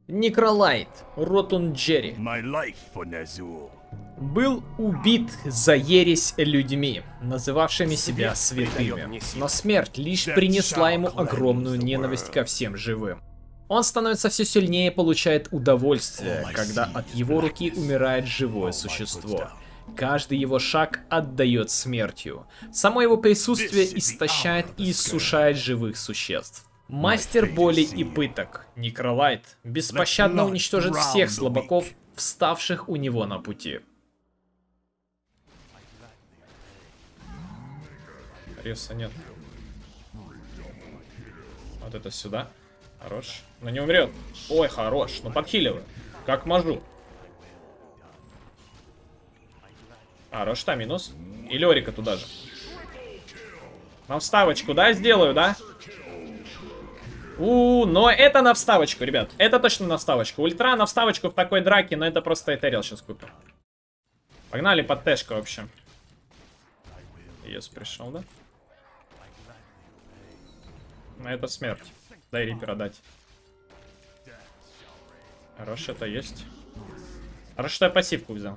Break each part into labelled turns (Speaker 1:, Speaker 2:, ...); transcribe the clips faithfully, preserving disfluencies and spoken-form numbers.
Speaker 1: Некролайт Ротун Джерри был убит за ересь людьми, называвшими себя святыми, но смерть лишь принесла ему огромную ненависть ко всем живым. Он становится все сильнее и получает удовольствие, когда от его руки умирает живое существо. Каждый его шаг отдает смертью. Само его присутствие истощает и иссушает живых существ. Мастер боли и пыток, Некролайт, беспощадно уничтожит всех слабаков, вставших у него на пути. Реса нет. Вот это сюда. Хорош. Но не умрет. Ой, хорош. Ну подхиливаю. Как можу. А, Рошта минус. И Лерика туда же. На вставочку, да, сделаю, да? У, но это на вставочку, ребят. Это точно на вставочку. Ультра на вставочку в такой драке, но это просто Этериал сейчас купим. Погнали под тэшка вообще. Ес пришел, да? На это смерть. Дай Рипера дать. Хорош, это есть. Хорошо, что я пассивку взял.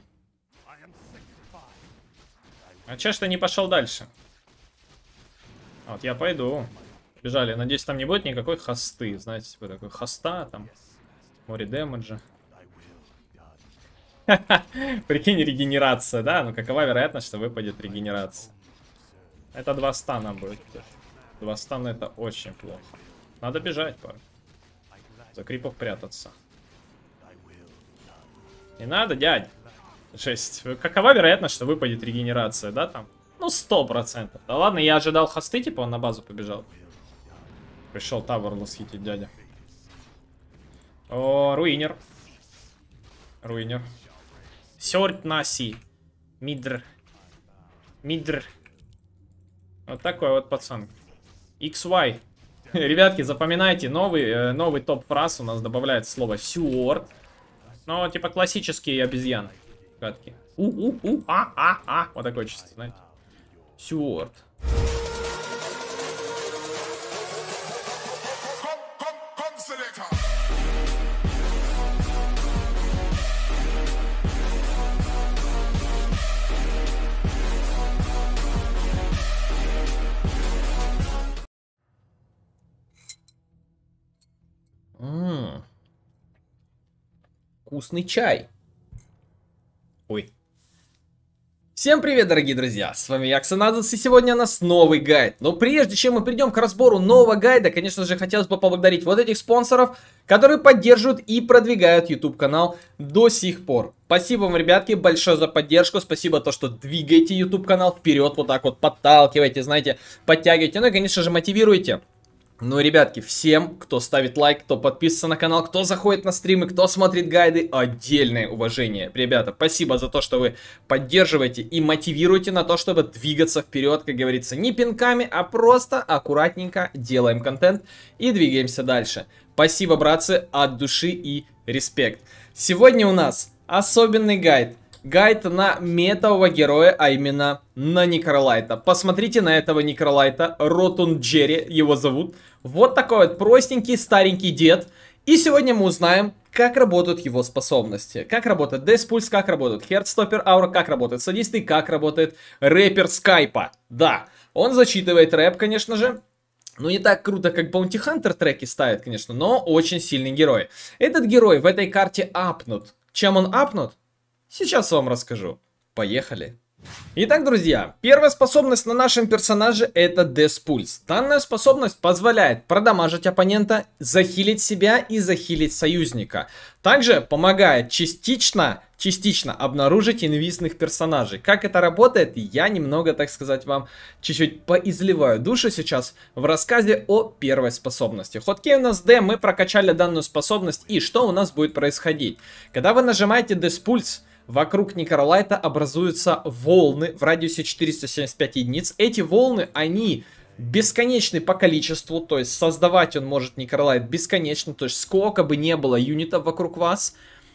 Speaker 1: А че ж ты не пошел дальше? Вот я пойду. Бежали. Надеюсь, там не будет никакой хосты. Знаете, типа такой хоста, там море дэмэджа. Прикинь, регенерация, да? Ну какова вероятность, что выпадет регенерация? Это два стана будет. Два стана это очень плохо. Надо бежать, парень. За крипов прятаться. Не надо, дядь. Жесть. Какова вероятность, что выпадет регенерация, да, там? Ну, сто процентов. Да ладно, я ожидал хосты, типа он на базу побежал. Пришел Тавр схитить, дядя. О, руинер. Руинер. Сёрт наси. Мидр. Мидр. Вот такой вот пацан. икс вай. Ребятки, запоминайте, новый, э, новый топ-фраз у нас добавляет слово сюорт. Ну, типа классические обезьяны. Гадки. У-у-у, а-а-а. Вот такое чисто, знаете. Сюорт. Ммм. Вкусный чай. Ой. Всем привет, дорогие друзья, с вами я, Ксеназис, и сегодня у нас новый гайд. Но прежде чем мы перейдем к разбору нового гайда, конечно же, хотелось бы поблагодарить вот этих спонсоров, которые поддерживают и продвигают YouTube канал до сих пор. Спасибо вам, ребятки, большое за поддержку, спасибо то, что двигаете YouTube канал вперед, вот так вот подталкиваете, знаете, подтягиваете, ну и, конечно же, мотивируете. Ну, ребятки, всем, кто ставит лайк, кто подписывается на канал, кто заходит на стримы, кто смотрит гайды, отдельное уважение. Ребята, спасибо за то, что вы поддерживаете и мотивируете на то, чтобы двигаться вперед, как говорится, не пинками, а просто аккуратненько делаем контент и двигаемся дальше. Спасибо, братцы, от души и респект. Сегодня у нас особенный гайд. Гайд на метового героя, а именно на Некролайта. Посмотрите на этого Некролайта, Ротун Джерри его зовут. Вот такой вот простенький старенький дед. И сегодня мы узнаем, как работают его способности. Как работает Death Pulse, как работает Heartstopper Aura, как работают садисты, как работает рэпер Скайпа. Да, он зачитывает рэп, конечно же. Ну, не так круто, как Bounty Hunter треки ставит, конечно, но очень сильный герой. Этот герой в этой карте апнут. Чем он апнут? Сейчас вам расскажу. Поехали. Итак, друзья, первая способность на нашем персонаже это Death Pulse. Данная способность позволяет продамажить оппонента, захилить себя и захилить союзника. Также помогает частично, частично обнаружить инвизных персонажей. Как это работает, я немного, так сказать, вам чуть-чуть поизливаю душу сейчас в рассказе о первой способности. Хоткей у нас Д, мы прокачали данную способность, и что у нас будет происходить? Когда вы нажимаете Death Pulse, вокруг Некролайта образуются волны в радиусе четыреста семьдесят пять единиц. Эти волны, они бесконечны по количеству, то есть создавать он может Некролайт бесконечно, то есть сколько бы не было юнитов вокруг вас,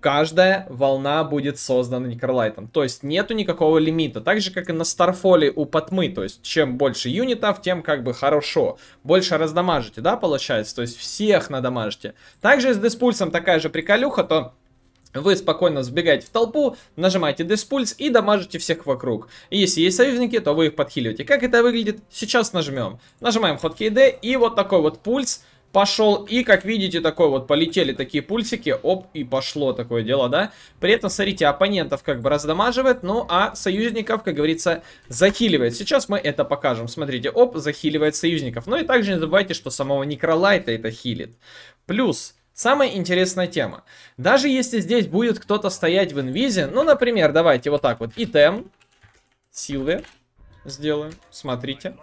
Speaker 1: каждая волна будет создана Некролайтом. То есть нету никакого лимита. Так же, как и на Старфоле у Патмы. То есть чем больше юнитов, тем как бы хорошо. Больше раздамажите, да, получается? То есть всех надамажите. Также с Диспульсом такая же приколюха, то... Вы спокойно сбегаете в толпу, нажимаете Диспульс и дамажите всех вокруг. И если есть союзники, то вы их подхиливаете. Как это выглядит? Сейчас нажмем. Нажимаем хоткей D, и вот такой вот пульс пошел. И, как видите, такой вот полетели такие пульсики. Оп, и пошло такое дело, да? При этом, смотрите, оппонентов как бы раздамаживает, ну а союзников, как говорится, захиливает. Сейчас мы это покажем. Смотрите, оп, захиливает союзников. Ну и также не забывайте, что самого Некролайта это хилит. Плюс... Самая интересная тема. Даже если здесь будет кто-то стоять в инвизе, ну, например, давайте вот так вот. Итем. Силве. Сделаем. Смотрите.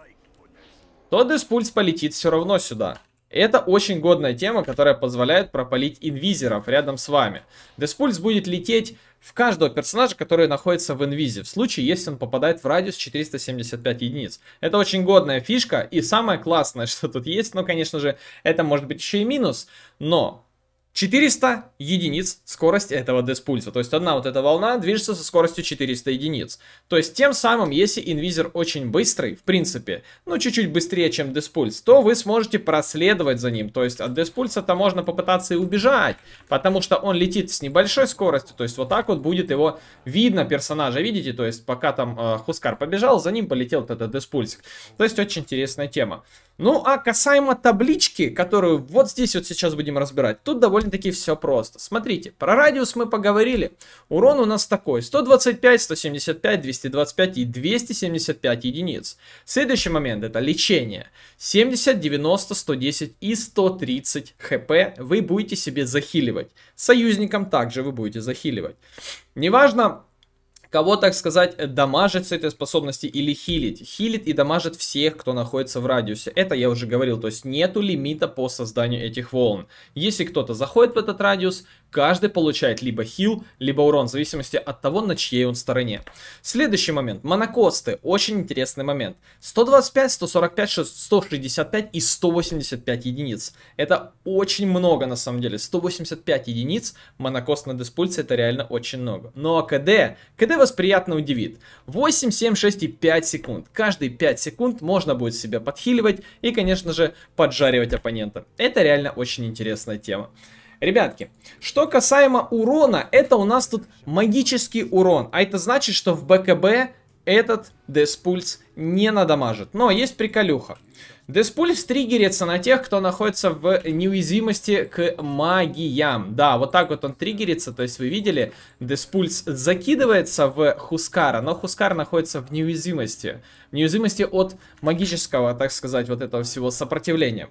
Speaker 1: То Диспульс полетит все равно сюда. Это очень годная тема, которая позволяет пропалить инвизеров рядом с вами. Диспульс будет лететь в каждого персонажа, который находится в инвизе, в случае, если он попадает в радиус четыреста семьдесят пять единиц. Это очень годная фишка, и самое классное, что тут есть, ну, конечно же, это может быть еще и минус, но... четыреста единиц скорость этого Диспульса. То есть одна вот эта волна движется со скоростью четыреста единиц. То есть тем самым, если инвизер очень быстрый, в принципе, ну чуть-чуть быстрее, чем Диспульс, то вы сможете проследовать за ним. То есть от Диспульса-то можно попытаться и убежать, потому что он летит с небольшой скоростью. То есть вот так вот будет его видно персонажа. Видите? То есть пока там э, Хускар побежал, за ним полетел вот этот Диспульсик. То есть очень интересная тема. Ну, а касаемо таблички, которую вот здесь вот сейчас будем разбирать, тут довольно-таки все просто. Смотрите, про радиус мы поговорили. Урон у нас такой: сто двадцать пять, сто семьдесят пять, двести двадцать пять и двести семьдесят пять единиц. Следующий момент — это лечение. семьдесят, девяносто, сто десять и сто тридцать хп вы будете себе захиливать. Союзникам также вы будете захиливать. Неважно, кого, так сказать, дамажит с этой способности или хилить. Хилит и дамажит всех, кто находится в радиусе. Это я уже говорил, то есть нету лимита по созданию этих волн. Если кто-то заходит в этот радиус, каждый получает либо хил, либо урон, в зависимости от того, на чьей он стороне. Следующий момент. Монокосты. Очень интересный момент. сто двадцать пять, сто сорок пять, сто шестьдесят пять и сто восемьдесят пять единиц. Это очень много на самом деле. сто восемьдесят пять единиц монокост на Диспульсе — это реально очень много. Ну а КД? КД вас приятно удивит. восемь, семь, шесть и пять секунд. Каждые пять секунд можно будет себя подхиливать и, конечно же, поджаривать оппонента. Это реально очень интересная тема. Ребятки, что касаемо урона, это у нас тут магический урон. А это значит, что в БКБ этот Диспульс не надамажит. Но есть приколюха. Диспульс триггерится на тех, кто находится в неуязвимости к магиям. Да, вот так вот он триггерится. То есть вы видели, Диспульс закидывается в Хускара, но Хускар находится в неуязвимости. В неуязвимости от магического, так сказать, вот этого всего сопротивления.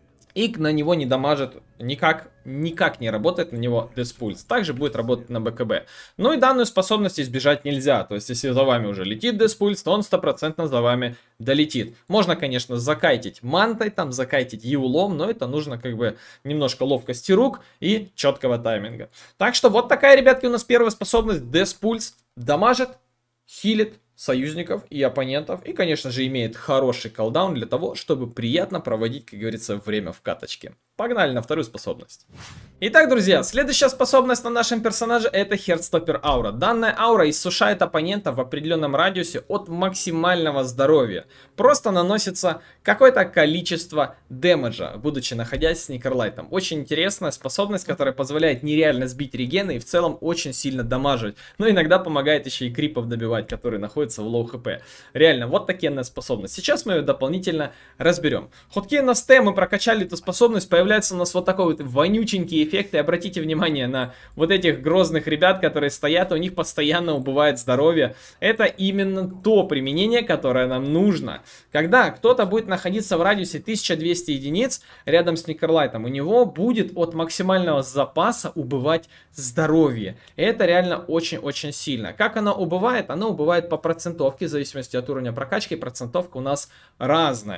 Speaker 1: И на него не дамажит, никак, никак не работает на него Диспульс. Также будет работать на БКБ. Ну и данную способность избежать нельзя. То есть, если за вами уже летит Диспульс, то он стопроцентно за вами долетит. Можно, конечно, закайтить мантой, там, закайтить юлом, но это нужно как бы немножко ловкости рук и четкого тайминга. Так что вот такая, ребятки, у нас первая способность. Диспульс дамажит, хилит союзников и оппонентов. И, конечно же, имеет хороший колдаун для того, чтобы приятно проводить, как говорится, время в каточке. Погнали на вторую способность. Итак, друзья, следующая способность на нашем персонаже — это Heartstopper аура. Данная аура иссушает оппонента в определенном радиусе от максимального здоровья. Просто наносится какое-то количество дэмэджа, будучи находясь с Некролайтом. Очень интересная способность, которая позволяет нереально сбить регены и в целом очень сильно дамажить. Но иногда помогает еще и крипов добивать, которые находятся в лоу хп. Реально, вот такие она способность. Сейчас мы ее дополнительно разберем. Хоткей на сте мы прокачали эту способность, появляется у нас вот такой вот вонюченький эффект. И обратите внимание на вот этих грозных ребят, которые стоят, у них постоянно убывает здоровье. Это именно то применение, которое нам нужно. Когда кто-то будет находиться в радиусе тысяча двести единиц рядом с Некролайтом, у него будет от максимального запаса убывать здоровье. Это реально очень-очень сильно. Как оно убывает? Оно убывает по процентовке, в зависимости от уровня прокачки. Процентовка у нас разная.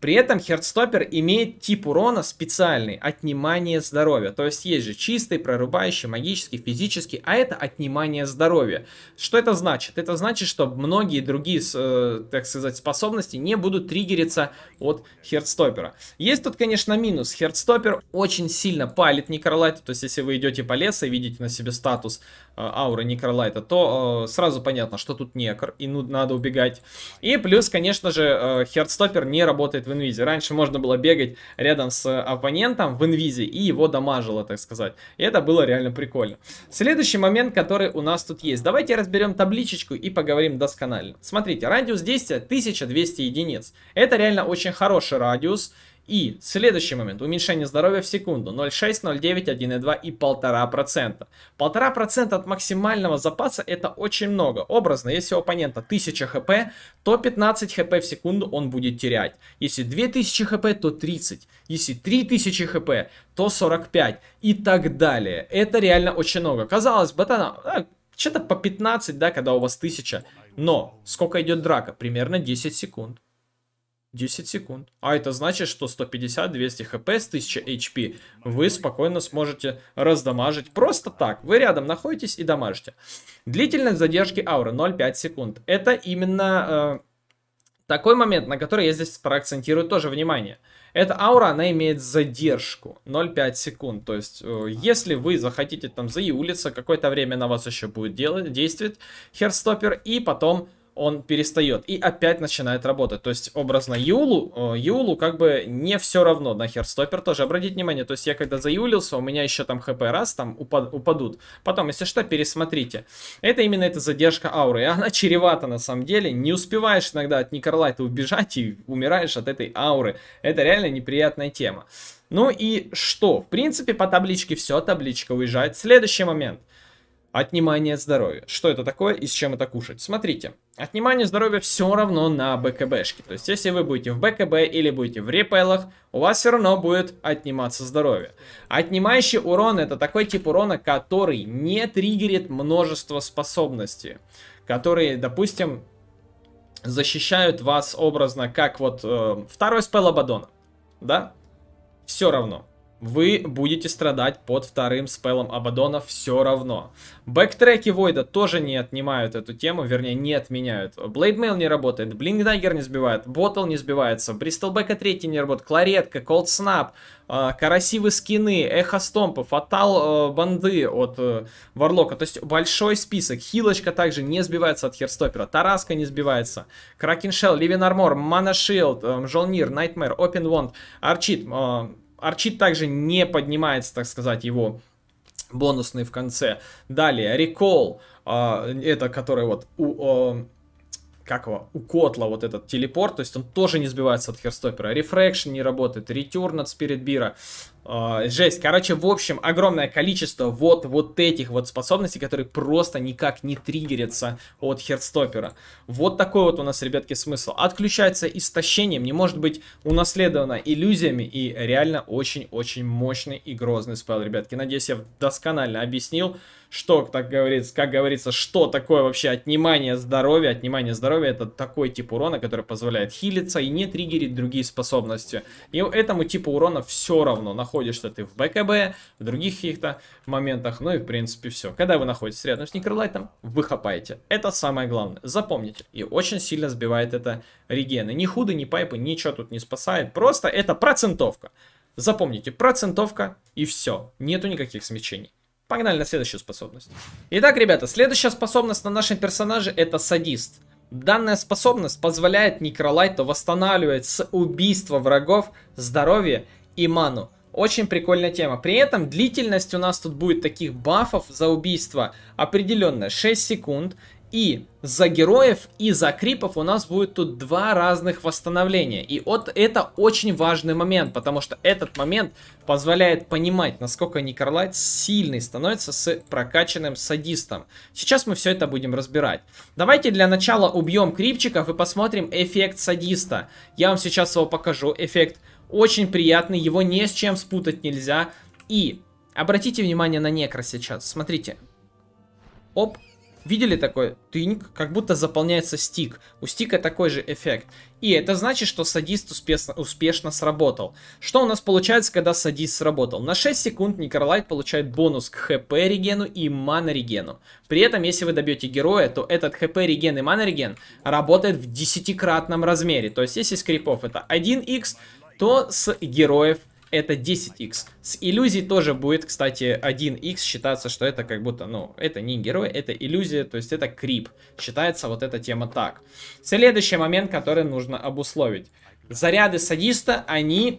Speaker 1: При этом Хердстоппер имеет тип урона специальный, отнимание здоровья. То есть есть же чистый, прорубающий, магический, физический, а это отнимание здоровья. Что это значит? Это значит, что многие другие, э, так сказать, способности не будут триггериться от Хердстоппера. Есть тут, конечно, минус. Хердстоппер очень сильно палит Некролайта, то есть если вы идете по лесу и видите на себе статус э, ауры Некролайта, то э, сразу понятно, что тут некр, и ну, надо убегать. И плюс, конечно же, э, Хердстоппер не работает в инвизе. Раньше можно было бегать рядом с оппонентом в инвизе и его дамажило, так сказать. И это было реально прикольно. Следующий момент, который у нас тут есть. Давайте разберем табличечку и поговорим досконально. Смотрите, радиус действия тысяча двести единиц. Это реально очень хороший радиус. И следующий момент. Уменьшение здоровья в секунду. ноль целых шесть, ноль целых девять, один целых два и полтора процента. полтора процента от максимального запаса это очень много. Образно, если у оппонента тысяча хп, то пятнадцать хп в секунду он будет терять. Если две тысячи хп, то тридцать. Если три тысячи хп, то сорок пять. И так далее. Это реально очень много. Казалось бы, это что-то по пятнадцать, да, когда у вас тысяча. Но сколько идет драка? Примерно десять секунд. десять секунд. А это значит, что сто пятьдесят — двести хп с тысяча эйч пи вы спокойно сможете раздамажить просто так. Вы рядом находитесь и дамажите. Длительность задержки ауры ноль целых пять секунд. Это именно э, такой момент, на который я здесь проакцентирую тоже внимание. Эта аура, она имеет задержку ноль целых пять секунд. То есть, э, если вы захотите там заиулиться, какое-то время на вас еще будет делать, действовать Хердстоппер, и потом он перестает и опять начинает работать. То есть, образно, Юлу, Юлу как бы не все равно. На Хердстоппер тоже обратите внимание. То есть, я когда заюлился, у меня еще там хп раз там упад, упадут. Потом, если что, пересмотрите. Это именно эта задержка ауры. И она чревата на самом деле. Не успеваешь иногда от Некролайта убежать и умираешь от этой ауры. Это реально неприятная тема. Ну и что? В принципе, по табличке все. Табличка уезжает. Следующий момент. Отнимание здоровья. Что это такое и с чем это кушать? Смотрите, отнимание здоровья все равно на БКБшке. То есть, если вы будете в БКБ или будете в репелах, у вас все равно будет отниматься здоровье. Отнимающий урон — это такой тип урона, который не триггерит множество способностей. Которые, допустим, защищают вас образно, как вот э, второй спел Абаддона. Да? Все равно. Вы будете страдать под вторым спеллом Абаддона все равно. Бэктреки Войда тоже не отнимают эту тему, вернее, не отменяют. Блейдмейл не работает, Блинкдаггер не сбивает, Боттл не сбивается, Бристлбека три не работает, Кларетка, Колд Снап, э, Карасивы скины, Эхо Стомпы, Фатал э, банды от э, Варлока. То есть большой список. Хилочка также не сбивается от Хердстоппера, Тараска не сбивается, Кракеншелл, Ливен Армор, Мана Шилд, э, Жолнир, Найтмэр, Опен Вонд, Арчит. Э, Арчит также не поднимается, так сказать, его бонусный в конце. Далее, Recall, э, это который вот у, э, как его, у Котла вот этот телепорт, то есть он тоже не сбивается от Хердстоппера. Refraction не работает, Return от Спиритбира. Uh, жесть. Короче, в общем, огромное количество вот, вот этих вот способностей, которые просто никак не триггерятся от Хердстоппера. Вот такой вот у нас, ребятки, смысл. Отключается истощением, не может быть унаследовано иллюзиями, и реально очень-очень мощный и грозный спел, ребятки. Надеюсь, я досконально объяснил, что, так говорится, как говорится, что такое вообще отнимание здоровья. Отнимание здоровья — это такой тип урона, который позволяет хилиться и не триггерить другие способности. И этому типу урона все равно, находишься ты в БКБ, в других каких-то моментах, ну и в принципе все. Когда вы находитесь рядом с Некролайтом, вы хапаете. Это самое главное. Запомните. И очень сильно сбивает это регены. Ни худы, ни пайпы, ничего тут не спасает. Просто это процентовка. Запомните, процентовка и все. Нету никаких смещений. Погнали на следующую способность. Итак, ребята, следующая способность на нашем персонаже — это садист. Данная способность позволяет Некролайту восстанавливать с убийства врагов здоровье и ману. Очень прикольная тема. При этом длительность у нас тут будет таких бафов за убийство определенная, шесть секунд. И за героев, и за крипов у нас будет тут два разных восстановления. И вот это очень важный момент, потому что этот момент позволяет понимать, насколько Некролайт сильный становится с прокачанным садистом. Сейчас мы все это будем разбирать. Давайте для начала убьем крипчиков и посмотрим эффект садиста. Я вам сейчас его покажу. Эффект очень приятный, его ни с чем спутать нельзя. И обратите внимание на некро сейчас. Смотрите. Оп. Видели такой тыньк? Как будто заполняется стик. У стика такой же эффект. И это значит, что садист успешно, успешно сработал. Что у нас получается, когда садист сработал? На шесть секунд Некролайт получает бонус к хп регену и мана регену. При этом, если вы добьете героя, то этот хп реген и мана реген работает в десятикратном размере. То есть, если с крипов это один икс, то с героев это десять икс. С иллюзий тоже будет, кстати, один икс. Считается, что это как будто, ну, это не герой, это иллюзия, то есть это крип. Считается вот эта тема так. Следующий момент, который нужно обусловить. Заряды садиста, они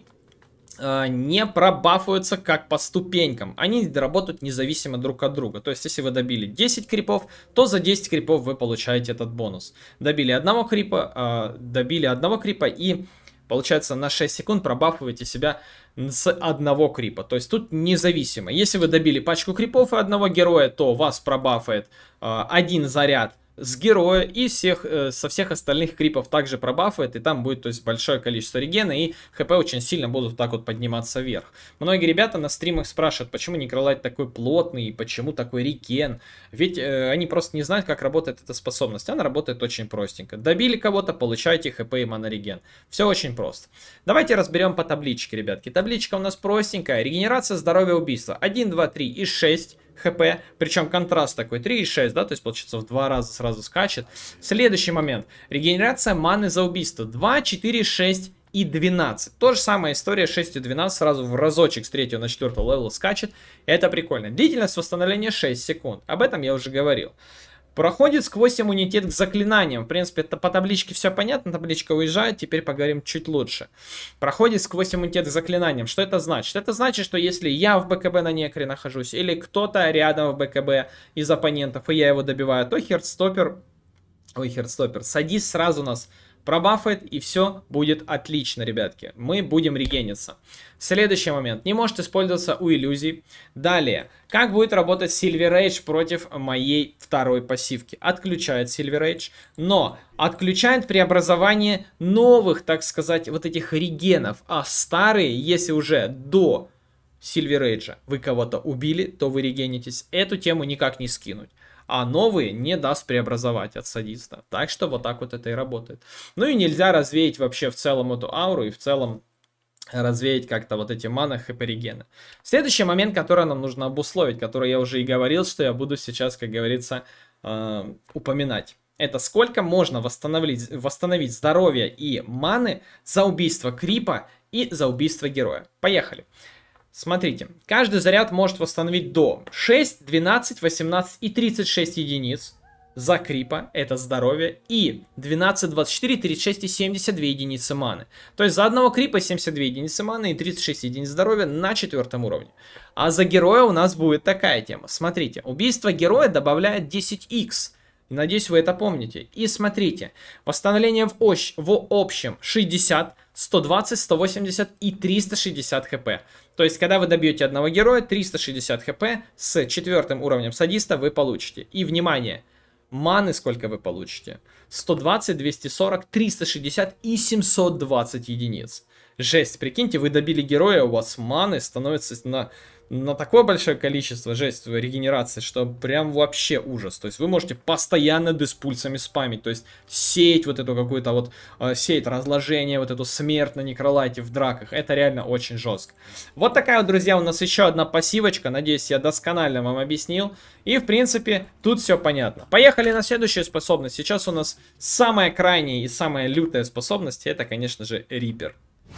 Speaker 1: э, не пробафуются как по ступенькам. Они работают независимо друг от друга. То есть, если вы добили десять крипов, то за десять крипов вы получаете этот бонус. Добили одного крипа, э, добили одного крипа и... Получается, на шесть секунд пробафываете себя с одного крипа. То есть тут независимо. Если вы добили пачку крипов и одного героя, то вас пробафает э, один заряд с героя, и всех, э, со всех остальных крипов также пробафает, и там будет, то есть, большое количество регена, и хп очень сильно будут так вот подниматься вверх. Многие ребята на стримах спрашивают, почему Некролайт такой плотный, и почему такой реген, ведь э, они просто не знают, как работает эта способность. Она работает очень простенько. Добили кого-то, получаете хп и мана реген. Все очень просто. Давайте разберем по табличке, ребятки. Табличка у нас простенькая. Регенерация, здоровья, убийства. один, два, три и шесть. хп, причем контраст такой три и шесть, да, то есть получается в два раза сразу скачет. Следующий момент, регенерация маны за убийство, два, четыре, шесть и двенадцать. То же самая история, шесть и двенадцать сразу в разочек с третьего на четвёртый левел скачет, это прикольно. Длительность восстановления шесть секунд, об этом я уже говорил. Проходит сквозь иммунитет к заклинаниям. В принципе, это по табличке все понятно. Табличка уезжает. Теперь поговорим чуть лучше. Проходит сквозь иммунитет к заклинаниям. Что это значит? Это значит, что если я в БКБ на некре нахожусь, или кто-то рядом в БКБ из оппонентов, и я его добиваю, то Хердстоппер, ой, Хердстоппер, садист сразу нас пробафает, и все будет отлично, ребятки. Мы будем регениться. Следующий момент. Не может использоваться у иллюзий. Далее. Как будет работать Silver Age против моей второй пассивки? Отключает Silver Age, но отключает преобразование новых, так сказать, вот этих регенов. А старые, если уже до Silver Age вы кого-то убили, то вы регенитесь. Эту тему никак не скинуть. А новые не даст преобразовать от садиста. Так что вот так вот это и работает. Ну и нельзя развеять вообще в целом эту ауру и в целом развеять как-то вот эти мана хп-регены. Следующий момент, который нам нужно обусловить, который я уже и говорил, что я буду сейчас, как говорится, э, упоминать. Это сколько можно восстановить, восстановить здоровье и маны за убийство крипа и за убийство героя. Поехали. Смотрите, каждый заряд может восстановить до шесть, двенадцать, восемнадцать и тридцать шесть единиц за крипа, это здоровье, и двенадцать, двадцать четыре, тридцать шесть и семьдесят две единицы маны. То есть за одного крипа семьдесят две единицы маны и тридцать шесть единиц здоровья на четвертом уровне. А за героя у нас будет такая тема. Смотрите, убийство героя добавляет десять икс. Надеюсь, вы это помните. И смотрите, восстановление в, ощ, в общем шестьдесят, сто двадцать, сто восемьдесят и триста шестьдесят хп. То есть, когда вы добьете одного героя, триста шестьдесят хп с четвертым уровнем садиста вы получите. И, внимание, маны сколько вы получите? сто двадцать, двести сорок, триста шестьдесят и семьсот двадцать единиц. Жесть, прикиньте, вы добили героя, у вас маны становится на... на такое большое количество, жесть, регенерации, что прям вообще ужас. То есть вы можете постоянно диспульсами спамить, то есть сеять вот эту какую-то вот, э, сеять разложение, вот эту смерть на Некролайте в драках. Это реально очень жестко. Вот такая вот, друзья, у нас еще одна пассивочка. Надеюсь, я досконально вам объяснил. И, в принципе, тут все понятно. Поехали на следующую способность. Сейчас у нас самая крайняя и самая лютая способность, это, конечно же, Риппер.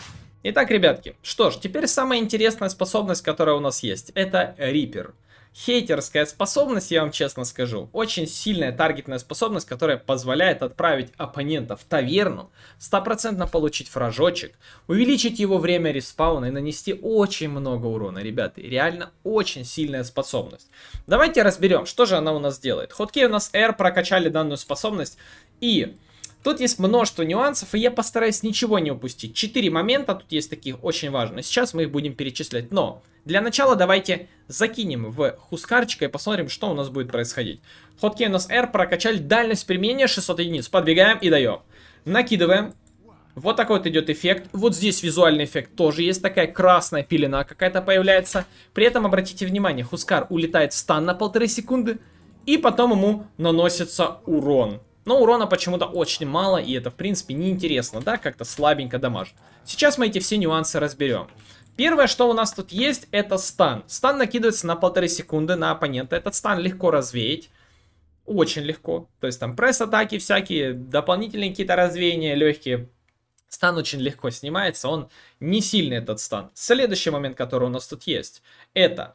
Speaker 1: Итак, ребятки, что ж, теперь самая интересная способность, которая у нас есть, это Риппер. Хейтерская способность, я вам честно скажу, очень сильная таргетная способность, которая позволяет отправить оппонента в таверну, стопроцентно получить фражочек, увеличить его время респауна и нанести очень много урона, ребята, реально очень сильная способность. Давайте разберем, что же она у нас делает. Хоткей у нас R прокачали данную способность, и... тут есть множество нюансов, и я постараюсь ничего не упустить. Четыре момента тут есть таких очень важных. Сейчас мы их будем перечислять. Но для начала давайте закинем в хускарчика и посмотрим, что у нас будет происходить. Хоткей у нас R, прокачали дальность применения шестьсот единиц. Подбегаем и даем. Накидываем. Вот такой вот идет эффект. Вот здесь визуальный эффект тоже есть. Такая красная пелена какая-то появляется. При этом обратите внимание, Хускар улетает в стан на полторы секунды. и потом ему наносится урон. Но урона почему-то очень мало, и это, в принципе, неинтересно, да, как-то слабенько дамажит. Сейчас мы эти все нюансы разберем. Первое, что у нас тут есть, это стан. Стан накидывается на полторы секунды на оппонента. Этот стан легко развеять. Очень легко. То есть там пресс-атаки всякие, дополнительные какие-то развеяния легкие. Стан очень легко снимается, он не сильный, этот стан. Следующий момент, который у нас тут есть, это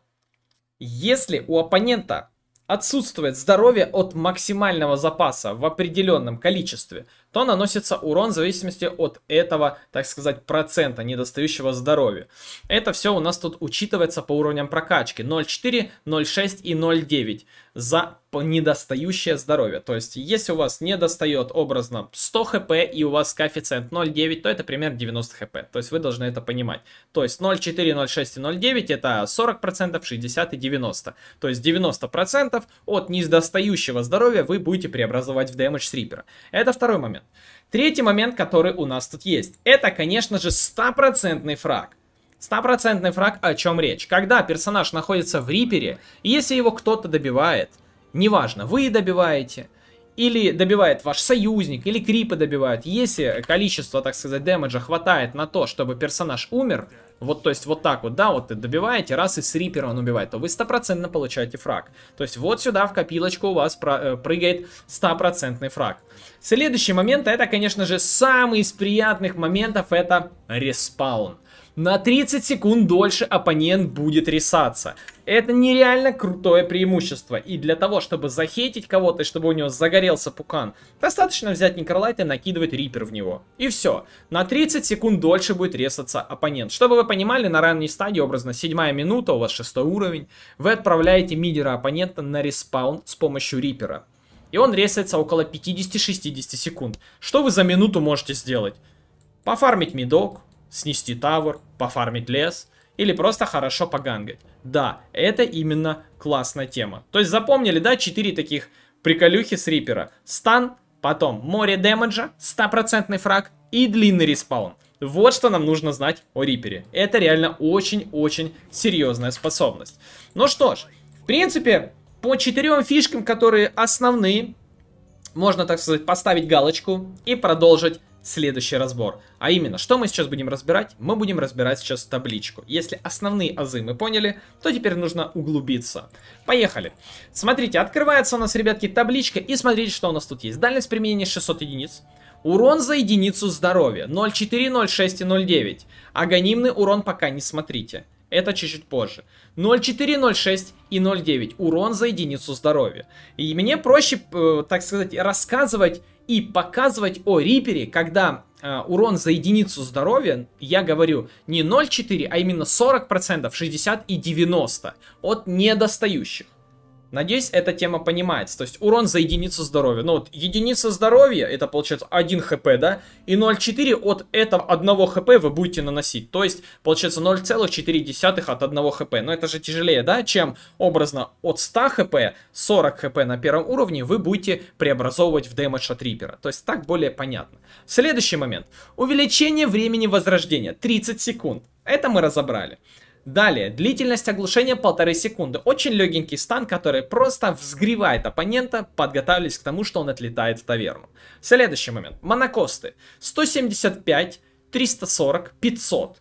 Speaker 1: если у оппонента отсутствует здоровье от максимального запаса в определенном количестве, то наносится урон в зависимости от этого, так сказать, процента недостающего здоровья. Это все у нас тут учитывается по уровням прокачки ноль целых четыре, ноль целых шесть и ноль целых девять за недостающее здоровье. То есть, если у вас недостает образно сто хп и у вас коэффициент ноль целых девять, то это примерно девяносто хп. То есть, вы должны это понимать. То есть, ноль целых четыре, ноль целых шесть и ноль целых девять это сорок процентов, шестьдесят процентов и девяносто процентов. То есть, девяносто процентов от недостающего здоровья вы будете преобразовать в дэмэдж с Рипера. Это второй момент. Третий момент, который у нас тут есть, это, конечно же, стопроцентный фраг. Стопроцентный фраг, о чем речь? Когда персонаж находится в Рипере, если его кто-то добивает, неважно, вы добиваете, или добивает ваш союзник, или крипы добивают, если количество, так сказать, дэмэджа хватает на то, чтобы персонаж умер, вот, то есть вот так вот, да, вот добиваете, раз и с Рипера он убивает, то вы стопроцентно получаете фраг. То есть вот сюда в копилочку у вас прыгает стопроцентный фраг. Следующий момент, это, конечно же, самый из приятных моментов, это респаун. На тридцать секунд дольше оппонент будет ресаться. Это нереально крутое преимущество. И для того, чтобы захейтить кого-то, и чтобы у него загорелся пукан, достаточно взять Некролайт и накидывать Рипер в него. И все. На тридцать секунд дольше будет ресаться оппонент. Чтобы вы понимали, на ранней стадии, образно седьмая минута, у вас шестой уровень, вы отправляете мидера оппонента на респаун с помощью Рипера. И он ресается около пятидесяти-шестидесяти секунд. Что вы за минуту можете сделать? Пофармить мидок, снести тавер, пофармить лес или просто хорошо погангать. Да, это именно классная тема. То есть запомнили, да, четыре таких приколюхи с Рипера. Стан, потом море дэмэджа, стопроцентный фраг и длинный респаун. Вот что нам нужно знать о Рипере. Это реально очень-очень серьезная способность. Ну что ж, в принципе, по четырем фишкам, которые основные, можно, так сказать, поставить галочку и продолжить следующий разбор. А именно, что мы сейчас будем разбирать? Мы будем разбирать сейчас табличку. Если основные азы мы поняли, то теперь нужно углубиться. Поехали. Смотрите, открывается у нас, ребятки, табличка. И смотрите, что у нас тут есть. Дальность применения шестьсот единиц. Урон за единицу здоровья. ноль целых четыре, ноль целых шесть и ноль целых девять. Аганимный урон пока не смотрите. Это чуть-чуть позже. ноль целых четыре, ноль целых шесть и ноль целых девять. Урон за единицу здоровья. И мне проще, э, так сказать, рассказывать и показывать о Рипере, когда э, урон за единицу здоровья, я говорю не ноль целых четыре, а именно сорок процентов, шестьдесят и девяносто от недостающих. Надеюсь, эта тема понимается. То есть урон за единицу здоровья. Ну вот единица здоровья, это получается один хп, да? И ноль целых четыре от этого одного хп вы будете наносить. То есть получается ноль целых четыре десятых от одного хп. Но это же тяжелее, да? Чем образно от ста хп, сорок хп на первом уровне вы будете преобразовывать в дэмэдж от Рипера. То есть так более понятно. Следующий момент. Увеличение времени возрождения. тридцать секунд. Это мы разобрали. Далее, длительность оглушения полторы секунды. Очень легенький стан, который просто взгревает оппонента, подготавливаясь к тому, что он отлетает в таверну. Следующий момент. Монокосты. сто семьдесят пять, триста сорок, пятьсот.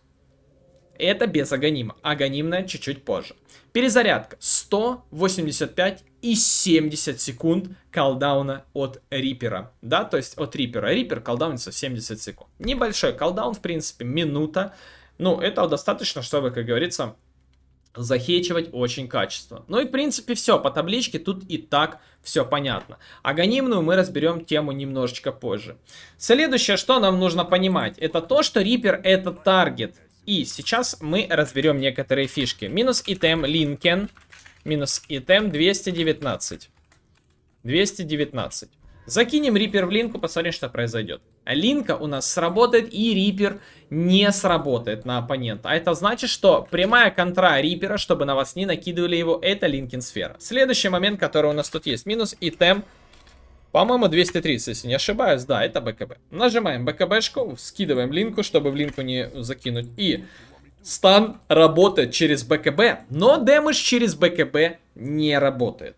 Speaker 1: Это без аганима. Аганимная чуть-чуть позже. Перезарядка. сто восемьдесят пять и семьдесят секунд колдауна от Рипера. Да, то есть от Рипера. Рипер колдаунится семьдесят секунд. Небольшой колдаун, в принципе, минута. Ну, этого достаточно, чтобы, как говорится, захейчивать очень качественно. Ну и, в принципе, все. По табличке тут и так все понятно. Аганимную мы разберем тему немножечко позже. Следующее, что нам нужно понимать, это то, что Рипер это таргет. И сейчас мы разберем некоторые фишки. Минус итем Линкен. Минус итем двести девятнадцать. двести девятнадцать. Закинем Рипер в линку, посмотрим, что произойдет. Линка у нас сработает, и Рипер не сработает на оппонента. А это значит, что прямая контра Рипера, чтобы на вас не накидывали его, это Линкен сфера. Следующий момент, который у нас тут есть. Минус итем. По-моему, двести тридцать, если не ошибаюсь. Да, это БКБ. Нажимаем БКБшку, скидываем линку, чтобы в линку не закинуть. И стан работает через БКБ, но дэмэдж через БКБ не работает.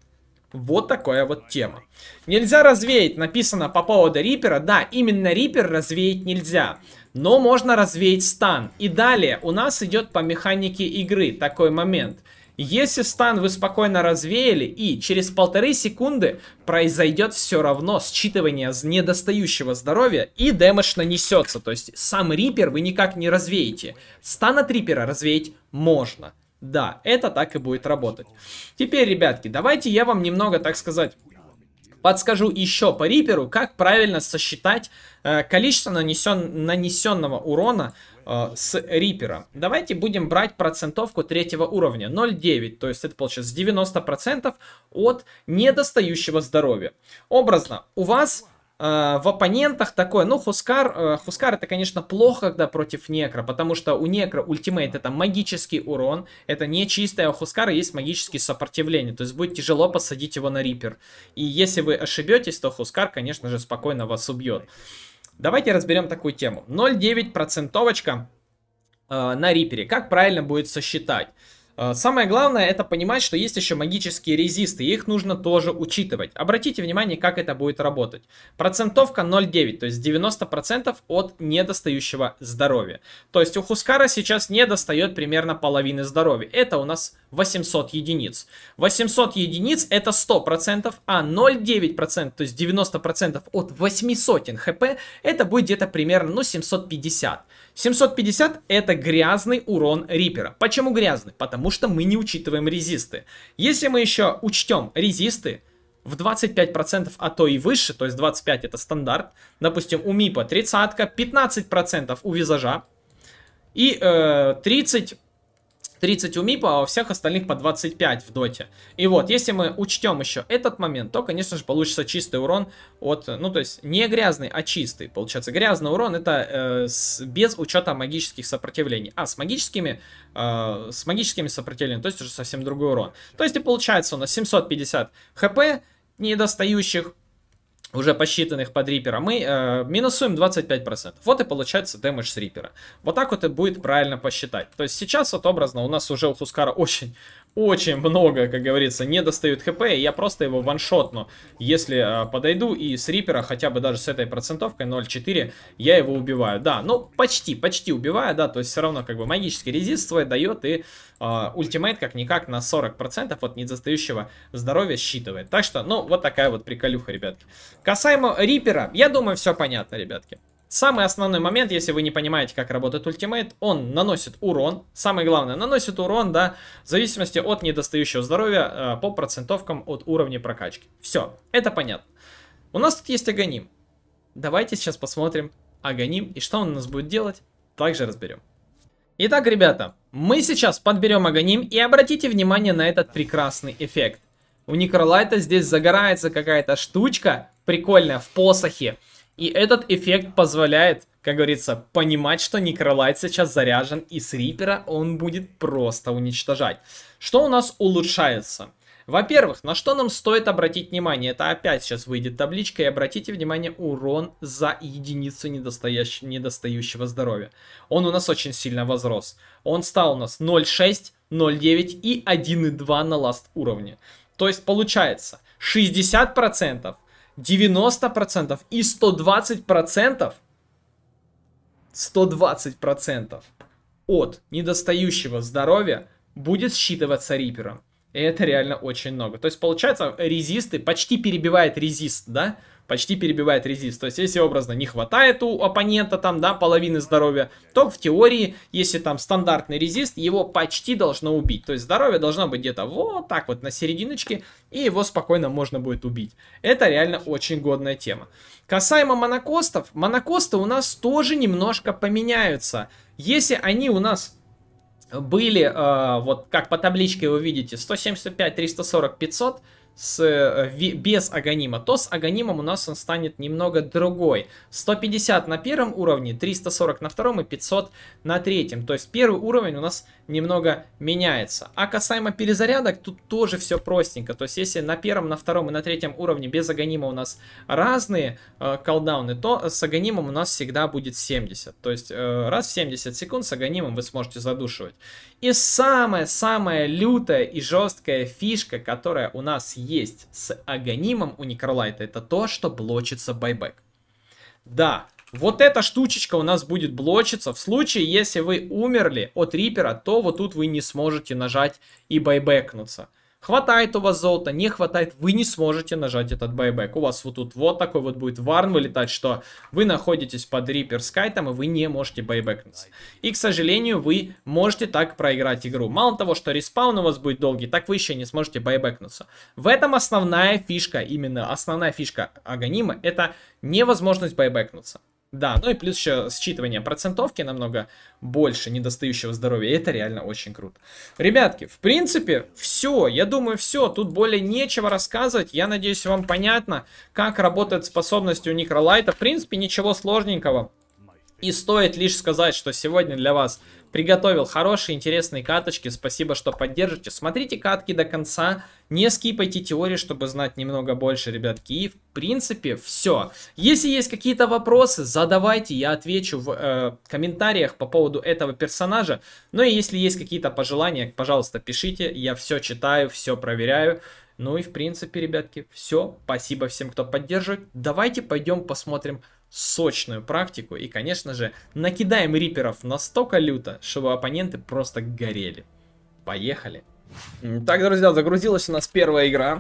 Speaker 1: Вот такая вот тема. Нельзя развеять, написано по поводу Рипера. Да, именно Рипер развеять нельзя. Но можно развеять стан. И далее у нас идет по механике игры такой момент. Если стан вы спокойно развеяли, и через полторы секунды произойдет все равно считывание недостающего здоровья, и дэмэдж нанесется. То есть сам Рипер вы никак не развеете. Стан от Рипера развеять можно. Да, это так и будет работать. Теперь, ребятки, давайте я вам немного, так сказать, подскажу еще по Риперу, как правильно сосчитать э, количество нанесен, нанесенного урона э, с Рипера. Давайте будем брать процентовку третьего уровня, ноль целых девять десятых, то есть это получается девяносто процентов от недостающего здоровья. Образно, у вас... в оппонентах такое, ну, Хускар, Хускар это, конечно, плохо, когда против Некро, потому что у Некро ультимейт это магический урон, это не чистое, а у Хускара есть магические сопротивления, то есть будет тяжело посадить его на Рипер. И если вы ошибетесь, то Хускар, конечно же, спокойно вас убьет. Давайте разберем такую тему. ноль целых девять десятых процентовочка э, на Рипере. Как правильно будет сосчитать? Самое главное это понимать, что есть еще магические резисты, и их нужно тоже учитывать. Обратите внимание, как это будет работать. Процентовка ноль целых девять десятых, то есть девяносто процентов от недостающего здоровья. То есть у Хускара сейчас не достает примерно половины здоровья. Это у нас восемьсот единиц. восемьсот единиц это сто процентов, а ноль целых девять десятых процента, то есть девяносто процентов от восьмисот хп, это будет где-то примерно, ну, семьсот пятьдесят. семьсот пятьдесят это грязный урон Рипера. Почему грязный? Потому что мы не учитываем резисты. Если мы еще учтем резисты в двадцать пять процентов, а то и выше, то есть двадцать пять это стандарт, допустим, у Мипа тридцать, пятнадцать процентов у Визажа и э, тридцать тридцать у Мипа, а у всех остальных по двадцать пять в доте. И вот, если мы учтем еще этот момент, то, конечно же, получится чистый урон от, ну, то есть, не грязный, а чистый. Получается, грязный урон это э, с, без учета магических сопротивлений. А с магическими, э, с магическими сопротивлениями, то есть, уже совсем другой урон. То есть, и получается у нас семьсот пятьдесят хп недостающих, уже посчитанных под Рипера, мы э, минусуем двадцать пять процентов. Вот и получается дэмэдж с Рипера. Вот так вот и будет правильно посчитать. То есть сейчас вот образно у нас уже у Хускара очень... Очень много, как говорится, не достают хп, и я просто его ваншотну. Если э, подойду и с Рипера, хотя бы даже с этой процентовкой ноль целых четыре, я его убиваю. Да, ну почти, почти убиваю, да, то есть все равно как бы магический резист свой дает, и э, ультимейт как-никак на сорок процентов от недостающего здоровья считывает. Так что, ну, вот такая вот приколюха, ребятки. Касаемо Рипера, я думаю, все понятно, ребятки. Самый основной момент, если вы не понимаете, как работает ультимейт, он наносит урон. Самое главное, наносит урон, да, в зависимости от недостающего здоровья э, по процентовкам от уровня прокачки. Все, это понятно. У нас тут есть Агоним. Давайте сейчас посмотрим Агоним и что он у нас будет делать, также разберем. Итак, ребята, мы сейчас подберем Агоним и обратите внимание на этот прекрасный эффект. У Некролайта здесь загорается какая-то штучка прикольная в посохе. И этот эффект позволяет, как говорится, понимать, что Некролайт сейчас заряжен, и с Рипера он будет просто уничтожать. Что у нас улучшается? Во-первых, на что нам стоит обратить внимание? Это опять сейчас выйдет табличка, и обратите внимание, урон за единицу недостающего здоровья. Он у нас очень сильно возрос. Он стал у нас ноль целых шесть, ноль целых девять и один целых два на ласт уровне. То есть получается шестьдесят процентов. девяносто процентов и сто двадцать процентов, сто двадцать процентов от недостающего здоровья будет считываться Рипером. И это реально очень много. То есть получается резисты почти перебивает резист, да? Почти перебивает резист. То есть если образно не хватает у оппонента там, да, половины здоровья, то в теории, если там стандартный резист, его почти должно убить. То есть здоровье должно быть где-то вот так вот на серединочке, и его спокойно можно будет убить. Это реально очень годная тема. Касаемо монокостов, монокосты у нас тоже немножко поменяются. Если они у нас были, э, вот как по табличке вы видите, сто семьдесят пять, триста сорок, пятьсот, с, без Агонима, то с Агонимом у нас он станет немного другой. сто пятьдесят на первом уровне, триста сорок на втором и пятьсот на третьем. То есть первый уровень у нас немного меняется. А касаемо перезарядок, тут тоже все простенько. То есть если на первом, на втором и на третьем уровне без Агонима у нас разные э, колдауны, то с Агонимом у нас всегда будет семьдесят. То есть э, раз в семьдесят секунд с Агонимом вы сможете задушивать. И самая-самая лютая и жесткая фишка, которая у нас есть, есть с Аганимом у Некролайта, это то, что блочится байбек. Да, вот эта штучечка у нас будет блочиться. В случае, если вы умерли от Рипера, то вот тут вы не сможете нажать и байбекнуться. Хватает у вас золота, не хватает, вы не сможете нажать этот байбек. У вас вот тут вот такой вот будет варн вылетать, что вы находитесь под Рипер скайтом, и вы не можете байбекнуться. И, к сожалению, вы можете так проиграть игру. Мало того, что респаун у вас будет долгий, так вы еще не сможете байбекнуться. В этом основная фишка, именно основная фишка Аганима, это невозможность байбекнуться. Да, ну и плюс еще считывание процентовки намного больше недостающего здоровья. Это реально очень круто. Ребятки, в принципе, все. Я думаю, все. Тут более нечего рассказывать. Я надеюсь, вам понятно, как работает способность у Некролайта. В принципе, ничего сложненького. И стоит лишь сказать, что сегодня для вас приготовил хорошие, интересные каточки. Спасибо, что поддержите. Смотрите катки до конца. Не скипайте теории, чтобы знать немного больше, ребятки. И, в принципе, все. Если есть какие-то вопросы, задавайте. Я отвечу в э, комментариях по поводу этого персонажа. Ну и если есть какие-то пожелания, пожалуйста, пишите. Я все читаю, все проверяю. Ну и, в принципе, ребятки, все. Спасибо всем, кто поддерживает. Давайте пойдем посмотрим сочную практику и, конечно же, накидаем риперов настолько люто, чтобы оппоненты просто горели. Поехали. Так, друзья, загрузилась у нас первая игра.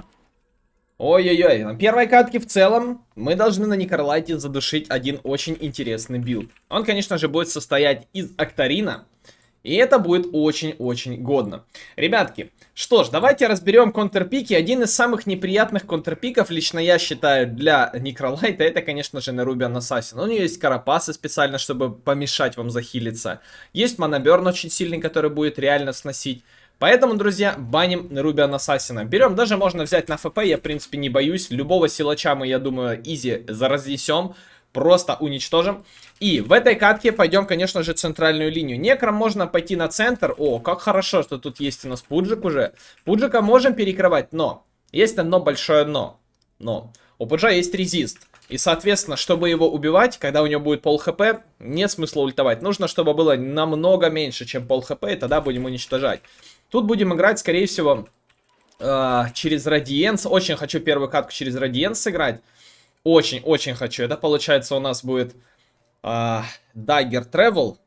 Speaker 1: Ой-ой-ой, на первой катке в целом мы должны на Некролайте задушить один очень интересный билд. Он, конечно же, будет состоять из Акторина. И это будет очень-очень годно. Ребятки, что ж, давайте разберем контрпики. Один из самых неприятных контрпиков, лично я считаю, для Некролайта, это, конечно же, Nerubian Assassin. У нее есть карапасы специально, чтобы помешать вам захилиться. Есть моноберн очень сильный, который будет реально сносить. Поэтому, друзья, баним Nerubian Assassin. Берем, даже можно взять на ФП, я, в принципе, не боюсь. Любого силача мы, я думаю, изи заразнесем. Просто уничтожим. И в этой катке пойдем, конечно же, центральную линию. Некром можно пойти на центр. О, как хорошо, что тут есть у нас Пуджик уже. Пуджика можем перекрывать, но есть одно большое но. Но у Пуджа есть резист. И, соответственно, чтобы его убивать, когда у него будет пол хп, нет смысла ультовать. Нужно, чтобы было намного меньше, чем пол хп, и тогда будем уничтожать. Тут будем играть, скорее всего, э, через Радиенс. Очень хочу первую катку через Радиенс сыграть. Очень-очень хочу. Это, получается, у нас будет uh, Dagger Travel,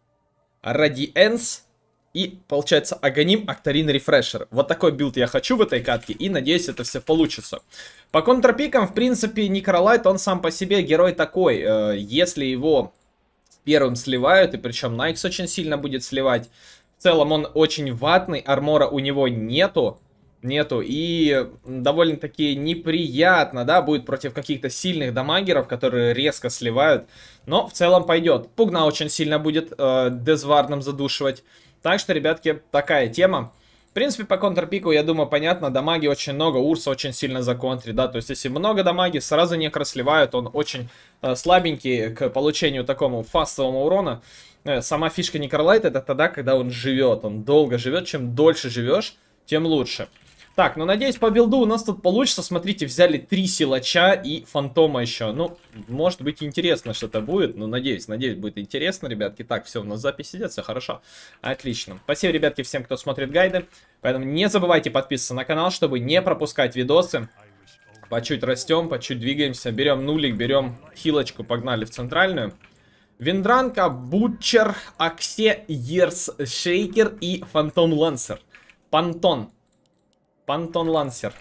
Speaker 1: Radiance и, получается, Аганим, Акторин, Рефрешер. Вот такой билд я хочу в этой катке и, надеюсь, это все получится. По контрпикам, в принципе, Некролайт, он сам по себе герой такой. Uh, если его первым сливают, и причем Найкс очень сильно будет сливать, в целом он очень ватный, армора у него нету. Нету, и довольно-таки неприятно, да, будет против каких-то сильных дамагеров, которые резко сливают, но в целом пойдет. Пугна очень сильно будет э, дезварным задушивать, так что, ребятки, такая тема. В принципе, по контрпику, я думаю, понятно, дамаги очень много, Урса очень сильно законтрит, да, то есть если много дамаги, сразу некро сливают, он очень э, слабенький к получению такому фастовому урона. Э, сама фишка Некролайта это тогда, когда он живет, он долго живет, чем дольше живешь, тем лучше. Так, ну надеюсь, по билду у нас тут получится. Смотрите, взяли три силача и фантома еще. Ну, может быть, интересно что-то будет. Ну, надеюсь, надеюсь, будет интересно, ребятки. Так, все, у нас запись идет, все хорошо. Отлично. Спасибо, ребятки, всем, кто смотрит гайды. Поэтому не забывайте подписываться на канал, чтобы не пропускать видосы. По чуть растем, по чуть двигаемся. Берем нулик, берем хилочку, погнали в центральную. Виндранка, Бутчер, Аксе, Ерс, Шейкер и Фантом Лансер. Пантон. Пантон Лансер.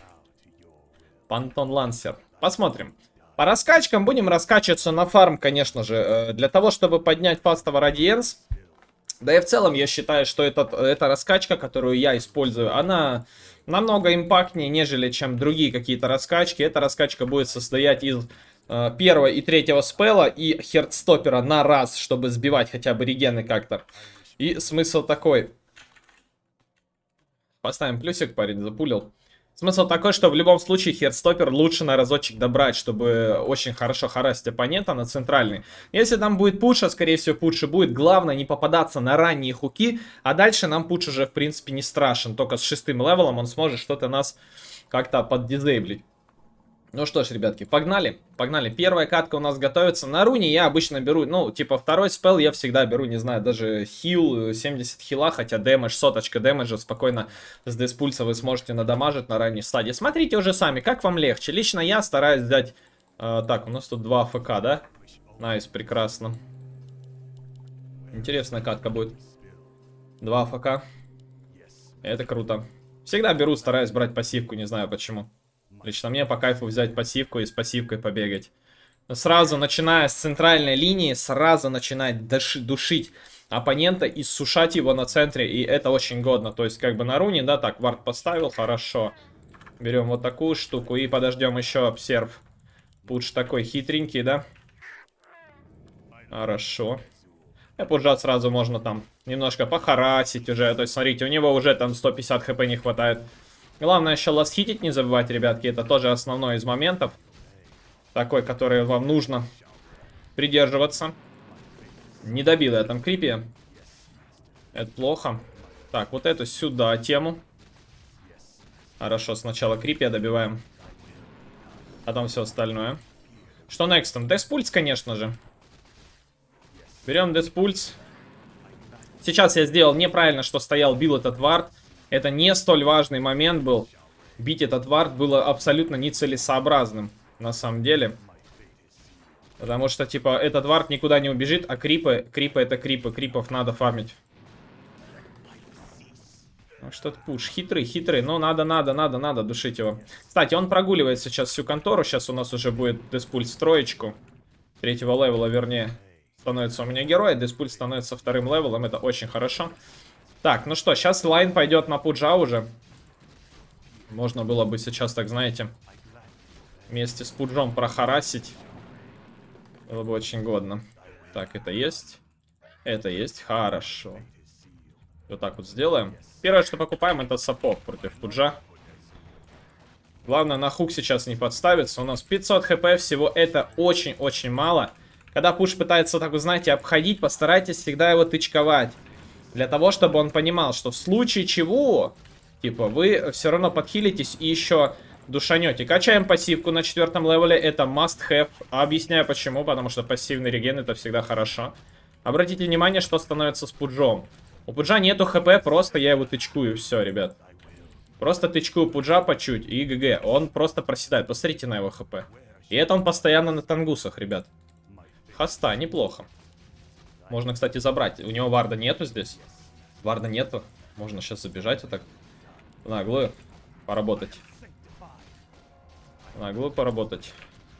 Speaker 1: Пантон Лансер. Посмотрим. По раскачкам будем раскачиваться на фарм, конечно же, для того, чтобы поднять фастово Радиенс. Да и в целом я считаю, что этот, эта раскачка, которую я использую, она намного импактнее, нежели чем другие какие-то раскачки. Эта раскачка будет состоять из э, первого и третьего спела и хердстопера на раз, чтобы сбивать хотя бы регены как-то. И смысл такой... Поставим плюсик, парень запулил. Смысл такой, что в любом случае хердстопер лучше на разочек добрать, чтобы очень хорошо харасить оппонента на центральный. Если там будет пуша, скорее всего пуш и будет. Главное не попадаться на ранние хуки, а дальше нам пуш уже в принципе не страшен. Только с шестым левелом он сможет что-то нас как-то поддизейблить. Ну что ж, ребятки, погнали. Погнали. Первая катка у нас готовится. На руне я обычно беру, ну, типа второй спел я всегда беру, не знаю, даже хил, семьдесят хила, хотя дэмэдж, соточка дэмэджа, спокойно с деспульса вы сможете надамажить на ранней стадии. Смотрите уже сами, как вам легче. Лично я стараюсь взять... Э, так, у нас тут два АФК, да? Найс, прекрасно. Интересная катка будет. Два АФК. Это круто. Всегда беру, стараюсь брать пассивку, не знаю почему. Лично мне по кайфу взять пассивку и с пассивкой побегать. Но сразу, начиная с центральной линии, сразу начинать душить оппонента и сушать его на центре. И это очень годно. То есть, как бы на руне, да, так, вард поставил, хорошо. Берем вот такую штуку и подождем еще обсерв. Пудж такой хитренький, да? Хорошо. И пуджа сразу можно там немножко похарасить уже. То есть, смотрите, у него уже там сто пятьдесят хп не хватает. Главное еще ластхитить не забывайте, ребятки. Это тоже основной из моментов. Такой, который вам нужно придерживаться. Не добил я там крипи. Это плохо. Так, вот эту сюда тему. Хорошо, сначала крипи добиваем. Потом все остальное. Что next там? Деспульс, конечно же. Берем деспульс. Сейчас я сделал неправильно, что стоял, бил этот вард. Это не столь важный момент был. Бить этот вард было абсолютно нецелесообразным. На самом деле. Потому что, типа, этот вард никуда не убежит. А крипы, крипы это крипы. Крипов надо фармить. Ну, что-то пуш. Хитрый, хитрый. Но надо, надо, надо, надо душить его. Кстати, он прогуливает сейчас всю контору. Сейчас у нас уже будет деспульс троечку. Третьего левела, вернее. Становится у меня герой. Деспульс становится вторым левелом. Это очень хорошо. Так, ну что, сейчас лайн пойдет на пуджа уже. Можно было бы сейчас, так знаете, вместе с пуджом прохарасить. Было бы очень годно. Так, это есть. Это есть. Хорошо. Вот так вот сделаем. Первое, что покупаем, это сапог против пуджа. Главное, на хук сейчас не подставиться. У нас пятьсот хп всего. Это очень-очень мало. Когда пуш пытается, так вы знаете, обходить, постарайтесь всегда его тычковать. Для того, чтобы он понимал, что в случае чего, типа, вы все равно подхилитесь и еще душанете. Качаем пассивку на четвертом левеле, это must have. Объясняю почему, потому что пассивный реген это всегда хорошо. Обратите внимание, что становится с пуджом. У пуджа нету хп, просто я его тычкую, все, ребят. Просто тычкую пуджа по чуть и ГГ. Он просто проседает, посмотрите на его хп. И это он постоянно на тангусах, ребят. Хоста, неплохо. Можно, кстати, забрать. У него варда нету здесь. Варда нету. Можно сейчас забежать вот так. Наглую поработать. Наглую поработать.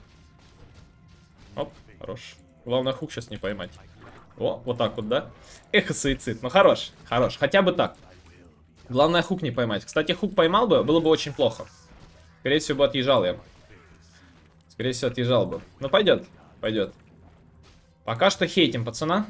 Speaker 1: Оп, хорош. Главное, хук сейчас не поймать. О, вот так вот, да? Эх, суицид. Ну, хорош, хорош. Хотя бы так. Главное, хук не поймать. Кстати, хук поймал бы, было бы очень плохо. Скорее всего, бы отъезжал я. Скорее всего, отъезжал бы. Ну, пойдет, пойдет. Пока что хейтим пацана.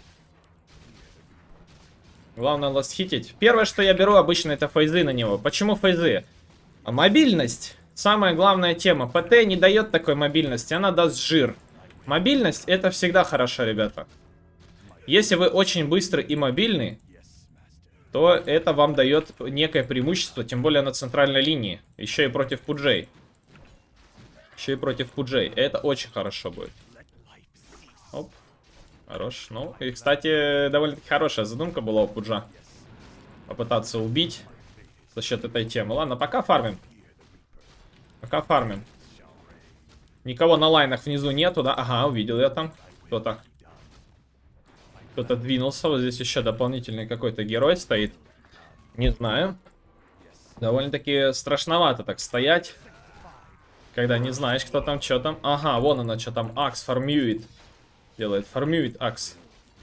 Speaker 1: Главное ластхитить. Первое, что я беру обычно, это фейзы на него. Почему фейзы? А мобильность. Самая главная тема. ПТ не дает такой мобильности, она даст жир. Мобильность это всегда хорошо, ребята. Если вы очень быстрый и мобильный, то это вам дает некое преимущество, тем более на центральной линии. Еще и против пуджей. Еще и против пуджей. Это очень хорошо будет. Оп. Хорош. Ну, и, кстати, довольно-таки хорошая задумка была у пуджа. Попытаться убить за счет этой темы. Ладно, пока фармим. Пока фармим. Никого на лайнах внизу нету, да? Ага, увидел я там. Кто-то. Кто-то двинулся. Вот здесь еще дополнительный какой-то герой стоит. Не знаю. Довольно-таки страшновато так стоять. Когда не знаешь, кто там, что там. Ага, вон она, что там. Акс фармюет. Делает. Фармюет Акс.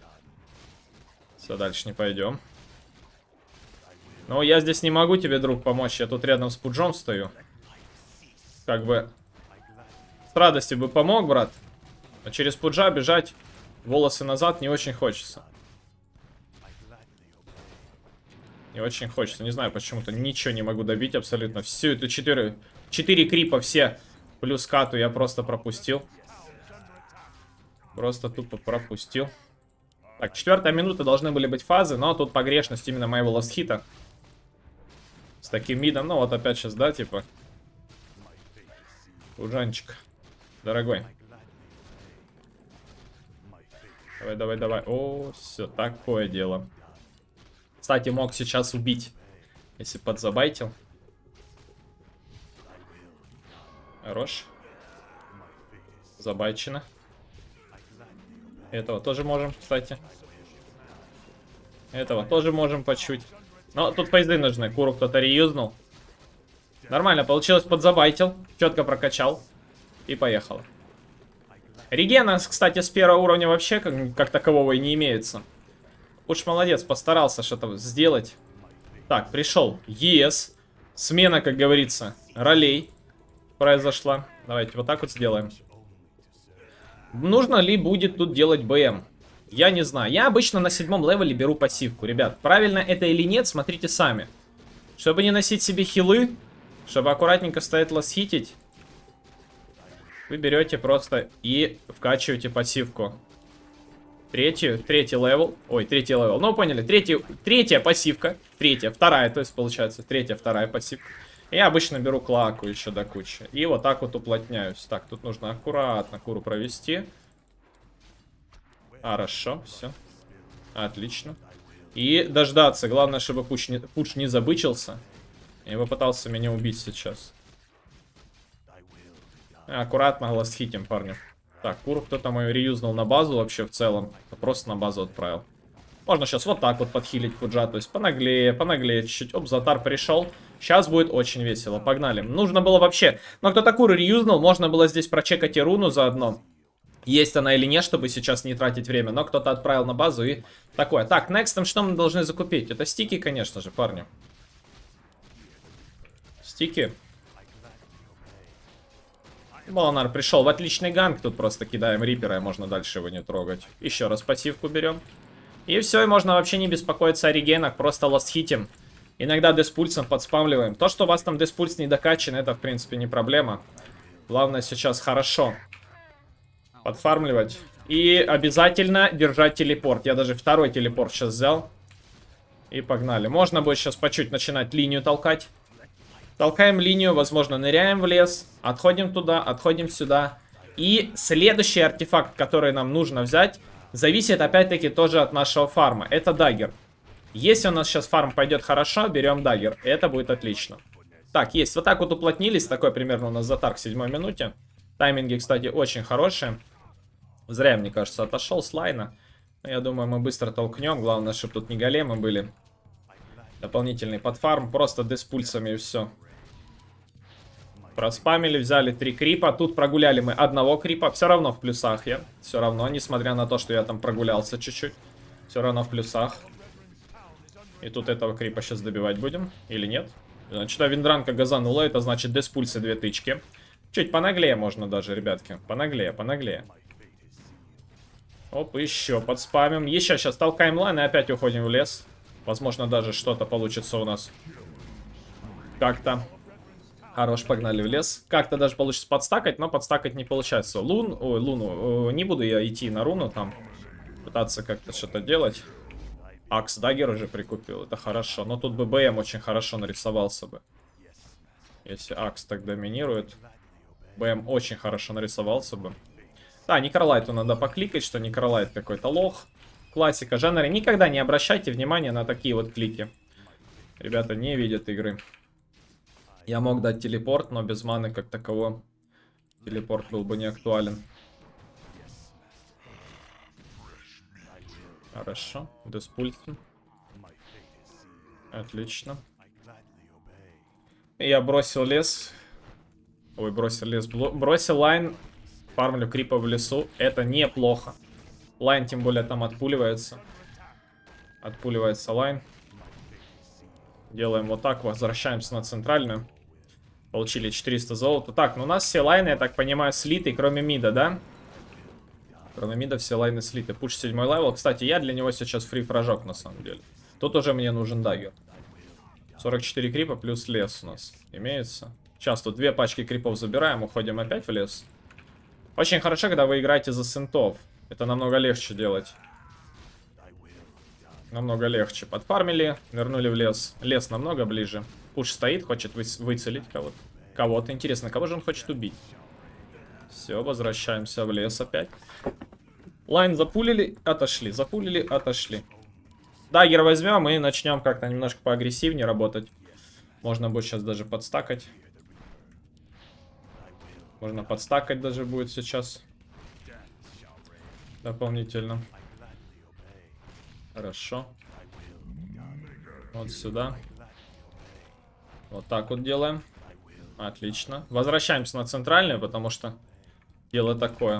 Speaker 1: Все, дальше не пойдем. Но я здесь не могу тебе, друг, помочь. Я тут рядом с пуджом стою. Как бы... С радостью бы помог, брат. А через пуджа бежать волосы назад не очень хочется. Не очень хочется. Не знаю почему-то. Ничего не могу добить абсолютно. Всю эту четыре... Четыре крипа все. Плюс кату я просто пропустил. Просто тупо пропустил. Так, четвертая минута должны были быть фазы, но тут погрешность именно моего ластхита. С таким мидом. Ну вот опять сейчас, да, типа. Ужанчик. Дорогой. Давай, давай, давай. О, все, такое дело. Кстати, мог сейчас убить, если подзабайтил. Хорош. Забайчено. Этого тоже можем, кстати. Этого тоже можем почуть. Но тут фейзы нужны. Куру кто-то реюзнул. Нормально, получилось, подзабайтил. Четко прокачал. И поехал. Регена, кстати, с первого уровня вообще как, как такового и не имеется. Уж молодец, постарался что-то сделать. Так, пришел. ЕС. Смена, как говорится, ролей произошла. Давайте вот так вот сделаем. Нужно ли будет тут делать БМ? Я не знаю. Я обычно на седьмом левеле беру пассивку. Ребят, правильно это или нет, смотрите сами. Чтобы не носить себе хилы, чтобы аккуратненько стоять ласхитить, вы берете просто и вкачиваете пассивку. Третью, третий левел. Ой, третий левел. Ну, поняли. Третий, третья пассивка. Третья, вторая, то есть получается третья, вторая пассивка. Я обычно беру клаку еще до кучи. И вот так вот уплотняюсь. Так, тут нужно аккуратно куру провести. Хорошо, все. Отлично. И дождаться. Главное, чтобы пуш не, пуш не забычился. И попытался меня убить сейчас. Аккуратно ластхитим, парни. Так, куру кто-то мою реюзнул на базу вообще в целом. Просто на базу отправил. Можно сейчас вот так вот подхилить пуджа. То есть понаглее, понаглее чуть-чуть. Оп, Затар пришел. Сейчас будет очень весело. Погнали. Нужно было вообще... Но кто-то куру реюзнул. Можно было здесь прочекать и руну заодно. Есть она или нет, чтобы сейчас не тратить время. Но кто-то отправил на базу и такое. Так, некстом что мы должны закупить? Это стики, конечно же, парни. Стики. Болонар пришел в отличный ганг. Тут просто кидаем рипера, и можно дальше его не трогать. Еще раз пассивку берем. И все, и можно вообще не беспокоиться о регенах. Просто ластхитим. Иногда деспульсом подспамливаем. То, что у вас там деспульс не докачан, это в принципе не проблема. Главное сейчас хорошо подфармливать. И обязательно держать телепорт. Я даже второй телепорт сейчас взял. И погнали. Можно будет сейчас по чуть начинать линию толкать. Толкаем линию, возможно, ныряем в лес. Отходим туда, отходим сюда. И следующий артефакт, который нам нужно взять, зависит опять-таки тоже от нашего фарма. Это даггер. Если у нас сейчас фарм пойдет хорошо, берем даггер. Это будет отлично. Так, есть. Вот так вот уплотнились. Такой примерно у нас Затар к седьмой минуте. Тайминги, кстати, очень хорошие. Зря, мне кажется, отошел с лайна. Но я думаю, мы быстро толкнем. Главное, чтобы тут не големы были. Дополнительный подфарм. Просто деспульсами и все. Проспамили, взяли три крипа. Тут прогуляли мы одного крипа. Все равно в плюсах я. Все равно, несмотря на то, что я там прогулялся чуть-чуть. Все равно в плюсах. И тут этого крипа сейчас добивать будем. Или нет? Значит, а виндранка газанула. Это значит деспульсы две тычки. Чуть понаглее можно даже, ребятки. Понаглее, понаглее. Оп, еще подспамим. Еще сейчас толкаем лайн и опять уходим в лес. Возможно, даже что-то получится у нас. Как-то. Хорош, погнали в лес. Как-то даже получится подстакать, но подстакать не получается. Лун, ой, луну. Не буду я идти на руну там. Пытаться как-то что-то делать. Акс даггер уже прикупил, это хорошо. Но тут бы БМ очень хорошо нарисовался бы. Если Акс так доминирует. БМ очень хорошо нарисовался бы. Да, Некролайту надо покликать, что Некролайт какой-то лох. Классика жанра. Никогда не обращайте внимания на такие вот клики. Ребята не видят игры. Я мог дать телепорт, но без маны как такового телепорт был бы не актуален. Хорошо, деспульсим. Отлично. Я бросил лес. Ой, бросил лес. Бросил лайн. Фармлю крипа в лесу. Это неплохо. Лайн тем более там отпуливается. Отпуливается лайн. Делаем вот так. Возвращаемся на центральную. Получили четыреста золота. Так, ну у нас все лайны, я так понимаю, слиты, кроме мида, да? Кроме мида все лайны слиты. Пуш седьмой левел. Кстати, я для него сейчас фри-фражок на самом деле. Тут уже мне нужен даггер. сорок четыре крипа плюс лес у нас имеется. Сейчас тут две пачки крипов забираем, уходим опять в лес. Очень хорошо, когда вы играете за синтов. Это намного легче делать. Намного легче. Подфармили, нырнули в лес. Лес намного ближе. Пуш стоит, хочет вы выцелить кого-то. Кого-то. Интересно, кого же он хочет убить? Все, возвращаемся в лес опять. Лайн запулили, отошли. Запулили, отошли. Дагер возьмем и начнем как-то немножко поагрессивнее работать. Можно будет сейчас даже подстакать. Можно подстакать даже будет сейчас. Дополнительно. Хорошо. Вот сюда. Вот так вот делаем. Отлично. Возвращаемся на центральную, потому что дело такое.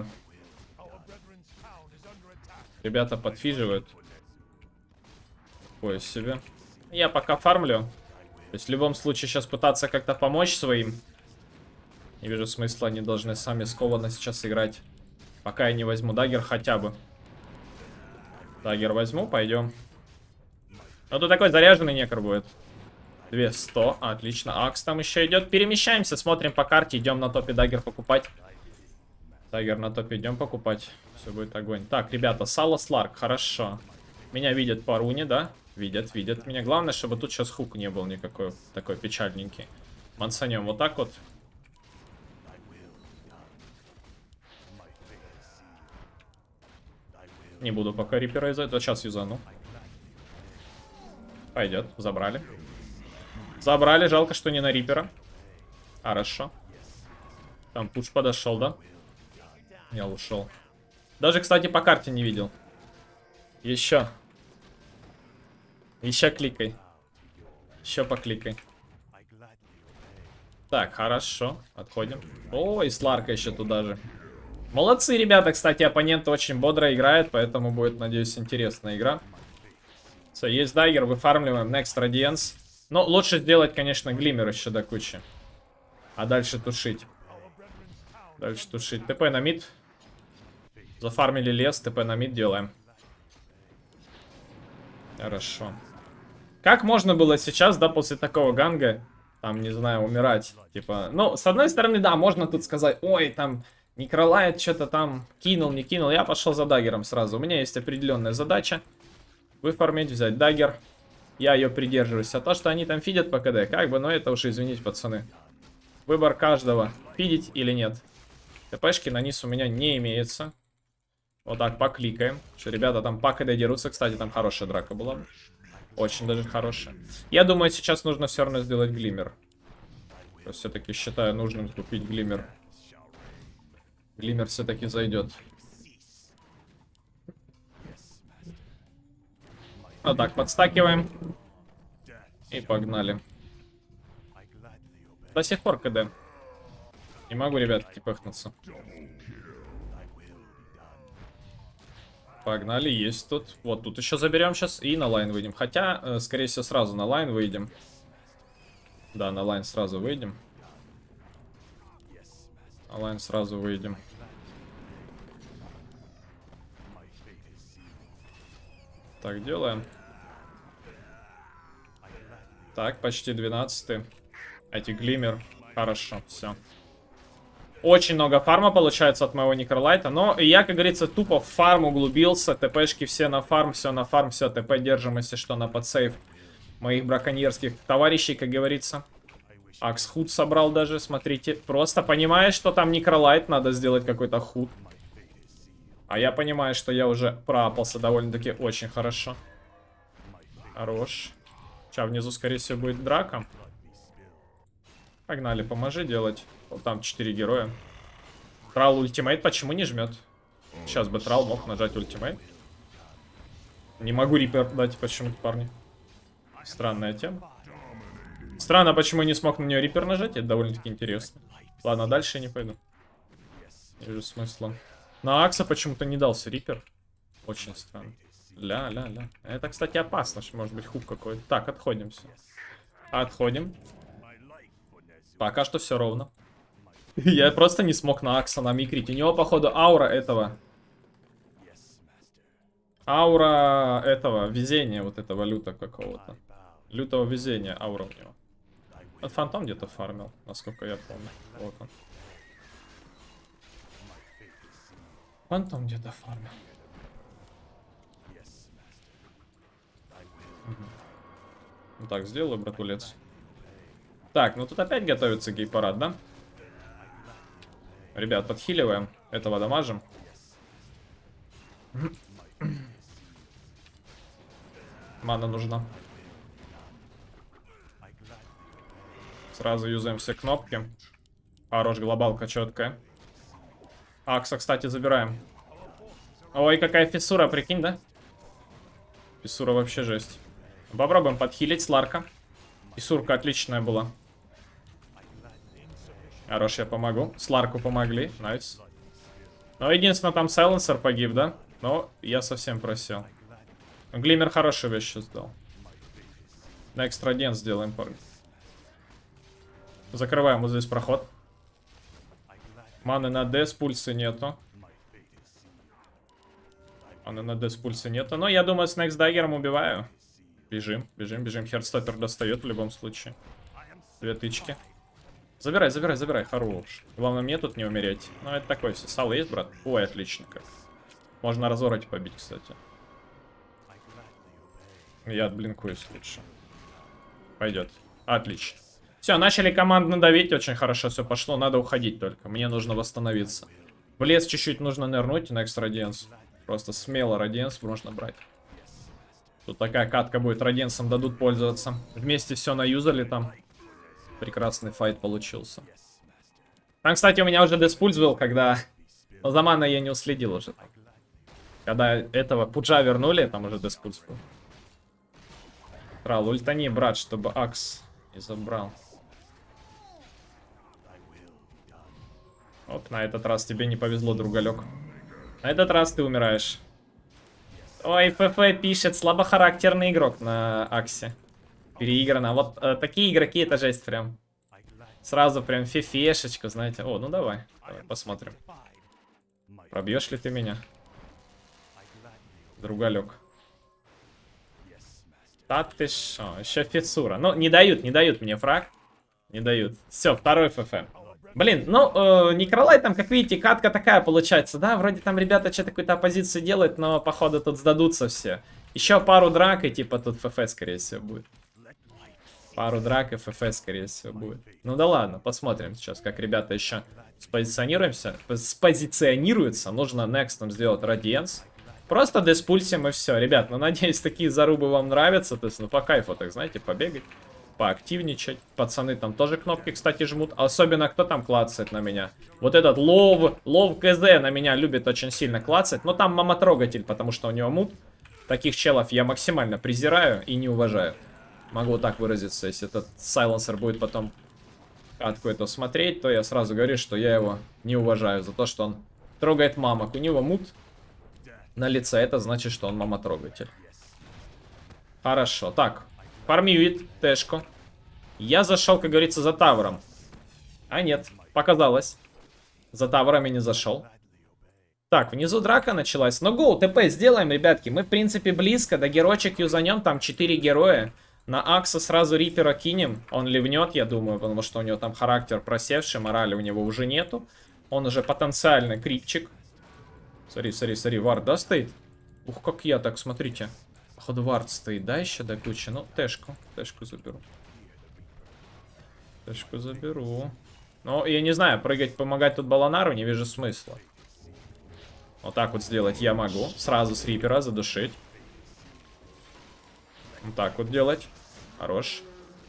Speaker 1: Ребята подфиживают. Такое себе. Я пока фармлю. То есть в любом случае сейчас пытаться как-то помочь своим. Не вижу смысла, они должны сами скованно сейчас играть. Пока я не возьму дагер хотя бы. Дагер возьму, пойдем. Ну тут такой заряженный некр будет. двести. Отлично. Акс там еще идет. Перемещаемся, смотрим по карте. Идем на топе дагер покупать. Дагер на топе идем покупать. Все будет огонь. Так, ребята, Сало Сларк. Хорошо. Меня видят по руне, да? Видят, видят меня. Главное, чтобы тут сейчас хук не был никакой. Такой печальненький. Мансанем вот так вот. Не буду пока рипера из-за этого. Сейчас юзану. Пойдет. Забрали. Забрали. Жалко, что не на рипера. Хорошо. Там пуш подошел, да? Я ушел. Даже, кстати, по карте не видел. Еще. Еще кликай. Еще покликай. Так, хорошо. Отходим. О, и Сларка еще туда же. Молодцы, ребята. Кстати, оппонент очень бодро играет, поэтому будет, надеюсь, интересная игра. Все, есть дагер, выфармливаем. Next Radiance. Но лучше сделать, конечно, глиммер еще до кучи. А дальше тушить. Дальше тушить. ТП на мид. Зафармили лес, ТП на мид делаем. Хорошо. Как можно было сейчас, да, после такого ганга, там, не знаю, умирать? Типа, ну, с одной стороны, да, можно тут сказать, ой, там, Некролайт что-то там кинул, не кинул. Я пошел за даггером сразу. У меня есть определенная задача. Выфармить, взять даггер. Я ее придерживаюсь. А то, что они там фидят по КД, как бы, но это уж, извините, пацаны. Выбор каждого, фидить или нет. ТПшки на низ у меня не имеется. Вот так, покликаем. Что ребята там по КД дерутся. Кстати, там хорошая драка была. Очень даже хорошая. Я думаю, сейчас нужно все равно сделать глиммер. Все-таки считаю нужным купить глиммер. Глиммер все-таки зайдет. Вот так, подстакиваем. И погнали. До сих пор КД. Не могу, ребятки, пыхнуться. Погнали, есть тут. Вот тут еще заберем сейчас и на лайн выйдем. Хотя, э, скорее всего, сразу на лайн выйдем. Да, на лайн сразу выйдем. На лайн сразу выйдем. Так, делаем. Так, почти двенадцатый. Эти глиммер. Хорошо, все. Очень много фарма получается от моего Некролайта. Но я, как говорится, тупо в фарм углубился. ТПшки все на фарм, все на фарм, все. ТП держим, если что, на подсейв моих браконьерских товарищей, как говорится. Акс худ собрал даже, смотрите. Просто понимаешь, что там Некролайт, надо сделать какой-то худ. А я понимаю, что я уже проапался довольно-таки очень хорошо. Хорош. Сейчас внизу, скорее всего, будет драка. Погнали, поможи делать. Вот там четыре героя. Трал ультимейт почему не жмет? Сейчас бы Трал мог нажать ультимейт. Не могу рипер дать почему-то, парни. Странная тема. Странно, почему не смог на нее рипер нажать. Это довольно-таки интересно. Ладно, дальше не пойду. Не вижу смысла. На Акса почему-то не дался рипер. Очень странно. Ля-ля-ля. Это, кстати, опасно, что может быть хук какой-то. Так, отходим все. Отходим. Пока что все ровно. Я просто не смог на Акса намикрить. У него, походу, аура этого. Аура этого везения, вот этого люта какого-то. Лютого везения аура у него. Вот Фантом где-то фармил, насколько я помню. Вот он. Фантом где-то фармил. Угу. Ну так, сделаю, братулец. Так, ну тут опять готовится гей-парад, да? Ребят, подхиливаем. Этого дамажим. Мана нужна. Сразу юзаем все кнопки. Хорош, глобалка четкая. Акса, кстати, забираем. Ой, какая фиссура, прикинь, да? Фиссура вообще жесть. Попробуем подхилить Сларка. Фиссурка отличная была. Хорош, я помогу. Сларку помогли. Найс. Но единственное, там сайленсер погиб, да? Но я совсем просел. Глиммер хорошую вещь сейчас дал. На экстрадент сделаем, парни. Закрываем вот здесь проход. Маны на Д, с пульса нету. Маны на Д, с пульса нету. Но я думаю, с Next Dagger'ом убиваю. Бежим, бежим, бежим. Хердстоппер достает в любом случае. Две тычки. Забирай, забирай, забирай. Хорош. Главное мне тут не умереть. Ну, это такой все. Сало есть, брат? Ой, отлично как. Можно разорать побить, кстати. Я отблинкуюсь лучше. Пойдет. Отлично. Все, начали командно давить. Очень хорошо все пошло. Надо уходить только. Мне нужно восстановиться. В лес чуть-чуть нужно нырнуть. Next Radiance. Просто смело Radiance можно брать. Тут такая катка будет. Радиенсом дадут пользоваться. Вместе все наюзали там. Прекрасный файт получился. Там, кстати, у меня уже Деспульс был, когда... Но за маной я не уследил уже. Когда этого Пуджа вернули, там уже Деспульс был. Трал, ультани, брат, чтобы Акс не забрал. Оп, на этот раз тебе не повезло, другалек. На этот раз ты умираешь. Ой, ФФ пишет, слабохарактерный игрок на Аксе. Переиграно. Вот э, такие игроки, это жесть прям. Сразу прям фифешечку, знаете. О, ну давай, давай посмотрим. Пробьешь ли ты меня? Другалек. Да ты шо, еще фицура. Ну, не дают, не дают мне фраг. Не дают. Все, второй ФФ. Блин, ну, э, Некролайт там, как видите, катка такая получается, да? Вроде там ребята что-то какую-то оппозицию делают, но, походу, тут сдадутся все. Еще пару драк, и типа тут ФФ, скорее всего, будет. Пару драк, и ФФ, скорее всего, будет. Ну да ладно, посмотрим сейчас, как ребята еще спозиционируемся. Спозиционируются. Нужно некстом сделать Радиенс. Просто деспульсим и все. Ребят, ну, надеюсь, такие зарубы вам нравятся. То есть, ну, по кайфу, так, знаете, побегать. Поактивничать. Пацаны там тоже кнопки, кстати, жмут. Особенно кто там клацает на меня. Вот этот лов, лов КЗ на меня любит очень сильно клацать. Но там мама-трогатель, потому что у него мут. Таких челов я максимально презираю и не уважаю. Могу вот так выразиться. Если этот сайленсер будет потом катку это смотреть, то я сразу говорю, что я его не уважаю. За то, что он трогает мамок. У него мут на лице. Это значит, что он мама-трогатель. Хорошо. Так. Фармиюет Тэшку. Я зашел, как говорится, за тавером. А нет, показалось. За тавером я не зашел. Так, внизу драка началась. Ну, гоу, ТП сделаем, ребятки. Мы, в принципе, близко. До геройчик юзанем. Там четыре героя. На Акса сразу Рипера кинем. Он ливнет, я думаю, потому что у него там характер просевший. Морали у него уже нету. Он уже потенциально крипчик. Смотри, смотри, смотри. Вард, да, стоит? Ух, как я так, смотрите. Походу вард стоит, да, еще до кучи? Ну, Тэшку. Тэшку заберу. Тэшку заберу. Ну, я не знаю, прыгать, помогать тут Баланару не вижу смысла. Вот так вот сделать я могу. Сразу с Рипера задушить. Вот так вот делать. Хорош.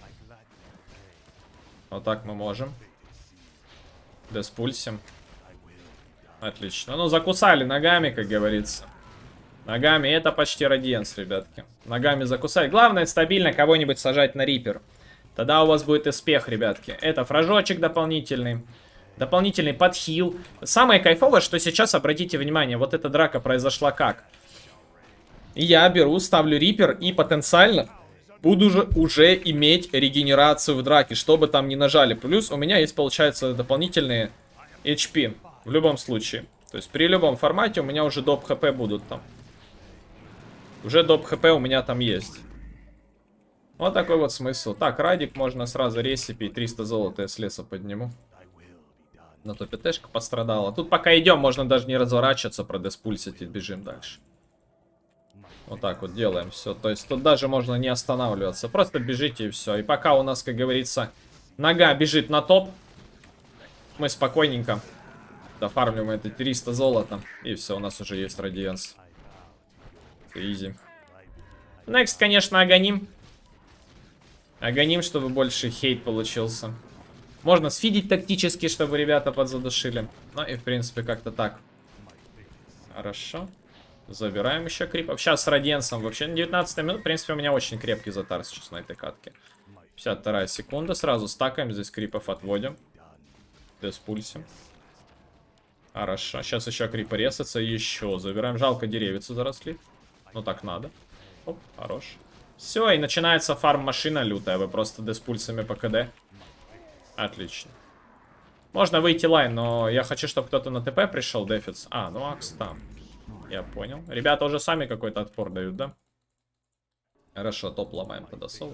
Speaker 1: Вот так мы можем. Деспульсим. Отлично. Ну, закусали ногами, как говорится. Ногами это почти Радиенс, ребятки. Ногами закусать. Главное, стабильно кого-нибудь сажать на Рипер. Тогда у вас будет успех, ребятки. Это фражочек дополнительный. Дополнительный подхил. Самое кайфовое, что сейчас, обратите внимание, вот эта драка произошла как? Я беру, ставлю Рипер и потенциально буду же уже иметь регенерацию в драке, чтобы там не нажали. Плюс у меня есть, получается, дополнительные эйч пи в любом случае. То есть при любом формате у меня уже доп хп будут там. Уже доп хп у меня там есть. Вот такой вот смысл. Так, Радик можно сразу ресипи. триста золота я с леса подниму. На то ПТшка пострадала. Тут пока идем, можно даже не разворачиваться, продеспульсить и бежим дальше. Вот так вот делаем все. То есть тут даже можно не останавливаться. Просто бежите и все. И пока у нас, как говорится, нога бежит на топ, мы спокойненько Дофармливаем это триста золота. И все, у нас уже есть радианс. Изи. Next, конечно, Аганим. Аганим, чтобы больше хейт получился. Можно сфидить тактически, чтобы ребята подзадушили. Ну и, в принципе, как-то так. Хорошо. Забираем еще крипов. Сейчас с радиансом вообще на девятнадцатой минуте. В принципе, у меня очень крепкий затар сейчас на этой катке. пятьдесят вторая секунда. Сразу стакаем. Здесь крипов отводим. Деспульсим. Хорошо. Сейчас еще крипы ресятся. Еще забираем. Жалко, деревицу заросли. Ну так надо. Оп, хорош. Все, и начинается фарм-машина лютая. Вы просто деспульсами по КД. Отлично. Можно выйти лайн, но я хочу, чтобы кто-то на ТП пришел, дефиц. А, ну Акс там. Я понял. Ребята уже сами какой-то отпор дают, да? Хорошо, топ ломаем тогда соло.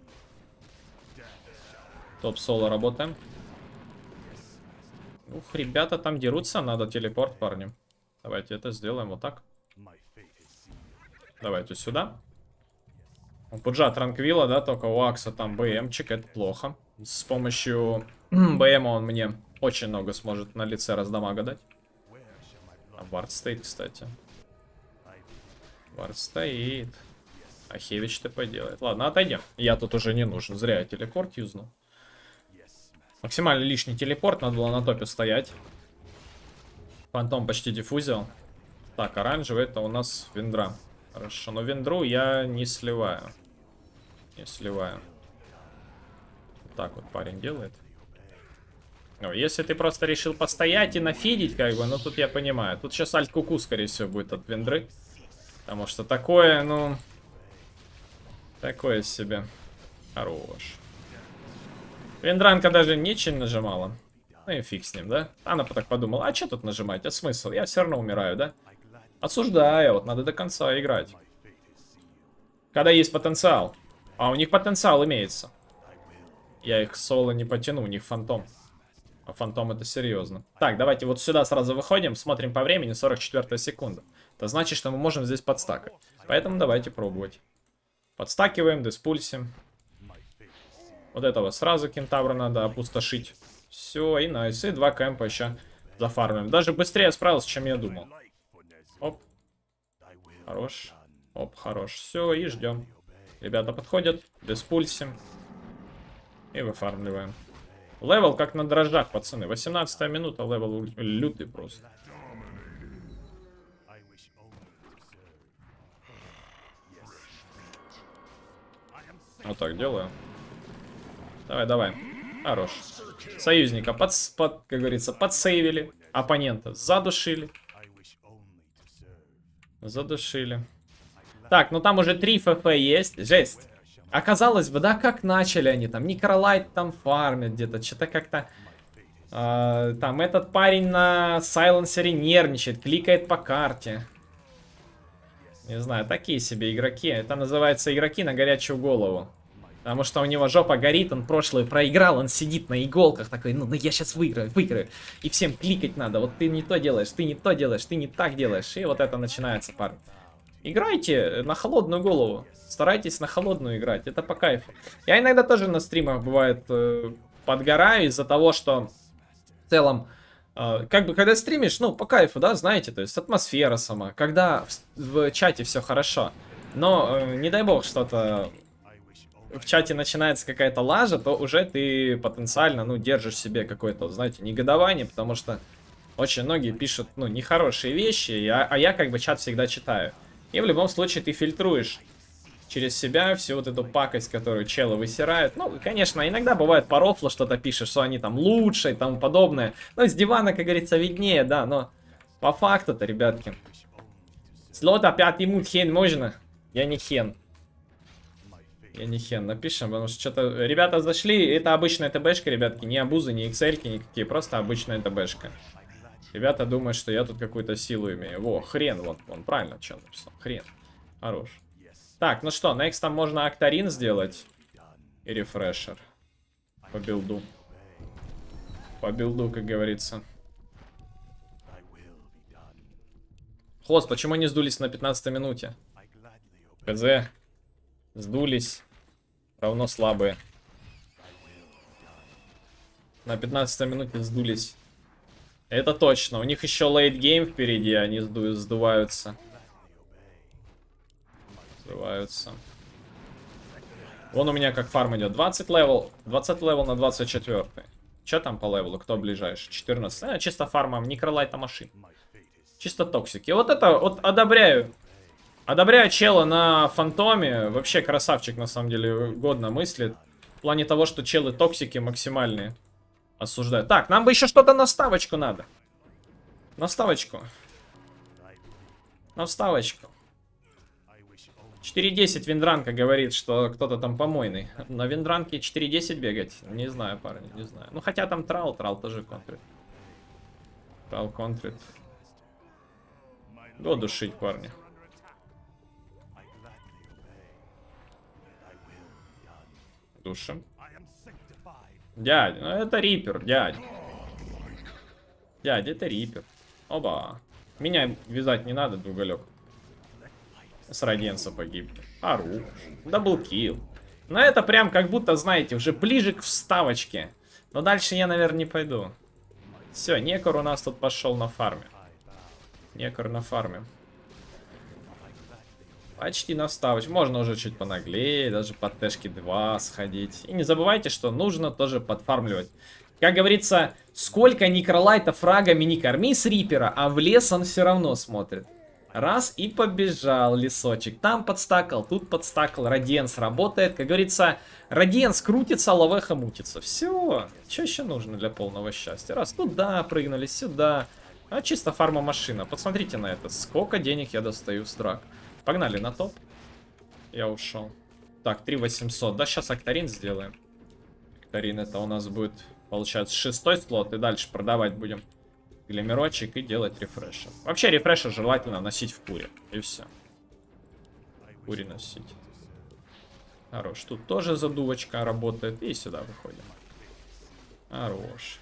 Speaker 1: Топ соло работаем. Ух, ребята там дерутся, надо телепорт, парни. Давайте это сделаем вот так. Давайте сюда. У Пуджа Транквила, да, только у Акса там БМчик, это плохо. С помощью БМа он мне очень много сможет на лице раздамага дать. А Вард стоит, кстати. Вард стоит. А Хевич ТП делает. Ладно, отойдем. Я тут уже не нужен. Зря я телепорт юзнул. Максимально лишний телепорт. Надо было на топе стоять. Фантом почти диффузил. Так, оранжевый это у нас Виндра. Хорошо, но Виндру я не сливаю. Не сливаю. Так вот парень делает. Ну, если ты просто решил постоять и нафидить, как бы, ну тут я понимаю. Тут сейчас альт-куку, скорее всего, будет от Виндры. Потому что такое, ну... Такое себе. Хорош. Виндранка даже ничего нажимала. Ну и фиг с ним, да? Она так подумала, а что тут нажимать? А смысл? Я все равно умираю, да? Осуждаю, вот надо до конца играть. Когда есть потенциал. А у них потенциал имеется. Я их соло не потяну, у них фантом. А фантом это серьезно. Так, давайте вот сюда сразу выходим, смотрим по времени, сорок четвёртая секунда. Это значит, что мы можем здесь подстакать. Поэтому давайте пробовать. Подстакиваем, диспульсим. Вот этого сразу кентавра надо опустошить. Все, и найс. И два кэмпа еще зафармим. Даже быстрее справился, чем я думал. Оп. Хорош. Оп, хорош. Все, и ждем. Ребята подходят, диспульсим. И выфармливаем. Левел как на дрожжах, пацаны. восемнадцатая минута, левел лютый просто. Вот так делаю. Давай, давай. Хорош. Союзника, под, под, как говорится, подсейвили. Оппонента задушили. Задушили. Так, ну там уже три ФФ есть. Жесть. Оказалось бы, да, как начали они там. Никролайт там фармит где-то. Что-то как-то... Э, там этот парень на сайленсере нервничает. Кликает по карте. Не знаю, такие себе игроки. Это называется игроки на горячую голову. Потому что у него жопа горит, он прошлое проиграл, он сидит на иголках такой, ну, ну я сейчас выиграю, выиграю. И всем кликать надо, вот ты не то делаешь, ты не то делаешь, ты не так делаешь. И вот это начинается, парни. Играйте на холодную голову, старайтесь на холодную играть, это по кайфу. Я иногда тоже на стримах, бывает, э, подгораю из-за того, что в целом, э, как бы, когда стримишь, ну, по кайфу, да, знаете, то есть атмосфера сама, когда в, в чате все хорошо. Но, э, не дай бог, что-то... в чате начинается какая-то лажа, то уже ты потенциально, ну, держишь себе какое-то, знаете, негодование, потому что очень многие пишут, ну, нехорошие вещи, а, а я как бы чат всегда читаю. И в любом случае ты фильтруешь через себя всю вот эту пакость, которую челы высирают. Ну, конечно, иногда бывает по рофлу что-то пишешь, что они там лучше и тому подобное. Ну, с дивана, как говорится, виднее, да, но по факту-то, ребятки. Слот опять ему хен можно? Я не хен. Я не хен, напишем, потому что что-то... Ребята зашли, это обычная ТБшка, ребятки, не абузы, не иксельки никакие, просто обычная ТБшка. Ребята думают, что я тут какую-то силу имею. Во, хрен, вот, он правильно что написал, хрен. Хорош. Так, ну что, next там можно Актарин сделать. И рефрешер. По билду. По билду, как говорится. Хост, почему не сдулись на пятнадцатой минуте? КЗ. Сдулись. Равно слабые. На пятнадцатой минуте сдулись. Это точно. У них еще лейт гейм впереди, они сду сдуваются. Сдуваются. Вон у меня как фарм идет. двадцать левел. двадцать левел на двадцать четыре. Че там по левелу? Кто ближайший? четырнадцать. А, чисто фармом Некролайта машин. Чисто токсики. Вот это вот одобряю. Одобряю чела на фантоме. Вообще красавчик на самом деле годно мыслит. В плане того, что челы токсики максимальные. Осуждаю. Так, нам бы еще что-то на вставочку надо. На вставочку. На вставочку. четыре десять Виндранка говорит, что кто-то там помойный. На Виндранке четыре десять бегать? Не знаю, парни, не знаю. Ну, хотя там Трал, Трал тоже контрит. Трал контрит. Го душить, парни. Душим. Дядя, ну это Риппер, дядя. Дядя, это Риппер. Оба. Меня вязать не надо, другалек. С Радиенса погиб. Ару. Даблкил. Но это прям как будто, знаете, уже ближе к вставочке. Но дальше я, наверное, не пойду. Все, Некор у нас тут пошел на фарме. Некор на фарме. Почти на вставочку. Можно уже чуть понаглее, даже под тэшки два сходить. И не забывайте, что нужно тоже подфармливать. Как говорится, сколько Некролайта фрагами не корми с Риппера, а в лес он все равно смотрит. Раз и побежал лесочек. Там подстакал, тут подстакал. Радиенс работает. Как говорится, Радиенс крутится, лавеха мутится. Все. Что еще нужно для полного счастья? Раз туда прыгнули, сюда. А чисто фарма машина. Посмотрите на это. Сколько денег я достаю с драк. Погнали на топ. Я ушел. Так, три восемьсот. Да, сейчас Актарин сделаем. Актарин это у нас будет, получается, шестой слот. И дальше продавать будем глимерочек и делать рефрешер. Вообще рефрешер желательно носить в куре. И все. В куре носить. Хорош. Тут тоже задувочка работает. И сюда выходим. Хорош.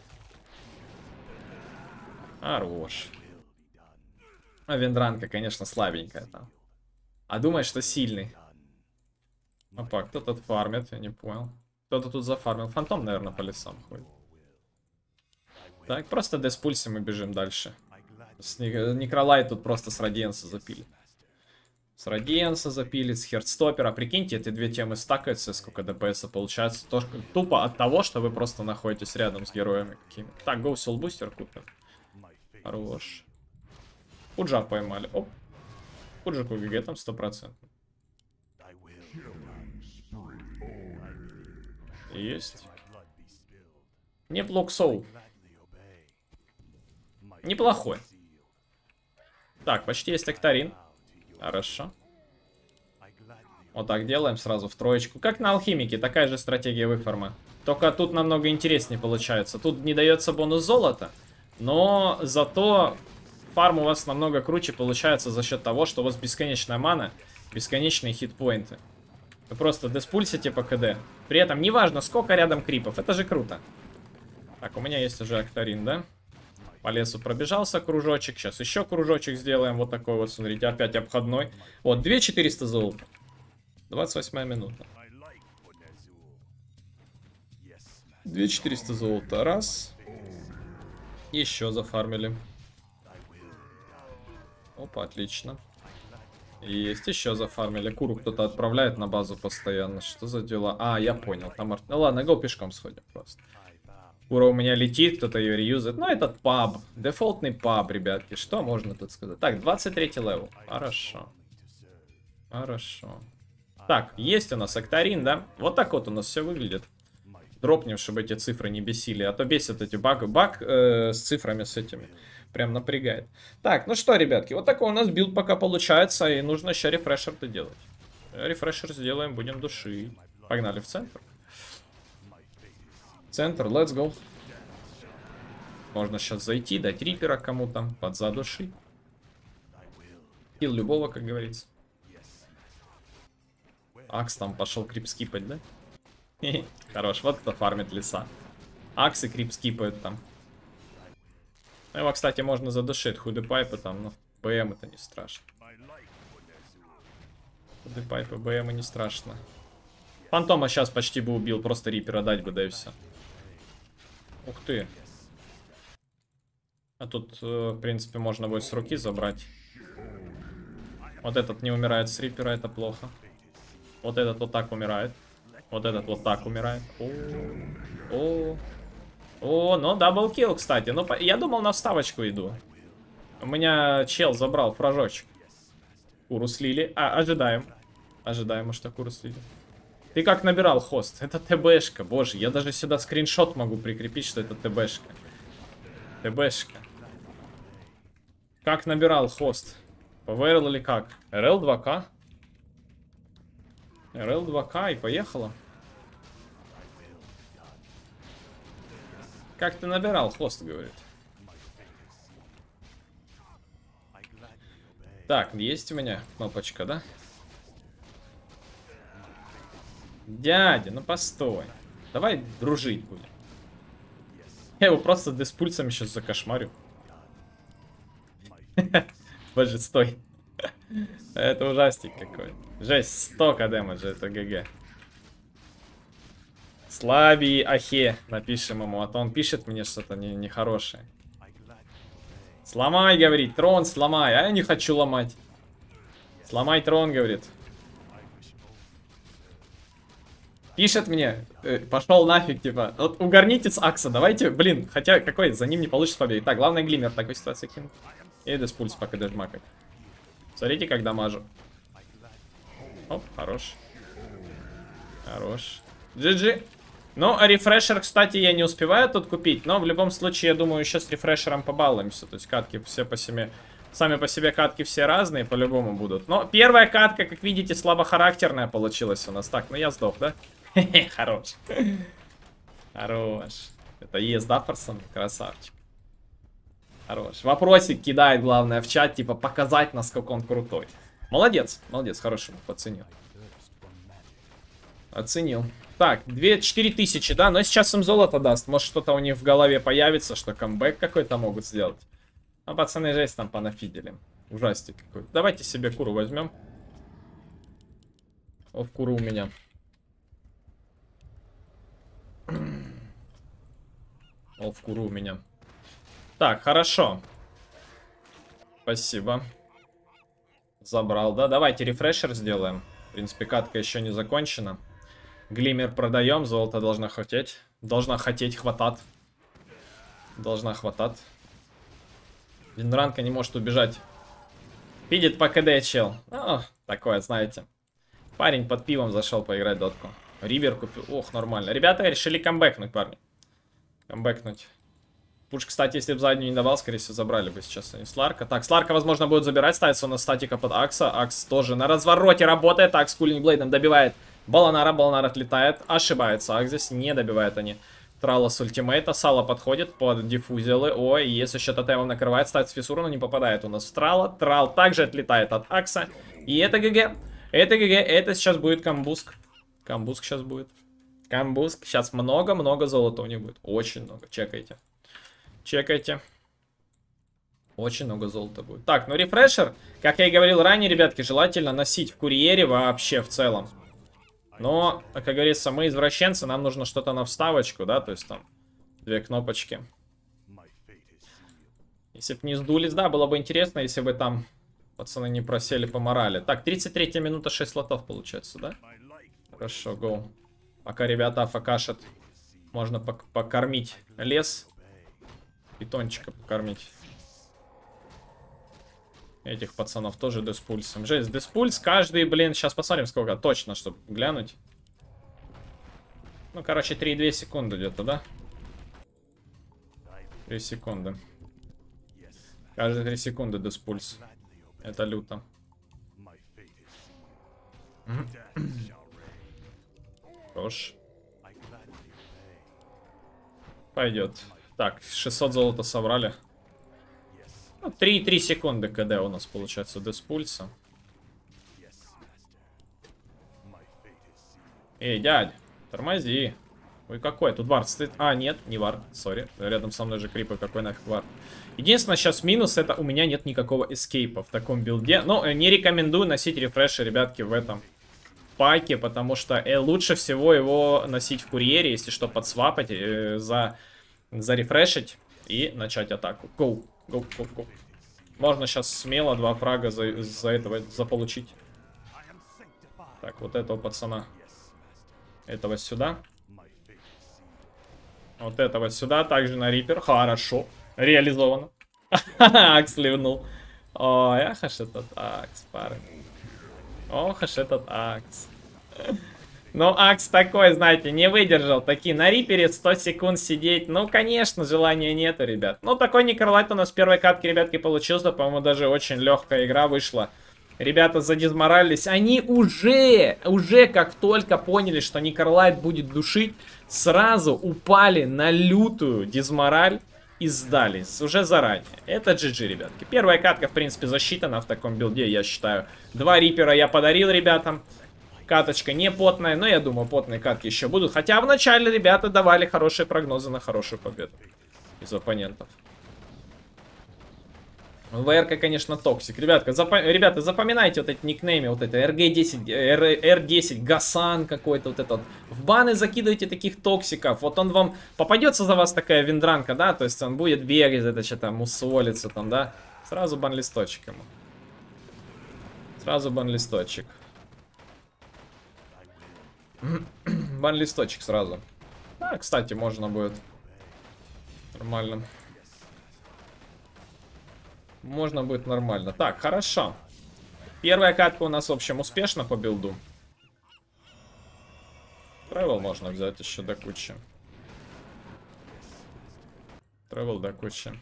Speaker 1: Хорош. А Виндранка, конечно, слабенькая там. А думает, что сильный. Опа, кто тут фармит, я не понял. Кто-то тут зафармил. Фантом, наверное, по лесам ходит. Так, просто деспульсим и бежим дальше. С Некролайт тут просто с Радиенса запили. С Радиенса запили, с Хердстоппера. Прикиньте, эти две темы стакаются, сколько ДПСа получается. Тоже тупо от того, что вы просто находитесь рядом с героями какими-то. Так, гоу Soul Booster купим. Хорош. Пуджа поймали. Оп. Пуджику ГГ там сто процентов. Есть. Не блок соул. Неплохой. Так, почти есть Актарин. Хорошо. Вот так делаем сразу в троечку. Как на Алхимике, такая же стратегия выфарма. Только тут намного интереснее получается. Тут не дается бонус золота. Но зато фарм у вас намного круче получается за счет того, что у вас бесконечная мана, бесконечные хитпоинты. Вы просто деспульсите по КД. При этом неважно, сколько рядом крипов. Это же круто. Так, у меня есть уже Актарин, да? По лесу пробежался кружочек. Сейчас еще кружочек сделаем. Вот такой вот, смотрите, опять обходной. Вот, две тысячи четыреста золота. двадцать восьмая минута. две тысячи четыреста золота. Раз. Еще зафармили. Опа, отлично. Есть, еще зафармили. Куру кто-то отправляет на базу постоянно. Что за дела? А, я понял. Там... Ну ладно, го пешком сходим просто. Кура у меня летит, кто-то ее реюзает. Ну, этот паб. Дефолтный паб, ребятки. Что можно тут сказать? Так, двадцать третий левел. Хорошо. Хорошо. Так, есть у нас Актарин, да? Вот так вот у нас все выглядит. Дропнем, чтобы эти цифры не бесили. А то бесят эти баг, баг э, с цифрами, с этими. Прям напрягает. Так, ну что, ребятки, вот такой у нас билд пока получается. И нужно еще рефрешер-то делать. Рефрешер сделаем, будем душить. Погнали в центр. Центр, let's go. Можно сейчас зайти, дать рипера кому-то, подзадушить. Килл любого, как говорится. Акс там пошел крип скипать, да? Хорош, вот кто фармит леса. Аксы крип скипают там. Его, кстати, можно задушить. Худепайпы там, но БМ это не страшно. Худепайпы, БМ не страшно. Фантома сейчас почти бы убил, просто рипера дать бы, да и все. Ух ты. А тут, в принципе, можно будет с руки забрать. Вот этот не умирает с Рипера, это плохо. Вот этот вот так умирает. Вот этот вот так умирает. О, о, о, ну даблкил, кстати. Ну, я думал, на вставочку иду. У меня чел забрал фражочек. Куру слили. А, ожидаем. Ожидаем, что куру слили. Ты как набирал хост? Это ТБшка. Боже, я даже сюда скриншот могу прикрепить, что это ТБшка. ТБшка. Как набирал хост? ПВРЛ или как? РЛ два ка? РЛ два ка и поехала. Как ты набирал хост, говорит. Так, есть у меня кнопочка, да? Дядя, ну постой. Давай дружить будем. Я его просто деспульсами сейчас закошмарю. Боже, стой. Это ужастик какой. Жесть, столько дэмэджа, это ГГ. Слаби ахе, напишем ему, а то он пишет мне что-то нехорошее. Не сломай, говорит, трон сломай, а я не хочу ломать. Сломай трон, говорит. Пишет мне, э, пошел нафиг, типа, вот угорните с Акса, давайте, блин, хотя какой, за ним не получится победить. Так, главное глиммер в такой ситуации кинуть. И деспульс пока дожмакать. Смотрите, как дамажу. Оп, хорош. Хорош. джи джи. Ну, а рефрешер, кстати, я не успеваю тут купить, но в любом случае, я думаю, сейчас с рефрешером побалуемся. То есть катки все по себе, сами по себе катки все разные, по-любому будут. Но первая катка, как видите, слабохарактерная получилась у нас. Так, ну я сдох, да? Хе-хе, хорош. Хорош. Это ес, да, Форсон? Красавчик. Хорош. Вопросик кидает, главное, в чат, типа, показать, насколько он крутой. Молодец, молодец, хорошему, оценил. Оценил. Так, четыре тысячи, да, но сейчас им золото даст. Может, что-то у них в голове появится, что камбэк какой-то могут сделать. А пацаны жесть там понафидели. Ужастик какой-то. Давайте себе куру возьмем. О, в куру у меня. О, в куру у меня. Так, хорошо. Спасибо. Забрал, да? Давайте рефрешер сделаем. В принципе, катка еще не закончена. Глиммер продаем, золото должна хотеть. Должна хотеть, хватать. Должна хватать. Винранка не может убежать. Видит по КД чел. О, такое, знаете. Парень под пивом зашел поиграть дотку. Ривер купил. Ох, нормально. Ребята решили камбэкнуть, парни. Камбэкнуть. Пуш, кстати, если бы заднюю не давал, скорее всего, забрали бы сейчас они Сларка. Так, Сларка, возможно, будет забирать. Ставится у нас статика под Акса. Акс тоже на развороте работает. Акс кулинг блейдом добивает Баланара. Баланар отлетает. Ошибается. Акс здесь не добивает они. Трала с ультимейта. Сало подходит под диффузилы. Ой, если еще тотемом накрывает, ставится фиссура, но не попадает у нас в Трала. Трал также отлетает от Акса. И это ГГ. Это ГГ. Это сейчас будет камбуск. Камбуск сейчас будет. Камбуск. Сейчас много-много золота у них будет. Очень много. Чекайте. Чекайте. Очень много золота будет. Так, ну рефрешер, как я и говорил ранее, ребятки, желательно носить в курьере вообще в целом. Но, как говорится, мы извращенцы, нам нужно что-то на вставочку, да, то есть там две кнопочки. Если бы не сдулись, да, было бы интересно, если бы там пацаны не просели по морали. Так, тридцать третья минута, шесть слотов получается, да? Хорошо, гоу. Пока ребята афакашат, можно пок покормить лес. Питончика покормить. Этих пацанов тоже деспульсом. Жесть, деспульс каждый, блин, сейчас посмотрим сколько. Точно, чтобы глянуть. Ну, короче, три и две секунды где-то, да? три секунды. Каждые три секунды деспульс. Это люто. Хорош. Пойдет. Так, шестьсот золота собрали. Ну, три и три секунды КД у нас получается деспульса. Эй, дядь, тормози. Ой, какой? Тут вард стоит. А, нет, не вард, сори. Рядом со мной же крипы, какой нафиг вард. Единственное, сейчас минус, это у меня нет никакого эскейпа в таком билде. Но не рекомендую носить рефреши, ребятки, в этом паке, потому что э, лучше всего его носить в курьере, если что, подсвапать, э, за, зарефрешить и начать атаку. Гоу. Гоп, гоп, гоп. Можно сейчас смело два фрага за, за этого заполучить. Так, вот этого пацана. Этого сюда. Вот этого сюда. Также на Риппер. Хорошо. Реализовано. Акс ливнул. Ой, ах аж этот Акс, парень. Ох аж этот Акс. Ну, Акс такой, знаете, не выдержал. Такие на Рипере сто секунд сидеть. Ну, конечно, желания нету, ребят. Ну, такой Никерлайт у нас в первой катке, ребятки, получился. По-моему, даже очень легкая игра вышла. Ребята задизморалились. Они уже, уже как только поняли, что Никерлайт будет душить, сразу упали на лютую дизмораль и сдались. Уже заранее. Это джи джи, ребятки. Первая катка, в принципе, засчитана в таком билде, я считаю. Два Рипера я подарил ребятам. Каточка не потная, но я думаю, потные катки еще будут. Хотя в начале ребята давали хорошие прогнозы на хорошую победу из оппонентов. ВРК, конечно, токсик. Ребятка, запо ребята, запоминайте вот эти никнеймы. Вот это эр джи десять, эр десять, Гасан какой-то вот этот. В баны закидывайте таких токсиков. Вот он вам... Попадется за вас такая виндранка, да? То есть он будет бегать, это что-то мусолиться там, да? Сразу бан-листочек ему. Сразу бан-листочек. Бан-листочек сразу. А, кстати, можно будет. Нормально. Можно будет нормально. Так, хорошо. Первая катка у нас, в общем, успешно по билду. Тревел можно взять еще до кучи. Тревел до кучи.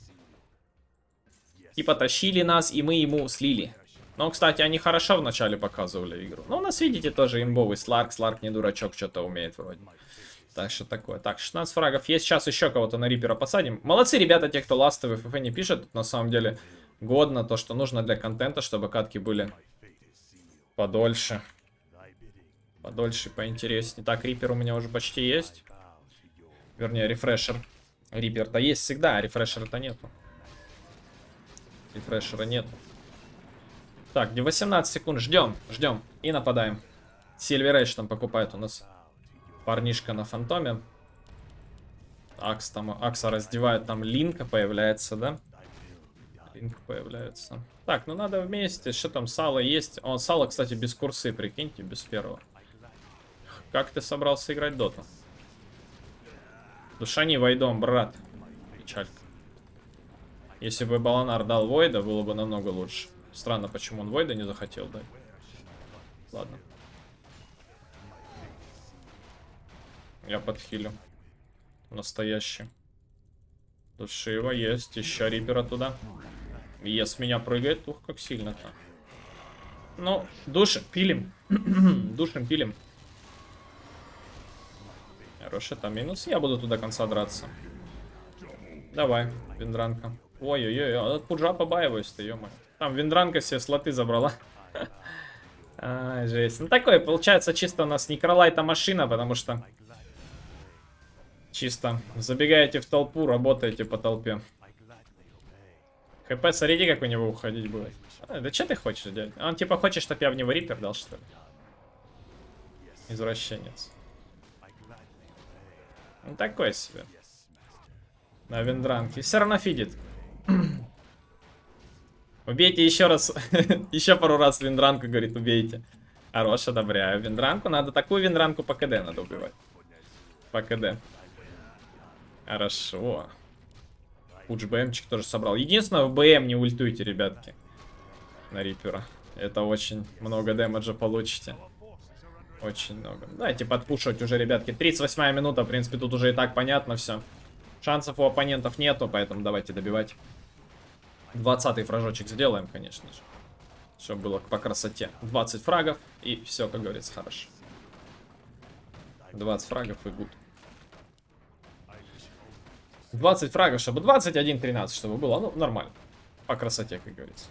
Speaker 1: И потащили нас, и мы ему слили. Но, кстати, они хорошо вначале показывали игру. Но у нас, видите, тоже имбовый Сларк. Сларк не дурачок, что-то умеет вроде. Так что такое. Так, шестнадцать фрагов есть. Сейчас еще кого-то на Риппера посадим. Молодцы, ребята, те, кто ластовый ФФ не пишет. На самом деле, годно то, что нужно для контента, чтобы катки были подольше. Подольше, поинтереснее. Так, Риппер у меня уже почти есть. Вернее, рефрешер. Риппер-то есть всегда, а рефрешера-то нету. Рефрешера нету. Так, восемнадцать секунд. Ждем, ждем. И нападаем. Silver Edge там покупает у нас парнишка на фантоме. Акс там, Акса раздевает, там Линка появляется, да? Линка появляется. Так, ну надо вместе. Что там, Сало есть? О, Сало, кстати, без курсы, прикиньте, без первого. Как ты собрался играть доту? Душани Войдом, брат. Печалька. Если бы Баланар дал Войда, было бы намного лучше. Странно, почему он Войда не захотел дать. Ладно. Я подхилю. Настоящий. Душива есть. Еще Риппера туда. Ес меня прыгает. Ух, как сильно-то. Ну, душим, пилим. Душим, пилим. Хороший там минус. Я буду туда конца драться. Давай, виндранка. Ой-ой-ой, от пуджа побаиваюсь-то, ё-моё. Там виндранка все слоты забрала. А, жесть. Ну такое, получается, чисто у нас Никерлайта машина, потому что чисто забегаете в толпу, работаете по толпе. ХП, смотрите, как у него уходить будет. А, да что ты хочешь делать? Он типа хочет, чтобы я в него Риппер дал, что ли? Извращенец. Ну такой себе. На виндранке. Все равно фидит. Убейте еще раз. Еще пару раз виндранку, говорит, убейте. Хорош, одобряю. Виндранку надо. Такую виндранку по КД надо убивать. По КД. Хорошо. Пудж БМчик тоже собрал. Единственное, в БМ не ультуйте, ребятки. На Риппера. Это очень много дэмэджа получите. Очень много. Давайте подпушивать уже, ребятки. тридцать восьмая минута, в принципе, тут уже и так понятно все. Шансов у оппонентов нету, поэтому давайте добивать. двадцатый фражочек сделаем, конечно же. Чтобы было по красоте. двадцать фрагов, и все, как говорится, хорошо. двадцать фрагов и гуд. двадцать фрагов, чтобы двадцать один тринадцать, чтобы было, ну, нормально. По красоте, как говорится.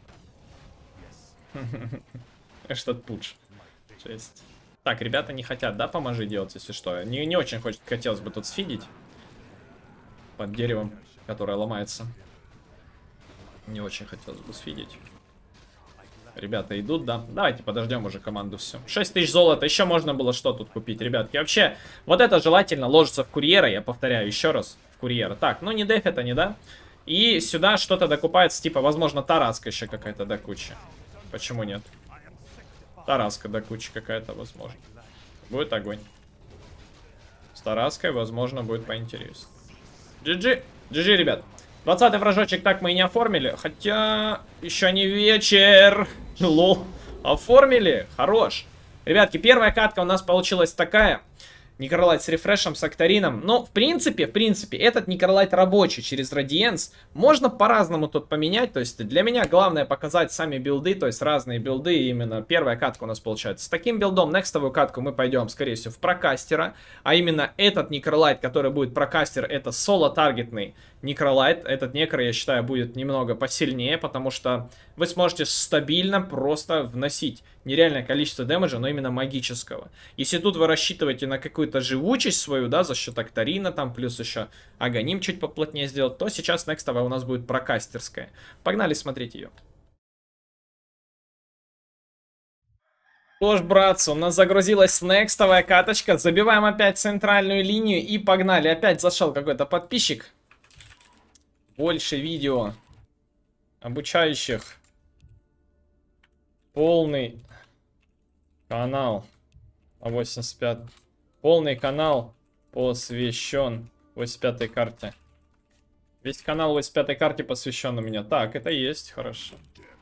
Speaker 1: Что-то пудж. Жесть. Так, ребята не хотят, да, поможи делать, если что. Не, не очень хочет, хотелось бы тут сфидить. Под деревом, которое ломается. Не очень хотелось бы сфидить. Ребята идут, да. Давайте подождем уже команду, все. шесть тысяч золота, еще можно было что тут купить, ребятки. Вообще, вот это желательно ложится в курьера, я повторяю еще раз, в курьера. Так, ну не дефят они, да? И сюда что-то докупается, типа, возможно, тараска еще какая-то до кучи. Почему нет? Тараска до кучи какая-то, возможно. Будет огонь. С тараской, возможно, будет поинтереснее. джи джи. джи джи, ребят. двадцатый вражочек так мы и не оформили. Хотя, еще не вечер. Лол. Оформили. Хорош. Ребятки, первая катка у нас получилась такая. Никерлайт с рефрешем, с Актарином. Но, в принципе, в принципе, этот Никерлайт рабочий через Радиенс. Можно по-разному тут поменять. То есть, для меня главное показать сами билды. То есть, разные билды. Именно первая катка у нас получается с таким билдом. Некстовую катку мы пойдем, скорее всего, в прокастера. А именно этот Никерлайт, который будет прокастер, это соло-таргетный Никерлайт. Этот некр, я считаю, будет немного посильнее. Потому что вы сможете стабильно просто вносить нереальное количество дэмэджа, но именно магического. Если тут вы рассчитываете на какую-то живучесть свою, да, за счет Актарина, там, плюс еще Аганим чуть поплотнее сделать, то сейчас некстовая у нас будет прокастерская. Погнали смотреть ее. Что ж, братцы, у нас загрузилась некстовая каточка. Забиваем опять центральную линию и погнали. Опять зашел какой-то подписчик. Больше видео обучающих. Полный канал по восемьдесят пять. Полный канал посвящен восемьдесят пятой карте. Весь канал восемьдесят пятой карте посвящен у меня. Так, это есть, хорошо.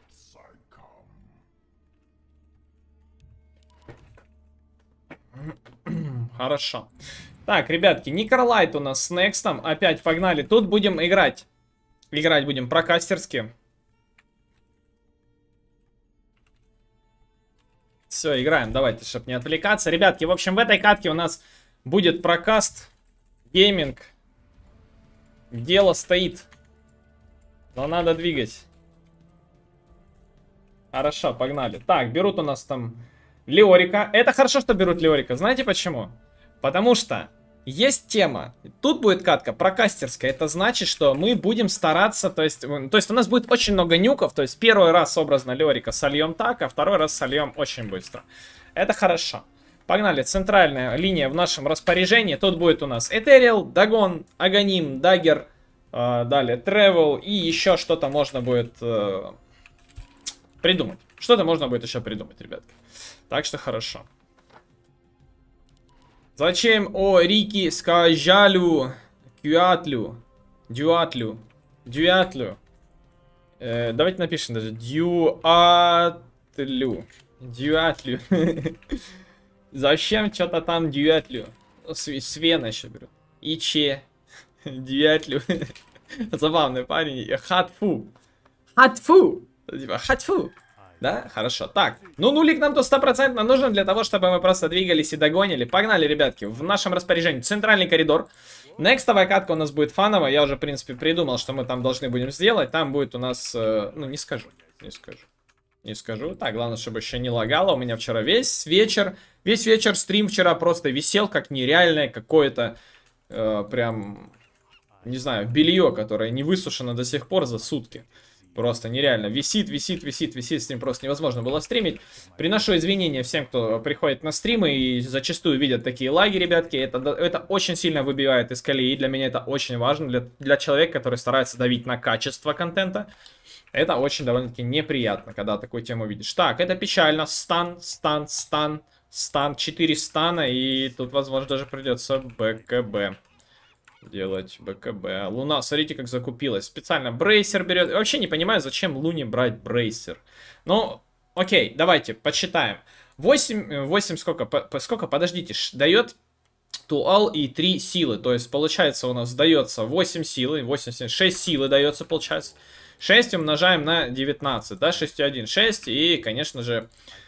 Speaker 1: Хорошо. Так, ребятки, Никерлайт у нас с Некстом. Опять погнали. Тут будем играть. Играть будем прокастерски. Все, играем, давайте, чтобы не отвлекаться. Ребятки, в общем, в этой катке у нас будет прокаст, гейминг. Дело стоит. Но надо двигать. Хорошо, погнали. Так, берут у нас там Леорика. Это хорошо, что берут Леорика. Знаете почему? Потому что есть тема. Тут будет катка прокастерская. Это значит, что мы будем стараться. То есть, то есть у нас будет очень много нюков. То есть первый раз образно Леорика сольем так, а второй раз сольем очень быстро. Это хорошо. Погнали. Центральная линия в нашем распоряжении. Тут будет у нас Этериал, Дагон, Аганим, Даггер. Э, далее Тревел. И еще что-то можно будет э, придумать. Что-то можно будет еще придумать, ребятки. Так что хорошо. Зачем о Рики сказалю Кюатлю, Дюатлю, Дюатлю. Э, давайте напишем даже Дюатлю, Дюатлю. Зачем что-то там Дюатлю? Свена еще беру. Иче, Дюатлю. Забавный парень. Хатфу. Хатфу. Типа хатфу. Да, хорошо. Так, ну нулик нам тут стопроцентно нужен для того, чтобы мы просто двигались и догонили. Погнали, ребятки, в нашем распоряжении центральный коридор. Некстовая катка у нас будет фановая. Я уже, в принципе, придумал, что мы там должны будем сделать. Там будет у нас, э, ну, не скажу, не скажу. Не скажу. Так, главное, чтобы еще не лагало. У меня вчера весь вечер, весь вечер стрим вчера просто висел, как нереальное какое-то, э, прям, не знаю, белье, которое не высушено до сих пор за сутки. Просто нереально. Висит, висит, висит, висит. С ним просто невозможно было стримить. Приношу извинения всем, кто приходит на стримы и зачастую видят такие лаги, ребятки. Это, это очень сильно выбивает из колеи. Для меня это очень важно. Для, для человека, который старается давить на качество контента. Это очень довольно-таки неприятно, когда такую тему видишь. Так, это печально. Стан, стан, стан, стан. четыре стана. И тут, возможно, даже придется БКБ делать. БКБ. Луна, смотрите, как закупилась. Специально брейсер берет. Я вообще не понимаю, зачем Луне брать брейсер. Ну, окей, давайте, подсчитаем. восемь, восемь сколько? По, сколько? Подождите. Дает туал и три силы. То есть, получается, у нас дается восемь силы. восемь, семь, шесть силы дается, получается. шесть умножаем на девятнадцать, да? шесть и один, шесть. И, конечно же,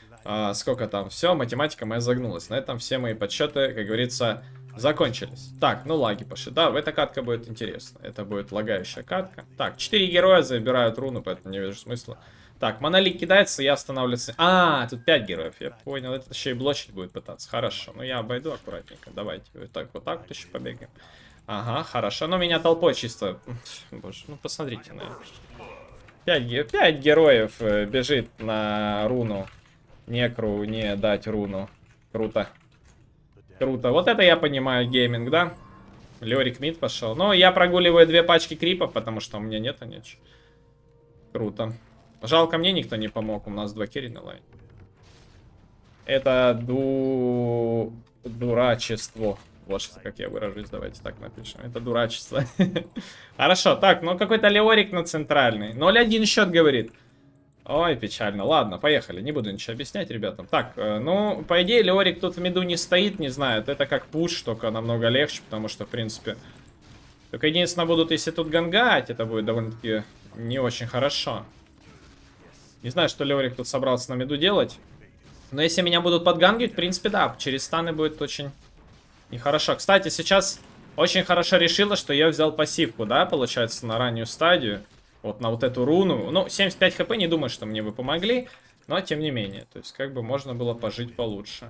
Speaker 1: а, сколько там? Все, математика моя загнулась. На этом все мои подсчеты, как говорится, закончились. Так, ну лаги пошли. Да, эта катка будет интересна. Это будет лагающая катка. Так, четыре героя забирают руну, поэтому не вижу смысла. Так, монолит кидается, я останавливаюсь. А, тут пять героев, я понял. Это еще и блочить будет пытаться. Хорошо, ну я обойду аккуратненько. Давайте вот так вот, так вот еще побегаем. Ага, хорошо. Но меня толпой чисто... Боже, ну посмотрите на это. пять, пять героев бежит на руну. Некру не дать руну. Круто. Круто. Вот это я понимаю гейминг, да? Леорик мид пошел. Но я прогуливаю две пачки крипов, потому что у меня нету ничего. Круто. Жалко, мне никто не помог. У нас два керри на лайне. Это ду... дурачество. Вот что, как я выражусь. Давайте так напишем. Это дурачество. Хорошо. Так, ну какой-то Леорик на центральный. ноль один счет говорит. Ой, печально. Ладно, поехали. Не буду ничего объяснять ребятам. Так, э, ну, по идее, Леорик тут в миду не стоит, не знаю. Это как пуш, только намного легче, потому что, в принципе... Только единственное, будут, если тут гангать, это будет довольно-таки не очень хорошо. Не знаю, что Леорик тут собрался на миду делать. Но если меня будут подгангивать, в принципе, да, через станы будет очень нехорошо. Кстати, сейчас очень хорошо решила, что я взял пассивку, да, получается, на раннюю стадию. Вот на вот эту руну. Ну, семьдесят пять хп, не думаю, что мне бы помогли. Но, тем не менее. То есть, как бы можно было пожить получше.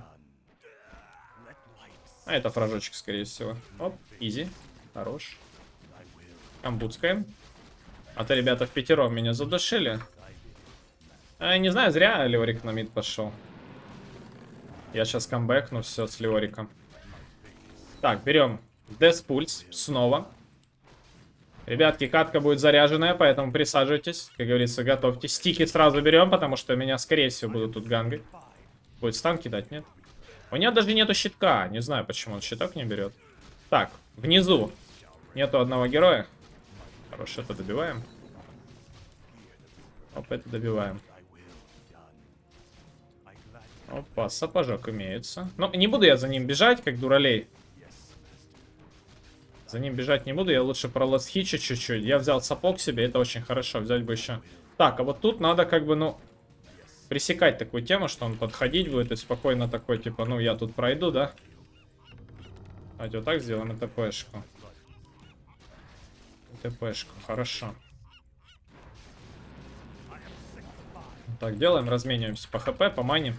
Speaker 1: А это фражочек, скорее всего. Оп, изи. Хорош. Камбутская. А то ребята в пятером меня задушили. А, не знаю, зря Леорик на мид пошел. Я сейчас камбэкну все с Леориком. Так, берем Death Pulse снова. Ребятки, катка будет заряженная, поэтому присаживайтесь. Как говорится, готовьте. Стики сразу берем, потому что меня, скорее всего, будут тут гангать. Будет стан кидать, нет? У него даже нету щитка. Не знаю, почему он щиток не берет. Так, внизу нету одного героя. Хорошо, это добиваем. Оп, это добиваем. Опа, сапожок имеется. Ну, не буду я за ним бежать, как дуралей. За ним бежать не буду, я лучше пролосхичу чуть-чуть. Я взял сапог себе, это очень хорошо. Взять бы еще. Так, а вот тут надо как бы, ну, пресекать такую тему, что он подходить будет и спокойно такой, типа, ну, я тут пройду, да? Давайте вот так сделаем и ТПшку. ТПшку, хорошо. Так, делаем, размениваемся по хп, по мане.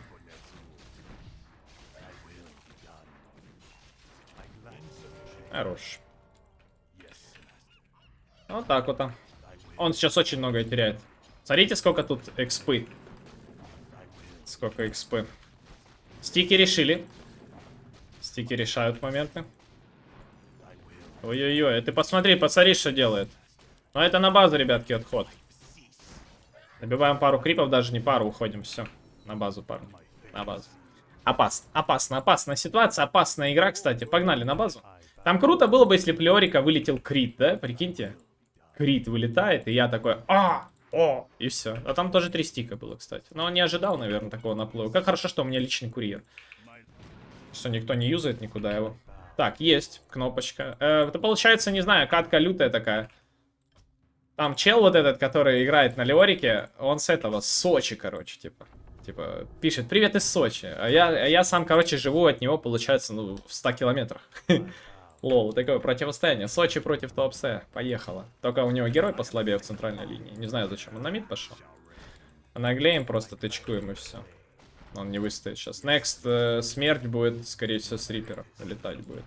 Speaker 1: Хорош. Вот так вот. Он сейчас очень много теряет. Смотрите, сколько тут экспы. Сколько экспы. Стики решили. Стики решают моменты. Ой-ой-ой, ты посмотри, посмотри, что делает. Но это на базу, ребятки, отход. Добиваем пару крипов, даже не пару, уходим, все. На базу пару. На базу. Опасно, опасно, опасная ситуация, опасная игра, кстати. Погнали на базу. Там круто было бы, если б Леорика вылетел крит, да? Прикиньте. Крит вылетает, и я такой, а, о, и все. А там тоже три стика было, кстати. Но он не ожидал, наверное, такого наплыва. Как хорошо, что у меня личный курьер. Что никто не юзает никуда его. Так, есть кнопочка. Э, это получается, не знаю, катка лютая такая. Там чел вот этот, который играет на Леорике, он с этого, с Сочи, короче, типа. Типа, пишет, привет из Сочи. А я, а я сам, короче, живу от него, получается, ну, в ста километрах. Лол, такое противостояние. Сочи против Туапсе. Поехало. Только у него герой послабее в центральной линии. Не знаю, зачем он на мид пошел. А наглеем, просто тычкуем и все. Он не выстоит сейчас. Next э, смерть будет, скорее всего, с Рипером. Летать будет.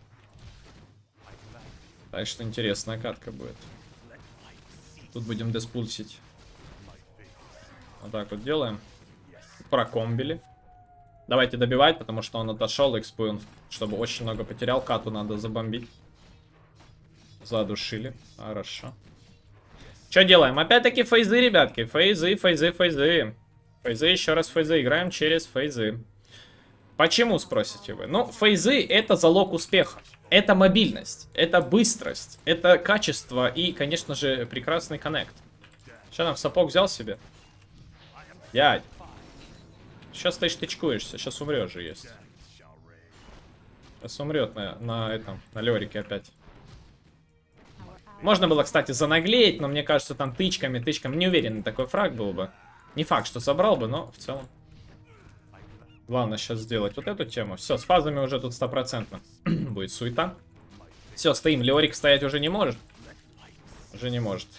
Speaker 1: Так что интересная катка будет. Тут будем деспульсить. Вот так вот делаем. Прокомбили. Давайте добивать, потому что он отошел, экспу он, чтобы очень много потерял. Кату надо забомбить. Задушили. Хорошо. Что делаем? Опять-таки фейзы, ребятки. Фейзы, фейзы, фейзы. Фейзы, еще раз фейзы. Играем через фейзы. Почему, спросите вы? Ну, фейзы это залог успеха. Это мобильность, это быстрость, это качество и, конечно же, прекрасный коннект. Что там, сапог взял себе? Дядь. Сейчас ты тычкуешься, сейчас умрешь же есть. Сейчас умрет на, на этом, на Леорике опять. Можно было, кстати, занаглеть, но мне кажется, там тычками, тычками. Не уверен, такой фраг был бы. Не факт, что собрал бы, но в целом. Главное сейчас сделать вот эту тему. Все, с фазами уже тут стопроцентно будет суета. Все, стоим. Леорик стоять уже не может. Уже не может.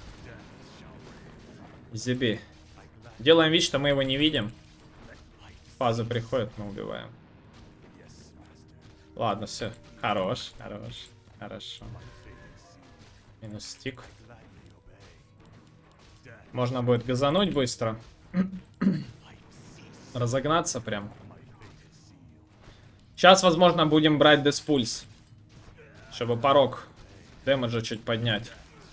Speaker 1: Зиби. Делаем вид, что мы его не видим. Фаза приходит, мы убиваем. Ладно, все. Хорош, хорош, хорошо. Минус стик. Можно будет газануть быстро. Разогнаться прям. Сейчас, возможно, будем брать Деспульс. Чтобы порог дэмэджа чуть поднять.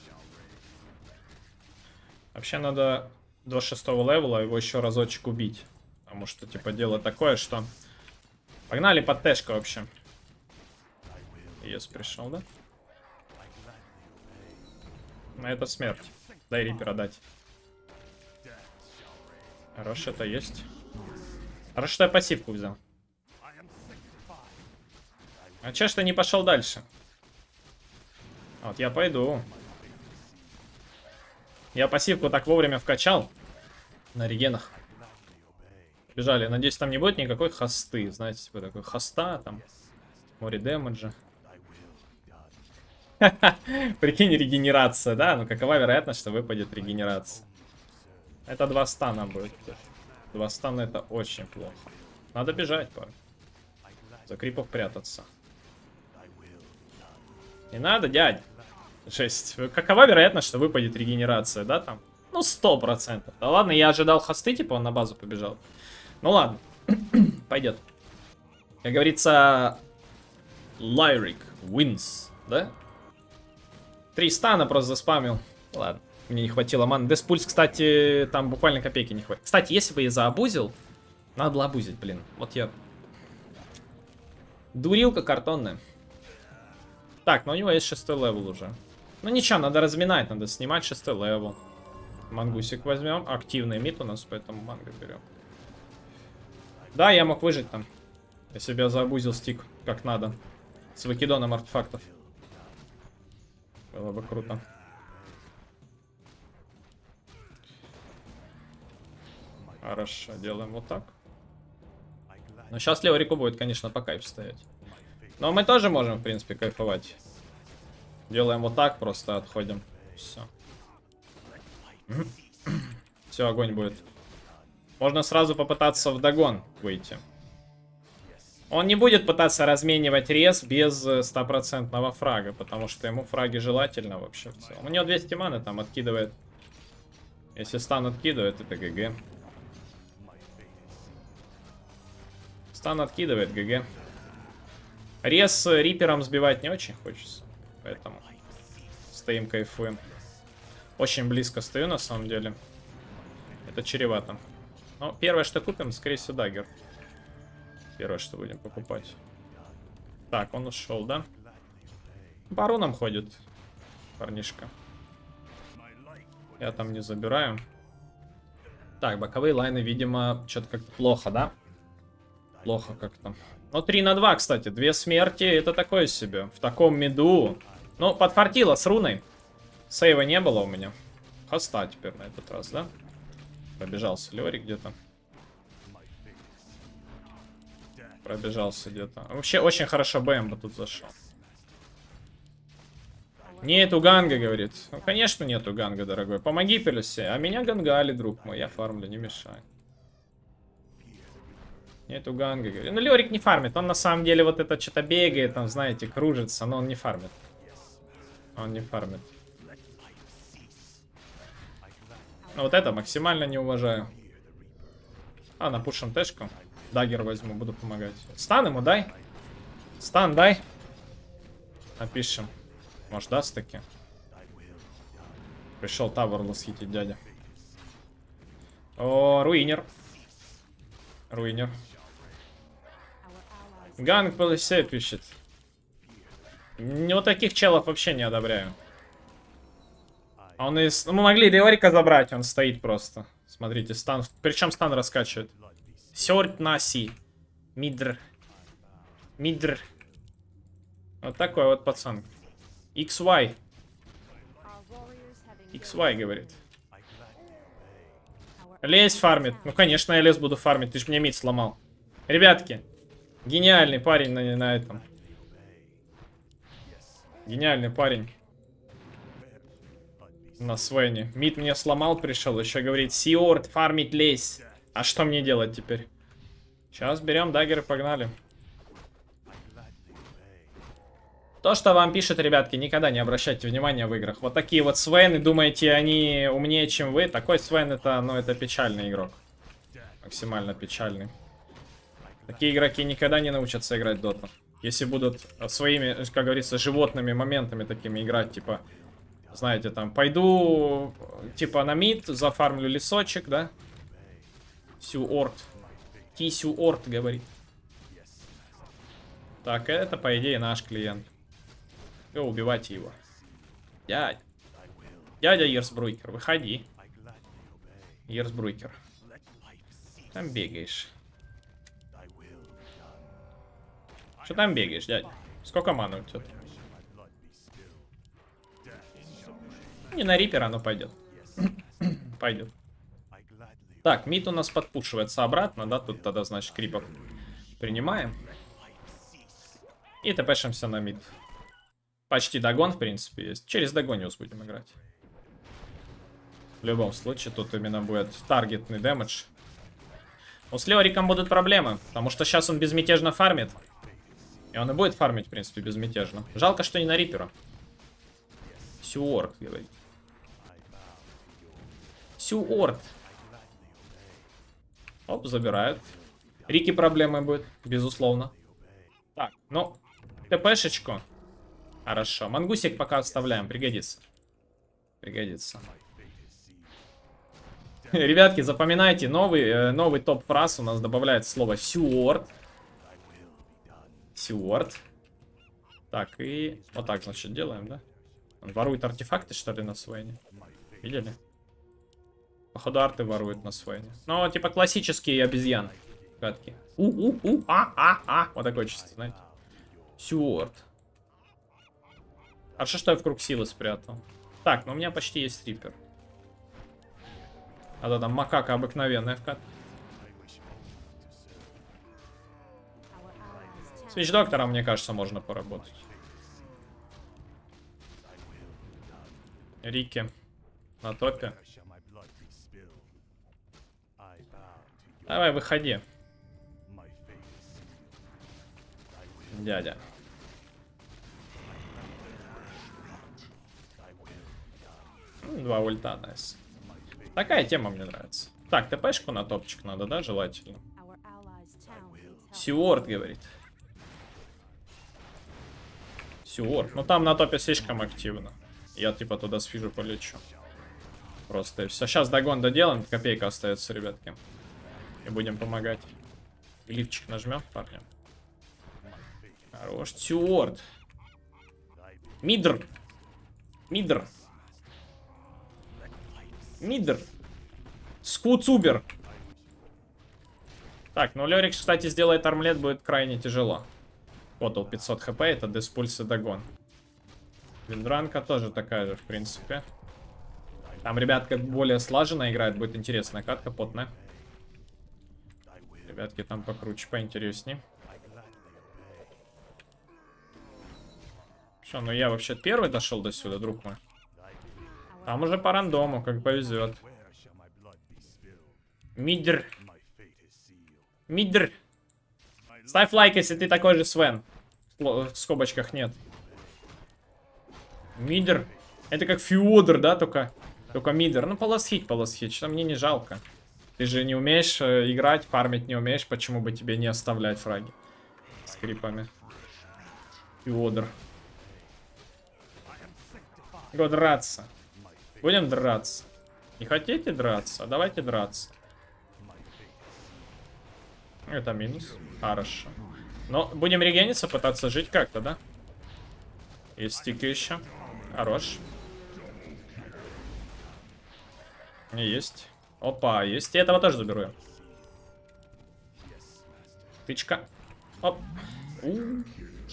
Speaker 1: Вообще надо до шестого левела его еще разочек убить. Потому что, типа, дело такое, что... Погнали под тэшку вообще. Ес пришел, да? На это смерть. Дай рипера дать. Хорошо, это есть. Хорошо, что я пассивку взял. А че ж ты не пошел дальше? Вот я пойду. Я пассивку так вовремя вкачал. На регенах. Бежали. Надеюсь, там не будет никакой хосты. Знаете, типа такой хоста, там. Море дэмэджа. Прикинь, регенерация, да? Ну какова вероятность, что выпадет регенерация? Это два стана будет. Два стана это очень плохо. Надо бежать, парень. За крипов прятаться. Не надо, дядь. Жесть. Какова вероятность, что выпадет регенерация, да, там? Ну, сто процентов. Да ладно, я ожидал хосты, типа он на базу побежал. Ну ладно. Пойдет. Как говорится, Lyric wins, да? Три стана просто заспамил. Ладно, мне не хватило маны. Деспульс, кстати, там буквально копейки не хватит. Кстати, если бы я заабузил, надо было абузить, блин. Вот я... Дурилка картонная. Так, но у него есть шестой левел уже. Ну ничего, надо разминать, надо снимать шестой левел. Мангусик возьмем. Активный мид у нас, поэтому манго берем. Да, я мог выжить там. Я себя заабузил стик, как надо. С выкидоном артефактов. Было бы круто. Хорошо, делаем вот так. Но сейчас Леорику будет, конечно, по кайфу стоять. Но мы тоже можем, в принципе, кайфовать. Делаем вот так, просто отходим. Все. Все, огонь будет. Можно сразу попытаться вдогон выйти. Он не будет пытаться разменивать рез без стопроцентного фрага, потому что ему фраги желательно вообще в целом. У него двести маны там откидывает. Если стан откидывает, это ГГ. Стан откидывает, ГГ. Рез рипером сбивать не очень хочется, поэтому стоим, кайфуем. Очень близко стою, на самом деле. Это чревато. Но первое, что купим, скорее всего, даггер. Первое, что будем покупать. Так, он ушел, да? Бароном ходит парнишка. Я там не забираю. Так, боковые лайны, видимо, что-то как-то плохо, да? Плохо как-то. Ну, три на два, кстати. Две смерти, это такое себе. В таком миду. Ну, подфартило с руной. Сейва не было у меня. Хоста теперь на этот раз, да? Пробежался Лёрик где-то. Пробежался где-то. Вообще, очень хорошо БМ тут зашел. Нету ганга, говорит. Ну, конечно, нету ганга, дорогой. Помоги, Пелюсе. А меня гангали, друг мой. Я фармлю, не мешай. Нету ганга, говорит. Ну, Лёрик не фармит. Он на самом деле вот это что-то бегает, там, знаете, кружится. Но он не фармит. Он не фармит. Ну, вот это максимально не уважаю. А, напушим тэшку. Даггер возьму, буду помогать. Стан ему дай. Стан дай. Напишем. Может, даст таки. Пришел тавер лосхитить, дядя. О, руинер. Руинер. Ганг ПЛС пишет. Вот таких челов вообще не одобряю. А он из... Ну, мы могли Леорика забрать, он стоит просто. Смотрите, стан. Причем стан раскачивает. Сёрт наси. Мидр. Мидр. Вот такой вот пацан. икс вай. икс вай говорит. Лезь фармит. Ну, конечно, я лес буду фармить. Ты ж мне мид сломал. Ребятки. Гениальный парень на, на этом. Гениальный парень. На Свене. Мид мне сломал, пришел. Еще говорит, Сиорт, фармить лезь. А что мне делать теперь? Сейчас берем даггеры, погнали. То, что вам пишет, ребятки, никогда не обращайте внимания в играх. Вот такие вот Свены, думаете, они умнее, чем вы. Такой Свен, это, ну, это печальный игрок. Максимально печальный. Такие игроки никогда не научатся играть в доту. Если будут своими, как говорится, животными моментами такими играть, типа, знаете, там, пойду, типа, на мид, зафармлю лесочек, да? Сюорт. Кисюорт, говорит. Так, это, по идее, наш клиент. И убивайте его. Дядя. Дядя Ерсбруйкер, выходи. Ерсбруйкер. Там бегаешь. Что там бегаешь, дядя? Сколько маны у тебя? Не на Рипера, но пойдет. Пойдет. Так, мид у нас подпушивается обратно, да? Тут тогда, значит, крипов принимаем. И тпшимся на мид. Почти догон, в принципе, есть. Через Дагониус будем играть. В любом случае, тут именно будет таргетный дэмэдж. Но с Леориком будут проблемы, потому что сейчас он безмятежно фармит. И он и будет фармить, в принципе, безмятежно. Жалко, что не на Рипера. Сюорт, говорит. Сюорт. Оп, забирают. Рики проблемы будет, безусловно. Так, ну, ТПшечку. Хорошо. Мангусик пока оставляем, пригодится. Пригодится. Ребятки, запоминайте, новый, э, новый топ-фраз у нас добавляет слово Сюорт. Сюорт. Так, и вот так, значит, делаем, да? Он ворует артефакты, что ли, на Свене? Видели? Походу, арты воруют на Свене. Ну, типа классические обезьяны. Гадки. У-у-у, а-а-а. Вот такое чувство, знаете. Сюорт. Хорошо, что я в круг силы спрятал. Так, ну у меня почти есть Рипер. А то там макака обыкновенная в кат. С Вич-доктором, мне кажется, можно поработать. Рики на топе. Давай, выходи. Дядя. Два ульта, найс. Такая тема мне нравится. Так, ТПшку на топчик надо, да, желательно. Сюорт, говорит. Сюорт. Ну там на топе слишком активно. Я типа туда с фижу полечу. Просто и все. Сейчас догон доделаем, копейка остается, ребятки. И будем помогать. Лифчик нажмем, парня. Хорош. Сюорт. Мидр. Мидр. Мидр. Скуцубер. Так, ну Лерик, кстати, сделает армлет, будет крайне тяжело. Котл пятьсот хп, это Деспульс и Дагон. Виндранка тоже такая же, в принципе. Там, ребятка, более слаженно играет, будет интересная катка, потная. Ребятки, там покруче, поинтереснее. Что, ну я вообще первый дошел до сюда, друг мой. Там уже по рандому, как повезет. Мидр. Мидр. Ставь лайк, если ты такой же Свен. В скобочках нет. Мидр. Это как Феодор, да, только, только мидр. Ну, полосхить, полосхить, что мне не жалко. Ты же не умеешь э, играть, фармить не умеешь, почему бы тебе не оставлять фраги с крипами. Феодор. Го драться. Будем драться. Не хотите драться? Давайте драться. Это минус. Хорошо. Но будем регениться, пытаться жить как-то, да? Есть стики еще. Хорош. Не есть. Опа, есть. И этого тоже заберу я. Тычка. Оп. У -у -у.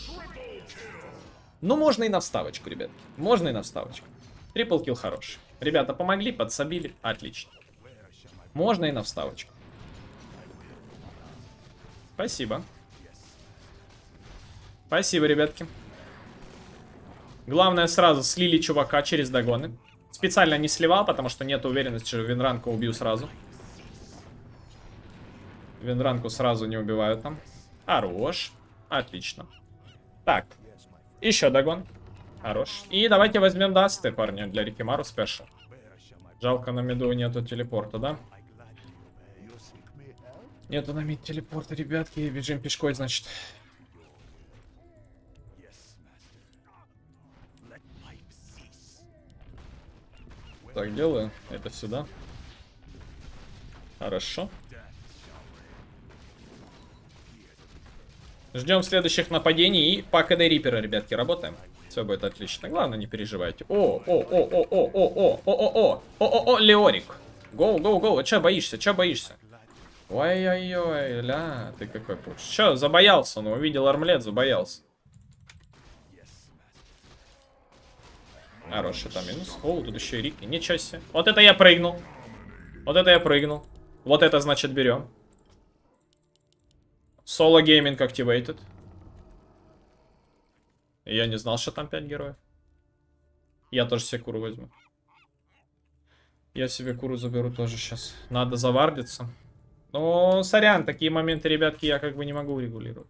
Speaker 1: Ну, можно и на вставочку, ребят. Можно и на вставочку. Трипл килл хороший. Ребята помогли, подсобили. Отлично. Можно и на вставочку. Спасибо. Спасибо, ребятки. Главное, сразу слили чувака через догоны. Специально не сливал, потому что нет уверенности, что Винранку убью сразу. Винранку сразу не убивают там. Хорош. Отлично. Так. Еще догон. Хорош. И давайте возьмем дасты, парни, для Рикимару спешл. Жалко, на миду нету телепорта, да? Нету на мид телепорта, ребятки. Бежим пешкой, значит. Так, делаю это сюда. Хорошо. Ждем следующих нападений и по КД Рипера, ребятки, работаем. Все будет отлично. Главное, не переживайте. О, о, о, о, о, о, о, о, о, о, о, о, о, Леорик. Гоу, гоу, гоу. Че боишься? Че боишься? Ой-ой-ой, ля, ты какой пуш. Че, забоялся? Он увидел армлет, забоялся. Хороший там минус. О, тут еще и Рики. Ничего себе. Вот это я прыгнул. Вот это я прыгнул. Вот это, значит, берем. Соло гейминг activated. Я не знал, что там пять героев. Я тоже себе куру возьму. Я себе куру заберу тоже сейчас. Надо завардиться. Ну, сорян, такие моменты, ребятки, я как бы не могу регулировать.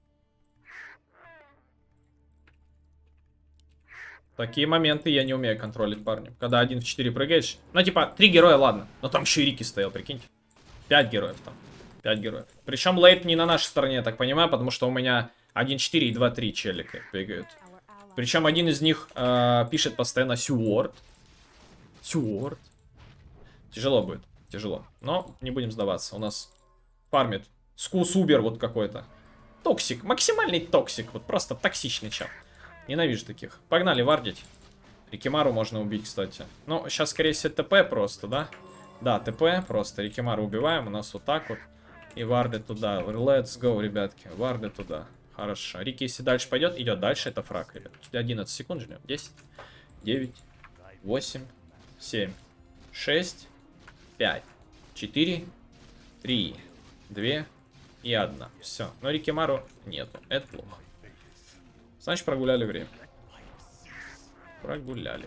Speaker 1: Такие моменты я не умею контролить, парни. Когда один в четыре прыгаешь. Ну, типа, три героя, ладно. Но там еще и Рики стоял, прикиньте. Пять героев там. Пять героев. Причем лейт не на нашей стороне, я так понимаю, потому что у меня один четыре и два три челика бегают. Причем один из них э, пишет постоянно Сюорд. Сюорд. Тяжело будет, тяжело. Но не будем сдаваться. У нас фармит Скус Убер вот какой-то. Токсик, максимальный токсик. Вот просто токсичный чел. Ненавижу таких. Погнали вардить. Рикимару можно убить, кстати. Ну, сейчас, скорее всего, ТП просто, да? Да, ТП просто. Рикимару убиваем. У нас вот так вот. И варды туда. Let's go, ребятки. Варды туда. Хорошо. Рики, если дальше пойдет, идет дальше. Это фраг, ребят. одиннадцать секунд ждем. десять, девять, восемь, семь, шесть, пять, четыре, три, два и одна. Все. Но Рикимару нету. Это плохо. Значит, прогуляли время. Прогуляли.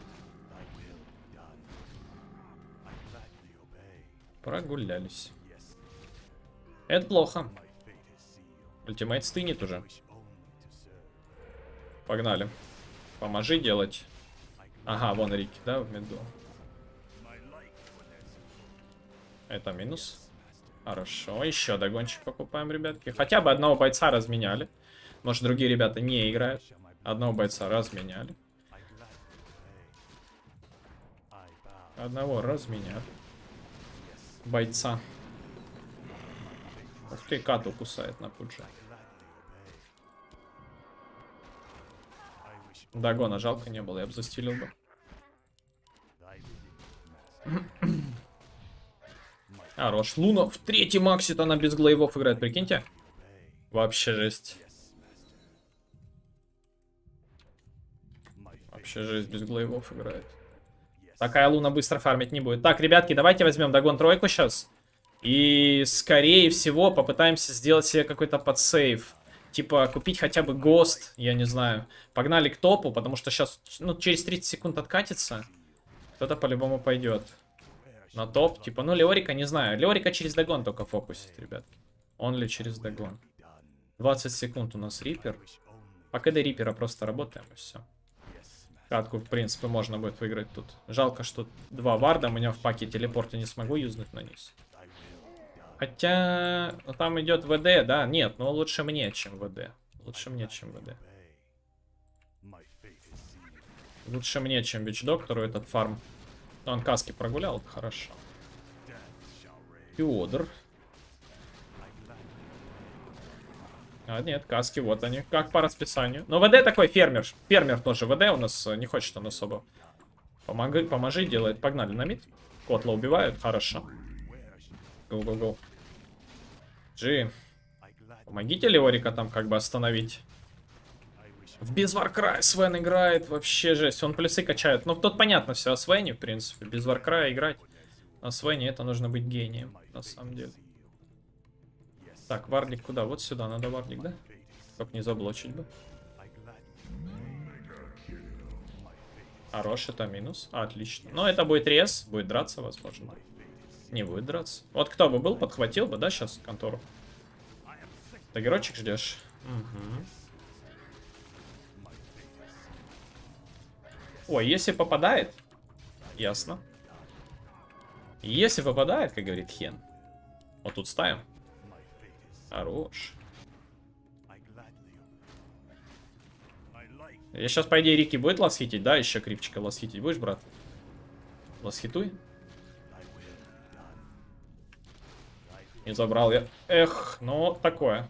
Speaker 1: Прогулялись. Это плохо. Ультимейт стынет уже. Погнали. Поможи делать. Ага, вон Рики, да, в меду. Это минус. Хорошо. Еще догончик покупаем, ребятки. Хотя бы одного бойца разменяли. Может, другие ребята не играют. Одного бойца разменяли. Одного разменяли. Бойца. Ух ты, Кату кусает на пуджа. Дагона жалко не было, я бы застилил бы. Хорош. Луна в третьем максе-то она без глейвов играет, прикиньте. Вообще жесть. Вообще жесть, без глейвов играет. Такая Луна быстро фармить не будет. Так, ребятки, давайте возьмем Дагон тройку сейчас. И, скорее всего, попытаемся сделать себе какой-то подсейв. Типа, купить хотя бы ГОСТ, я не знаю. Погнали к топу, потому что сейчас, ну, через тридцать секунд откатится. Кто-то по-любому пойдет на топ. Типа, ну, Леорика, не знаю. Леорика через Дагон только фокусит, ребятки. Он ли через Дагон. двадцать секунд у нас Рипер. По КД Рипера просто работаем, и все. Катку, в принципе, можно будет выиграть тут. Жалко, что два варда. У меня в паке телепорта не смогу юзнуть на низ. Хотя, ну, там идет ВД, да? Нет, но лучше мне, чем ВД. Лучше мне, чем ВД. Лучше мне, чем Вич-доктору этот фарм. Но он каски прогулял, это хорошо. Феодор. А, нет, каски, вот они, как по расписанию. Но ВД такой фермер. Фермер тоже ВД у нас не хочет он особо. Помогай, поможи, делает. Погнали на мид. Котла убивают, хорошо. Гоу-гоу-гоу. Джи. Помогите Леорика там как бы остановить. В Безваркрай Свен играет. Вообще жесть. Он плюсы качает. Ну, тут понятно все о Свене, в принципе. Без Варкрая играть. На Свене это нужно быть гением, на самом деле. Так, вардик куда? Вот сюда надо вардик, да? Как не заблочить бы. Хорош, это минус. Отлично. Но это будет рез. Будет драться, возможно. Не будет драться. Вот кто бы был, подхватил бы, да, сейчас контору. Дагерочек ждешь? Угу. Ой, если попадает. Ясно. Если попадает, как говорит Хен. Вот тут ставим. Хорош. Я сейчас, по идее, Рики будет ласхитить, да? Еще крипчика ласхитить будешь, брат? Ласхитуй. Не забрал я. Эх, ну такое.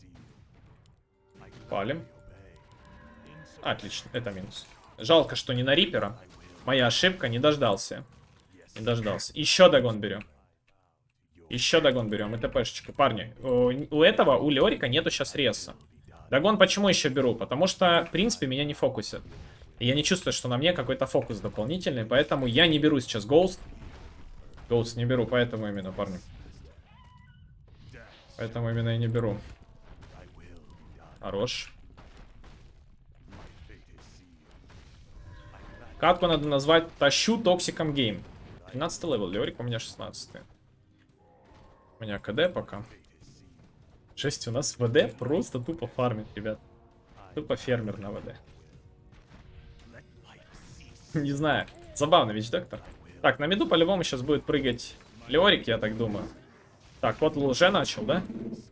Speaker 1: Палим. Отлично, это минус. Жалко, что не на Рипера. Моя ошибка, не дождался. Не дождался. Еще догон берем. Еще догон берем. Это ТПшечка. Парни, у, у этого, у Леорика нету сейчас реса. Догон почему еще беру? Потому что, в принципе, меня не фокусят. И я не чувствую, что на мне какой-то фокус дополнительный. Поэтому я не беру сейчас Ghost. Ghost не беру, поэтому именно, парни. Поэтому именно и не беру. Хорош. Катку надо назвать «Тащу Токсиком Гейм». тринадцатый левел, Леорик у меня шестнадцатый. У меня КД пока. Жесть, у нас ВД просто тупо фармит, ребят. Тупо фермер на ВД. Не знаю. Забавно, ведь доктор. Так, на миду по-любому сейчас будет прыгать Леорик, я так думаю. Так, вот уже начал, да?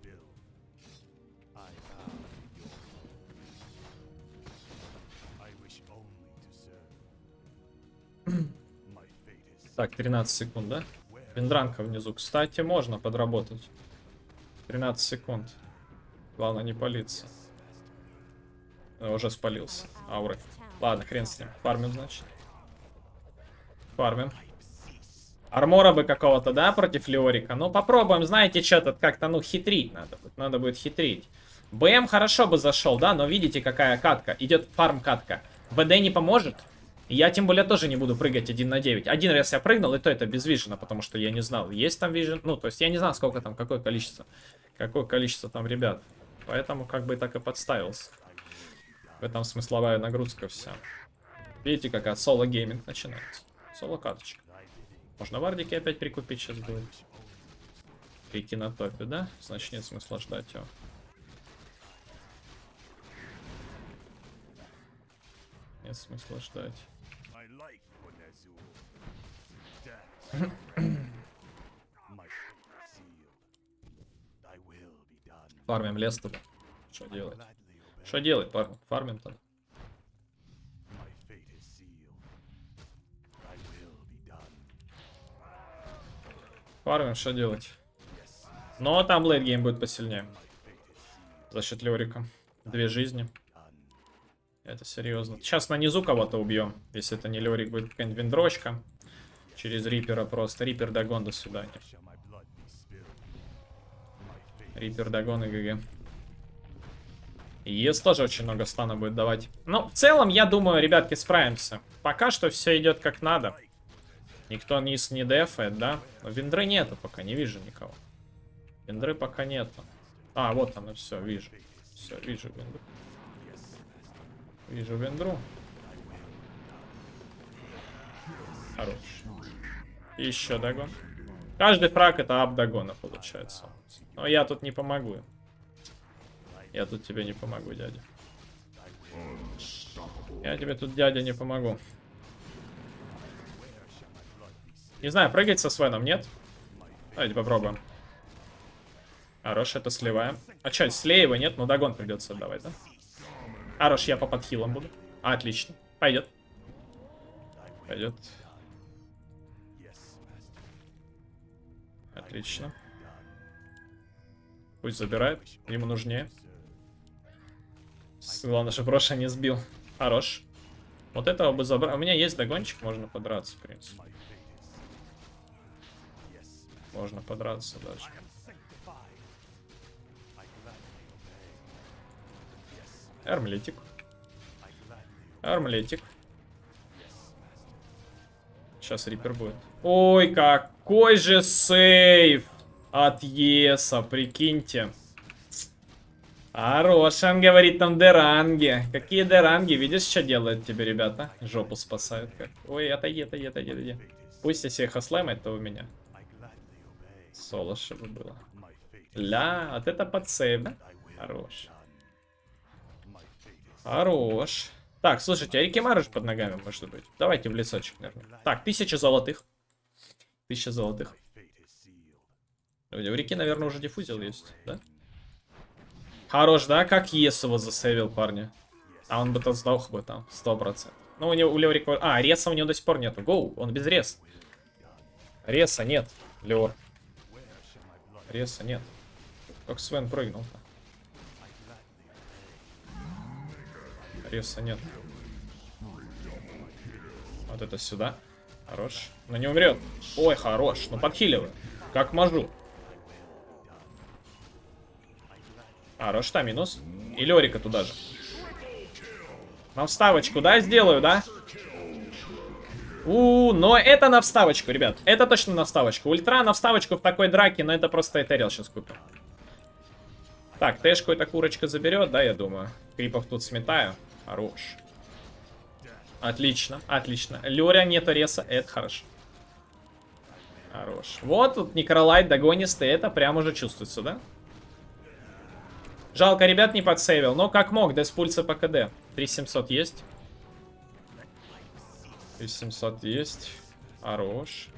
Speaker 1: Так, тринадцать секунд, да? Виндранка внизу. Кстати, можно подработать. тринадцать секунд. Главное не палиться. Я уже спалился. Ауры. Ладно, хрен с ним. Фармим, значит. Фармим. Армора бы какого-то, да, против Леорика? Ну, попробуем, знаете, что-то как-то, ну, хитрить надо. Надо будет хитрить. БМ хорошо бы зашел, да, но видите, какая катка. Идет фарм-катка. ВД не поможет. Я тем более тоже не буду прыгать один на девять. Один раз я прыгнул, и то это без вижена, потому что я не знал, есть там вижен. Ну, то есть я не знал, сколько там, какое количество. Какое количество там ребят. Поэтому как бы так и подставился. В этом смысловая нагрузка вся. Видите, какая соло-гейминг начинается. Соло-каточка. Можно вардики опять прикупить сейчас будет. Крики на топе, да? Значит, нет смысла ждать его. Нет смысла ждать. Фармим лес туда. Что делать? Что делать, парни? Фармим тогда. Фармим, что делать? Но там лейтгейм будет посильнее. За счет Леорика. Две жизни. Это серьезно. Сейчас на низу кого-то убьем. Если это не Леорик, будет какая-нибудь виндрочка. Через Рипера просто. Рипер, догон, до свидания. Рипер, догон и ГГ. ЕС тоже очень много стана будет давать. Но в целом, я думаю, ребятки, справимся. Пока что все идет как надо. Никто низ не дефает, да? Но виндры нету пока, не вижу никого. Виндры пока нету. А, вот оно, все, вижу. Все, вижу виндру. Вижу виндру. Хорош. Еще догон. Каждый фраг это ап догона получается. Но я тут не помогу. Я тут тебе не помогу, дядя. Я тебе тут, дядя, не помогу. Не знаю, прыгать со Свеном, нет? Давайте попробуем. Хорош, это сливаем. А что, слей его нет? Ну, догон придется отдавать, да? Хорош, я по подхилам буду. Отлично. Пойдет. Пойдет. Отлично. Пусть забирает. Ему нужнее. Главное, что Роша не сбил. Хорош. Вот этого бы забрать. У меня есть догончик, можно подраться, в принципе. Можно подраться даже. Армлетик. Армлетик. Сейчас Рипер будет. Ой, какой же сейв от Еса, прикиньте. Хорош, он говорит там деранги. Какие деранги? Видишь, что делают тебе, ребята? Жопу спасают как. Ой, отойди, отойди, отойди, отойди. Пусть если их ослаймает, то у меня. Соло, чтобы было. Ля, вот это подсейв, да? Хорош. Хорош. Так, слушайте, а Рикимарыш под ногами может быть. Давайте в лесочек, наверное. Так, тысяча золотых. Тысяча золотых. У Рики, наверное, уже диффузил есть, да? Хорош, да? Как Ес его засейвил, парни. А он бы-то сдох бы там, сто процентов. Ну, у него у Леорика... А, реса у него до сих пор нету. Гоу, он без реса. Реса нет, Леор. Реса нет. Как Свен прыгнул-то. Реса нет. Вот это сюда. Хорош. Но не умрет. Ой, хорош. Ну, подхиливаю. Как можу. Хорош, там минус. И Лерика туда же. На вставочку, да, сделаю, да? У, но это на вставочку, ребят. Это точно на вставочку. Ультра на вставочку в такой драке, но это просто Этериал сейчас купим. Так, Тэшку эта курочка заберет, да, я думаю. Крипов тут сметаю. Хорош. Отлично, отлично. Лёря нету реса, это хорошо. Хорош. Вот тут Некролайт догонистый, это прям уже чувствуется, да? Жалко, ребят, не подсейвил, но как мог, Деспульса по КД. три семьсот есть. три семьсот есть. Хорош.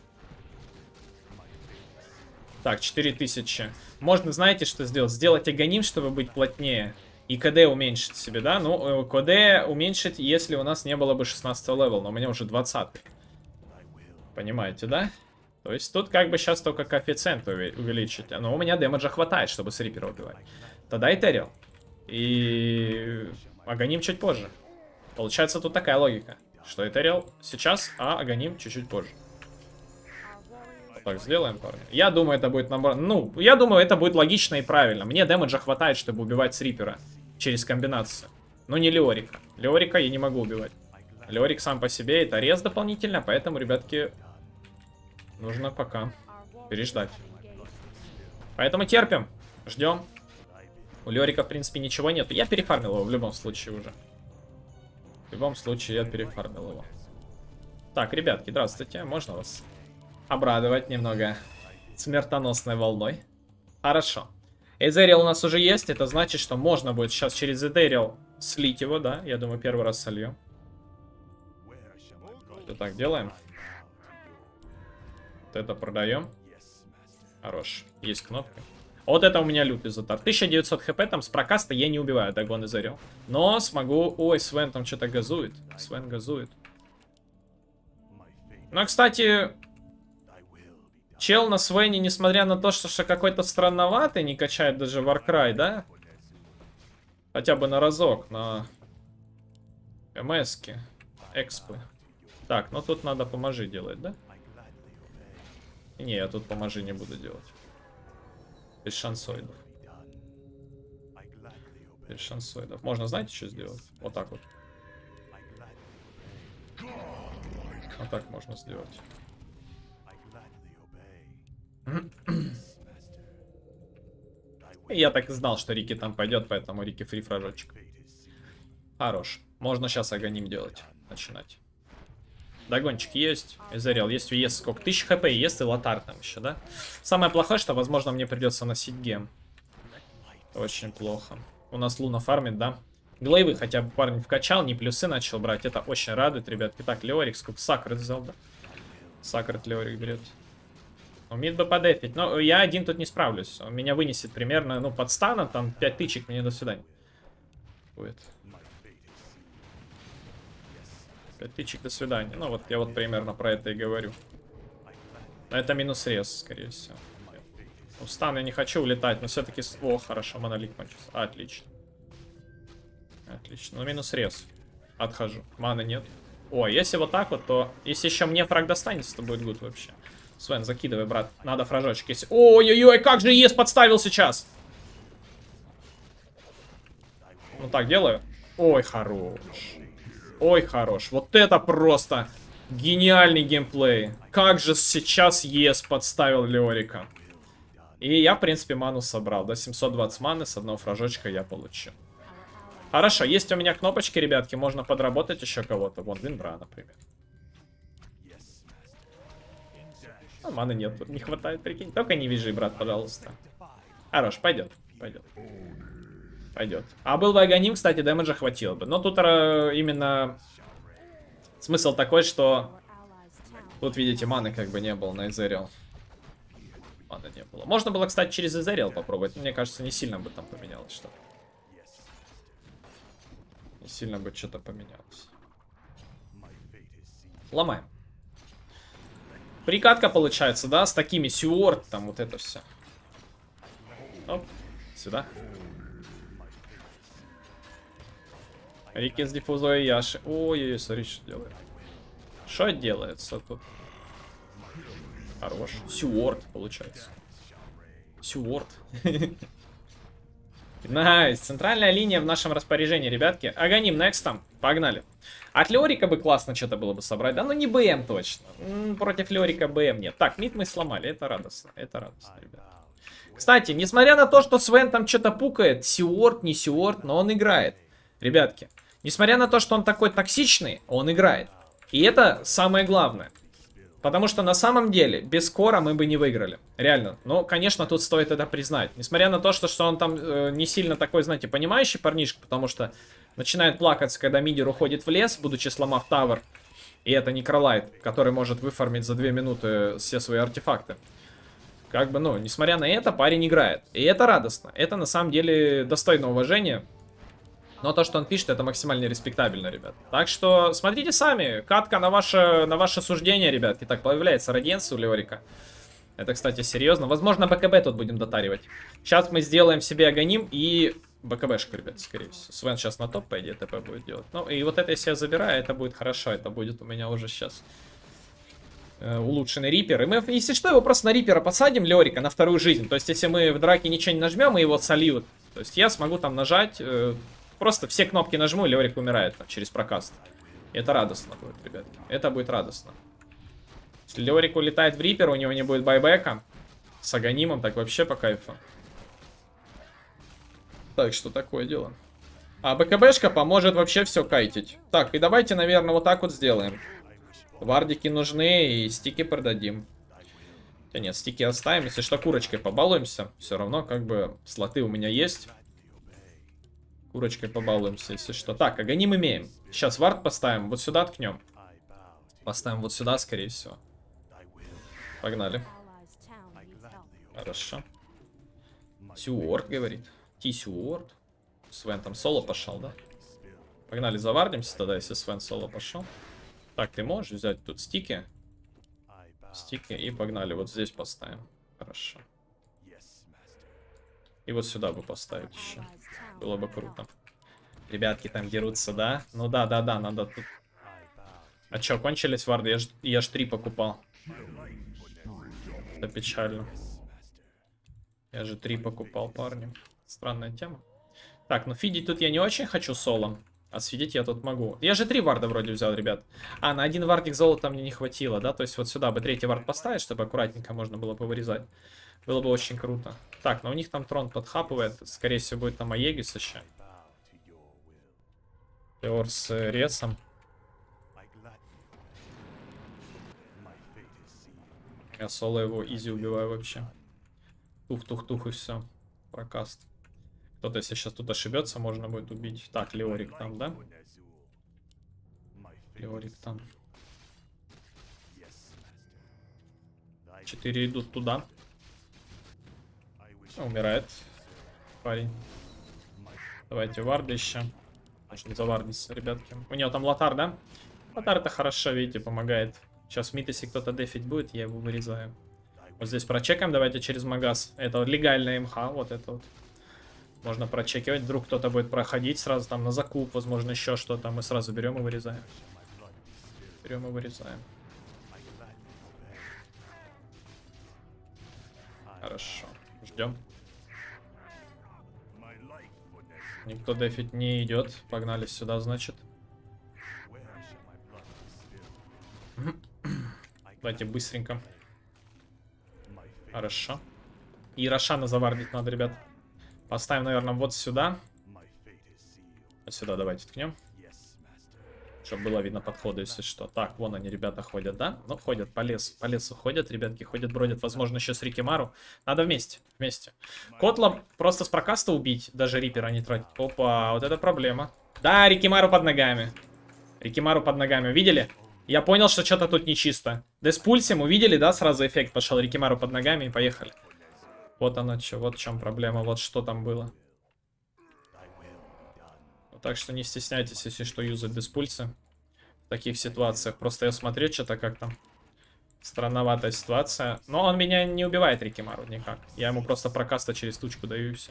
Speaker 1: Так, четыре тысячи. Можно, знаете, что сделать? Сделать агоним, чтобы быть плотнее. И КД уменьшить себе, да? Ну, КД уменьшить, если у нас не было бы шестнадцатого левела. Но у меня уже двадцатый. Понимаете, да? То есть тут как бы сейчас только коэффициент увеличить. Но у меня дэмэджа хватает, чтобы с Рипера убивать. Тогда Этериал. И агоним чуть позже. Получается тут такая логика. Что Этериал сейчас, а агоним чуть-чуть позже. Вот так сделаем, парни. Я думаю, это будет набор... Ну, я думаю, это будет логично и правильно. Мне дэмэджа хватает, чтобы убивать с Рипера. Через комбинацию. Но не Леорика. Леорика я не могу убивать. Леорик сам по себе это рез дополнительно, поэтому, ребятки, нужно пока переждать. Поэтому терпим. Ждем. У Леорика, в принципе, ничего нет. Я перефармил его в любом случае уже. В любом случае, я перефармил его. Так, ребятки, здравствуйте. Можно вас обрадовать немного смертоносной волной? Хорошо. Эзериал у нас уже есть. Это значит, что можно будет сейчас через Эзериал слить его, да? Я думаю, первый раз солью. Вот так делаем. Вот это продаем. Хорош. Есть кнопка. Вот это у меня лютый затар. тысяча девятьсот хп, там с прокаста я не убиваю Дагон Эзериал. Но смогу... Ой, Свен там что-то газует. Свен газует. Ну, кстати... Чел на Свене, несмотря на то, что, что какой-то странноватый, не качает даже Warcry, да? Хотя бы на разок, на МС-ки, экспы. Так, ну тут надо поможи делать, да? Не, я тут поможи не буду делать. Без шансоидов. Без шансоидов. Можно, знаете, что сделать? Вот так вот. Вот так можно сделать. Я так и знал, что Рики там пойдет, поэтому Рики фри фражочек. Хорош. Можно сейчас агоним делать. Начинать. Догончик есть. Эзериал есть. ЕС сколько? тысяча хп есть и лотар там еще, да? Самое плохое, что, возможно, мне придется носить гем. Очень плохо. У нас Луна фармит, да? Глейвы хотя бы парень вкачал, не плюсы начал брать. Это очень радует, ребятки. Так, Леорик, сколько? Сакрет взял, да? Сакрет Леорик берет. Ну, мид бы подефить. Но я один тут не справлюсь. Он меня вынесет примерно, ну, под станом. Там пять тычек, мне до свидания. Будет. пять тычек, до свидания. Ну, вот я вот примерно про это и говорю. Но это минус рез, скорее всего. Ну, стан я не хочу улетать, но все-таки... О, хорошо, монолик кончился. Отлично. Отлично. Ну, минус рез. Отхожу. Маны нет. О, если вот так вот, то... Если еще мне фраг достанется, то будет гуд вообще. Свен, закидывай, брат. Надо фражочек. Если... Ой-ой-ой, как же ЕС подставил сейчас. Вот так делаю. Ой, хорош. Ой, хорош. Вот это просто гениальный геймплей. Как же сейчас ЕС подставил Леорика. И я, в принципе, ману собрал. Да, семьсот двадцать маны с одного фражочка я получил. Хорошо, есть у меня кнопочки, ребятки. Можно подработать еще кого-то. Вон, Винбра, например. А, маны нет, тут не хватает, прикинь. Только не вижи, брат, пожалуйста. Хорош, пойдет, пойдет. Пойдет. А был бы агоним, кстати, дэмэджа хватило бы. Но тут э, именно смысл такой, что тут, видите, маны как бы не было на Эзериал. Маны не было. Можно было, кстати, через Эзериал попробовать. Но, мне кажется, не сильно бы там поменялось что-то. Не сильно бы что-то поменялось. Ломаем. Прикатка получается, да, с такими сюорт, там вот это все. Оп, сюда. Рики с диффузой Яши. Ой-ой-ой, смотри, что делает. Что делается тут? Хорош. Сюорт получается. Сюорт. Найс. Центральная линия в нашем распоряжении, ребятки. Аганим, next там. Погнали. От Леорика бы классно что-то было бы собрать. Да, ну не БМ точно. М-м, против Леорика БМ нет. Так, мид мы сломали. Это радостно. Это радостно, ребят. Кстати, несмотря на то, что Свен там что-то пукает, сюорт, не сюорт, но он играет. Ребятки. Несмотря на то, что он такой токсичный, он играет. И это самое главное. Потому что на самом деле без кора мы бы не выиграли. Реально. Но, конечно, тут стоит это признать. Несмотря на то, что, что он там э, не сильно такой, знаете, понимающий парнишка. Потому что начинает плакаться, когда мидер уходит в лес, будучи сломав тавер. И это Некролайт, который может выфармить за две минуты все свои артефакты. Как бы, ну, несмотря на это, парень играет. И это радостно. Это на самом деле достойно уважения. Но то, что он пишет, это максимально респектабельно, ребят. Так что смотрите сами. Катка на ваше, на ваше суждение, ребятки. Так, появляется Радиенс у Леорика. Это, кстати, серьезно. Возможно, БКБ тут будем дотаривать. Сейчас мы сделаем себе Аганим и БКБшку, ребят, скорее всего. Свен сейчас на топ, по идее, ТП будет делать. Ну, и вот это, если я забираю, это будет хорошо. Это будет у меня уже сейчас э, улучшенный Риппер. И мы, если что, его просто на Риппера посадим, Леорика, на вторую жизнь. То есть, если мы в драке ничего не нажмем, и его сольют. То есть, я смогу там нажать... Э, Просто все кнопки нажму, и Леорик умирает там, через прокаст. И это радостно будет, ребятки. Это будет радостно. Если Леорик улетает в Риппер, у него не будет байбека. С Аганимом, так вообще по кайфу. Так что такое дело. А БКБшка поможет вообще все кайтить. Так, и давайте, наверное, вот так вот сделаем. Вардики нужны, и стики продадим. Да нет, стики оставим. Если что, курочкой побалуемся. Все равно, как бы, слоты у меня есть. Курочкой побалуемся, если что. Так, Аганим имеем. Сейчас вард поставим, вот сюда ткнем. Поставим вот сюда, скорее всего. Погнали. Хорошо. Сюорд, говорит. Ти Сюорд. Свен там соло пошел, да? Погнали, завардимся тогда, если Свен соло пошел. Так, ты можешь взять тут стики. Стики и погнали. Вот здесь поставим. Хорошо. И вот сюда бы поставить еще. Было бы круто. Ребятки там дерутся, да? Ну да, да, да, надо тут... А чё, кончились варды? Я ж, я ж три покупал. Это печально. Я же три покупал, парни. Странная тема. Так, ну фидить тут я не очень хочу соло. А сфидить я тут могу. Я же три варда вроде взял, ребят. А, на один вардик золота мне не хватило, да? То есть вот сюда бы третий вард поставить, чтобы аккуратненько можно было повырезать. Было бы очень круто. Так, но у них там трон подхапывает. Скорее всего, будет там Аегис еще. Теор с э, ресом. Я соло его изи убиваю вообще. Тух-тух-тух и все. Прокаст. Кто-то, если сейчас тут ошибется, можно будет убить. Так, Леорик там, да? Леорик там. Четыре идут туда. Умирает парень. Давайте варды еще. Можно завардиться, ребятки. У него там лотар, да? Лотар это хорошо, видите, помогает. Сейчас мид, если кто-то дефить будет, я его вырезаю. Вот здесь прочекаем, давайте через магаз. Это легальная МХ, вот это вот. Можно прочекивать, вдруг кто-то будет проходить сразу там на закуп, возможно еще что-то. Мы сразу берем и вырезаем. Берем и вырезаем. Хорошо, ждем. Никто дефить не идет. Погнали сюда, значит. Давайте быстренько. Хорошо. И Рошана завардить надо, ребят. Поставим, наверное, вот сюда. Вот сюда давайте ткнем. Чтобы было видно подходы, если что. Так, вон они, ребята, ходят, да? Ну, ходят по лесу. По лесу ходят, ребятки, ходят, бродят. Возможно, еще с Рикимару. Надо вместе, вместе. Котла просто с прокаста убить, даже Риппера не тратить. Опа, вот это проблема. Да, Рикимару под ногами. Рикимару под ногами, видели? Я понял, что что-то тут нечисто. Деспульсим, увидели, да? Сразу эффект пошел. Рикимару под ногами и поехали. Вот оно что, вот в чем проблема, вот что там было. Так что не стесняйтесь, если что, юзать диспульсы. В таких ситуациях. Просто я смотрю, что-то как-то странноватая ситуация. Но он меня не убивает, Рикимару, никак. Я ему просто прокаста через тучку даю и все.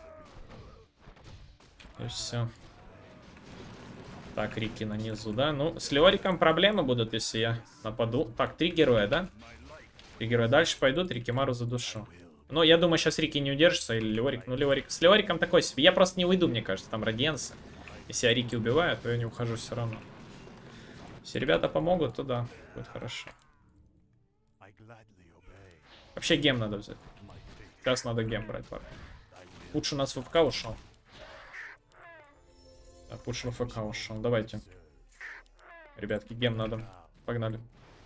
Speaker 1: И все. Так, Рики на низу, да? Ну, с Леориком проблемы будут, если я нападу. Так, три героя, да? Три героя дальше пойдут, Рикимару задушу. Но я думаю, сейчас Рики не удержится, или Леорик. Ну, Леорик... С Леориком такой себе. Я просто не уйду, мне кажется, там Радиенса. Если я Рики убиваю, то я не ухожу все равно. Если ребята помогут, то да, будет хорошо. Вообще гем надо взять. Сейчас надо гем брать, парень. Лучше у нас ВФК ушел. Так, лучше ВФК ушел. Давайте. Ребятки, гем надо. Погнали.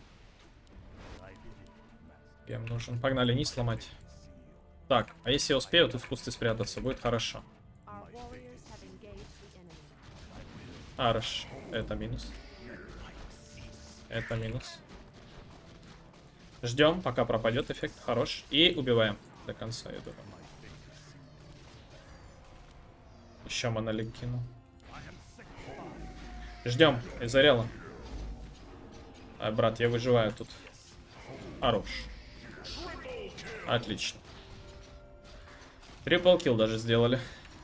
Speaker 1: Гем нужен. Погнали, низ сломать. Так, а если я успею тут в кусты спрятаться, будет хорошо. Хорошо. Это минус. Это минус. Ждем, пока пропадет эффект. Хорош. И убиваем до конца, я думаю. Еще монолик кину. Ждем. Изорело. А, брат, я выживаю тут. Хорош. Отлично. Трипл килл даже сделали.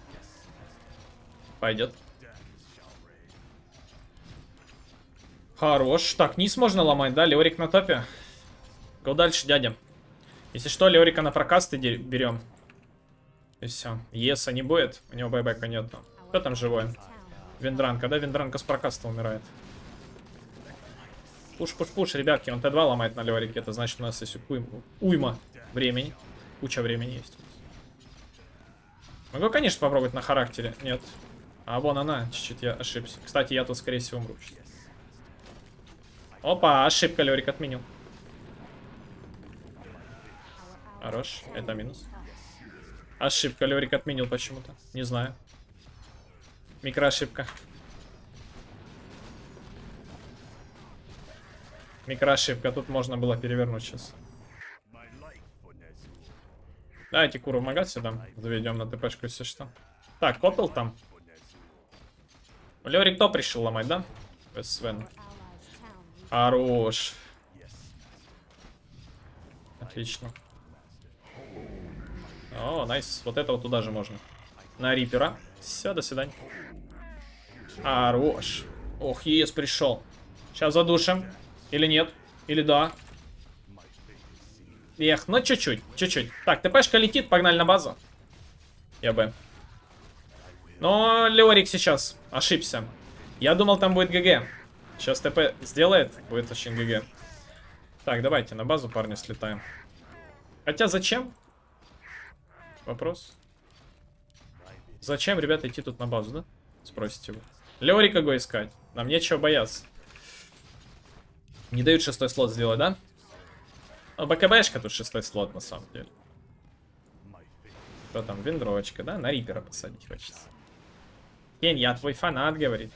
Speaker 1: Пойдет. Хорош. Так, низ можно ломать, да? Леорик на топе. Го дальше, дядя. Если что, Леорика на прокасты берем. И все. Еса не будет. У него байбека нету. Кто там живой? Вендранка, да? Вендранка с прокаста умирает. Пуш-пуш-пуш, ребятки. Он Т два ломает на Леорике. Это значит, у нас есть уйма времени. Куча времени есть. Могу, конечно, попробовать на характере. Нет. А вон она. Чуть-чуть я ошибся. Кстати, я тут, скорее всего, умру. Опа, ошибка, Леорик отменил. Хорош, это минус. Ошибка, Леорик отменил почему-то. Не знаю. Микроошибка. Микроошибка, тут можно было перевернуть сейчас. Давайте Куру Магат сюда заведем на ТПшку, если что. Так, копил там. Леорик топ решил ломать, да? Свен. Хорош. Отлично. О, найс. Вот этого туда же можно. На Рипера. Все, до свидания. Хорош. Ох, ЕС пришел. Сейчас задушим. Или нет? Или да? Эх, ну чуть-чуть, чуть-чуть. Так, ТПшка летит, погнали на базу. Я бы. Но Леорик сейчас ошибся. Я думал, там будет ГГ. Сейчас ТП сделает, будет очень ГГ. Так, давайте на базу, парни, слетаем. Хотя зачем? Вопрос. Зачем, ребята, идти тут на базу, да? Спросите вы. Леорика го искать. Нам нечего бояться. Не дают шестой слот сделать, да? Ну, БКБшка тут шестой слот, на самом деле. Кто там? Вендровочка, да? На Рипера посадить хочется. Хен, я твой фанат, говорит.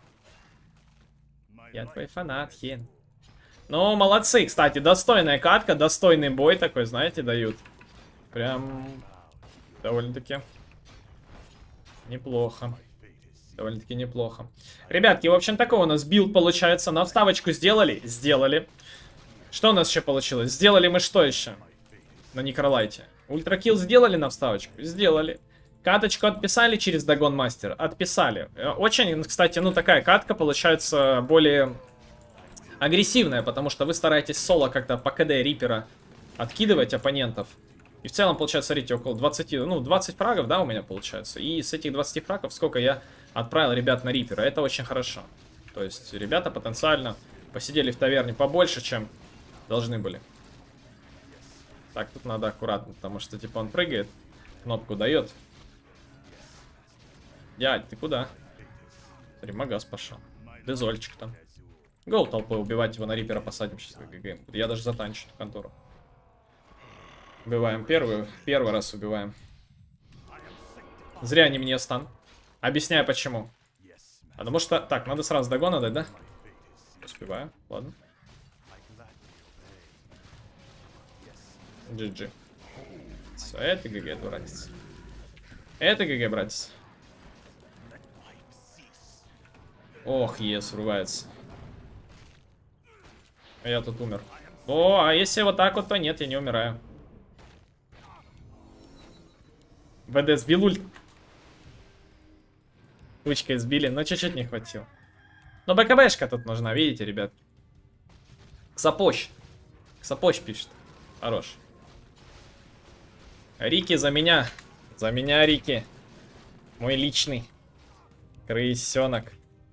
Speaker 1: Я твой фанат, Хен. Ну, молодцы, кстати, достойная катка, достойный бой такой, знаете, дают. Прям довольно-таки неплохо. Довольно-таки неплохо. Ребятки, в общем, такой у нас билд получается. На вставочку сделали? Сделали. Что у нас еще получилось? Сделали мы что еще? На Некролайте. Ультракилл сделали на вставочку? Сделали. Каточку отписали через Дагон Мастер? Отписали. Очень, кстати, ну такая катка получается более агрессивная, потому что вы стараетесь соло как-то по КД Рипера откидывать оппонентов. И в целом, получается, смотрите, около двадцати, ну, двадцать фрагов, да, у меня получается. И с этих двадцати фрагов сколько я отправил ребят на Рипера. Это очень хорошо. То есть ребята потенциально посидели в таверне побольше, чем должны были. Так, тут надо аккуратно, потому что, типа, он прыгает, кнопку дает. Дядь, ты куда? Смотри, Магас пошел. Дезольчик там. Гоу толпой убивать его, на Рипера посадим сейчас. Я даже затанчу эту контору. Убиваем первый, первый раз убиваем. Зря они мне стан. Объясняю почему. Потому что... Так, надо сразу догона дать, да? Успеваю, ладно. джи джи. Все, это ГГ, братец. Это ГГ, братец. Ох, ес, врывается. Я тут умер. О, а если вот так вот, то нет, я не умираю. ВД сбил ульт. Тучкой сбили, но чуть-чуть не хватило. Но БКБшка тут нужна, видите, ребят. Ксапощ. Ксапощ пишет. Хорош. Рики за меня. За меня, Рики. Мой личный. Крысенок.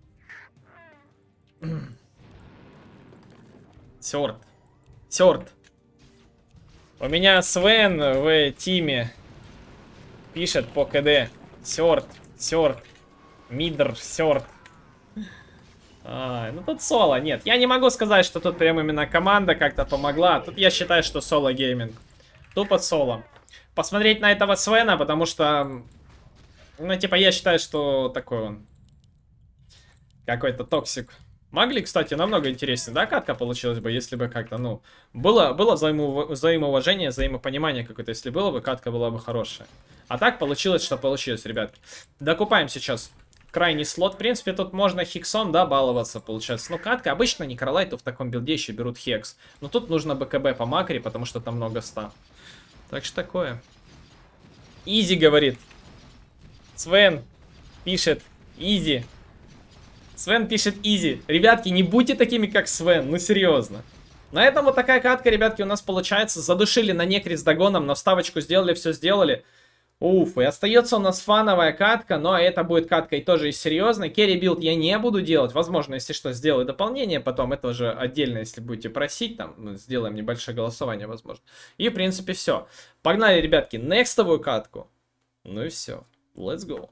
Speaker 1: Сёрт. Сёрт. У меня Свен в тиме пишет по КД. Сёрт. Сёрт. Мидр. Сёрт. А, ну тут соло. Нет, я не могу сказать, что тут прям именно команда как-то помогла. Тут я считаю, что соло гейминг. Тупо соло. Посмотреть на этого Свена, потому что... Ну, типа, я считаю, что такой он. Какой-то токсик. Могли, кстати, намного интереснее, да, катка получилась бы, если бы как-то, ну... Было, было взаимо... взаимоуважение, взаимопонимание какое-то, если было бы, катка была бы хорошая. А так получилось, что получилось, ребят. Докупаем сейчас крайний слот. В принципе, тут можно хексом, да, баловаться, получается. Ну, катка. Обычно Некролайту в таком билде еще берут хекс. Но тут нужно БКБ по макре, потому что там много ста. Так что такое. Изи говорит. Свен пишет изи. Свен пишет изи. Ребятки, не будьте такими, как Свен. Ну, серьезно. На этом вот такая катка, ребятки, у нас получается. Задушили на некре с догоном. На вставочку сделали, все сделали. Уф, и остается у нас фановая катка, но это будет каткой тоже и серьезной. Керри билд я не буду делать. Возможно, если что, сделаю дополнение потом. Это уже отдельно, если будете просить, там, мы сделаем небольшое голосование, возможно. И, в принципе, все. Погнали, ребятки, некстовую катку. Ну и все. Let's go.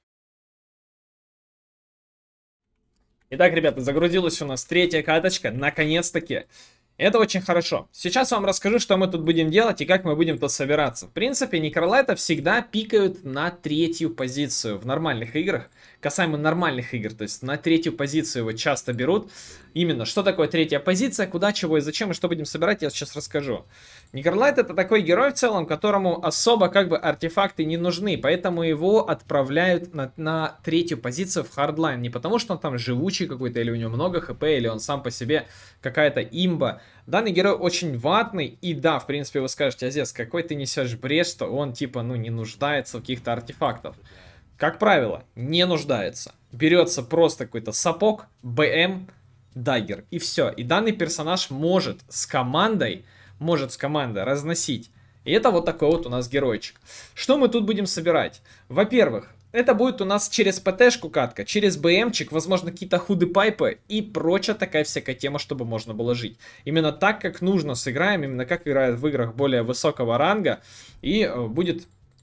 Speaker 1: Итак, ребята, загрузилась у нас третья каточка. Наконец-таки. Это очень хорошо. Сейчас вам расскажу, что мы тут будем делать и как мы будем тут собираться. В принципе, Некролайта всегда пикают на третью позицию в нормальных играх. Касаемо нормальных игр, то есть на третью позицию его часто берут. Именно, что такое третья позиция, куда, чего и зачем, и что будем собирать, я сейчас расскажу. Некролайт это такой герой в целом, которому особо как бы артефакты не нужны, поэтому его отправляют на, на третью позицию в хардлайн. Не потому, что он там живучий какой-то, или у него много хп, или он сам по себе какая-то имба. Данный герой очень ватный, и да, в принципе, вы скажете, Азес, какой ты несешь бред, что он типа, ну, не нуждается в каких-то артефактах. Как правило, не нуждается. Берется просто какой-то сапог, БМ, даггер, и все. И данный персонаж может с командой, может с командой разносить. И это вот такой вот у нас геройчик. Что мы тут будем собирать? Во-первых, это будет у нас через ПТшку катка, через БМчик, возможно, какие-то худы пайпы и прочая такая всякая тема, чтобы можно было жить. Именно так, как нужно сыграем, именно как играют в играх более высокого ранга. И будет,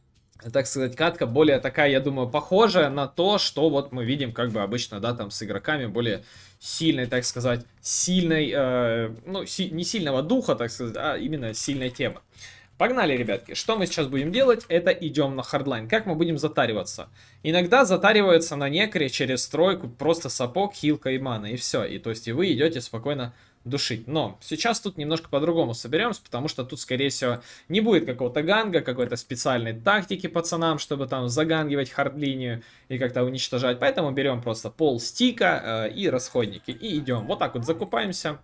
Speaker 1: так сказать, катка более такая, я думаю, похожая на то, что вот мы видим как бы обычно, да, там с игроками более сильной, так сказать, сильной, э, ну, си не сильного духа, так сказать, а именно сильной темы. Погнали, ребятки. Что мы сейчас будем делать? Это идем на хардлайн. Как мы будем затариваться? Иногда затариваются на некре через стройку просто сапог, хилка и мана. И все. И то есть и вы идете спокойно душить. Но сейчас тут немножко по-другому соберемся, потому что тут, скорее всего, не будет какого-то ганга, какой-то специальной тактики пацанам, чтобы там загангивать хардлинию и как-то уничтожать. Поэтому берем просто пол стика э, и расходники. И идем. Вот так вот закупаемся.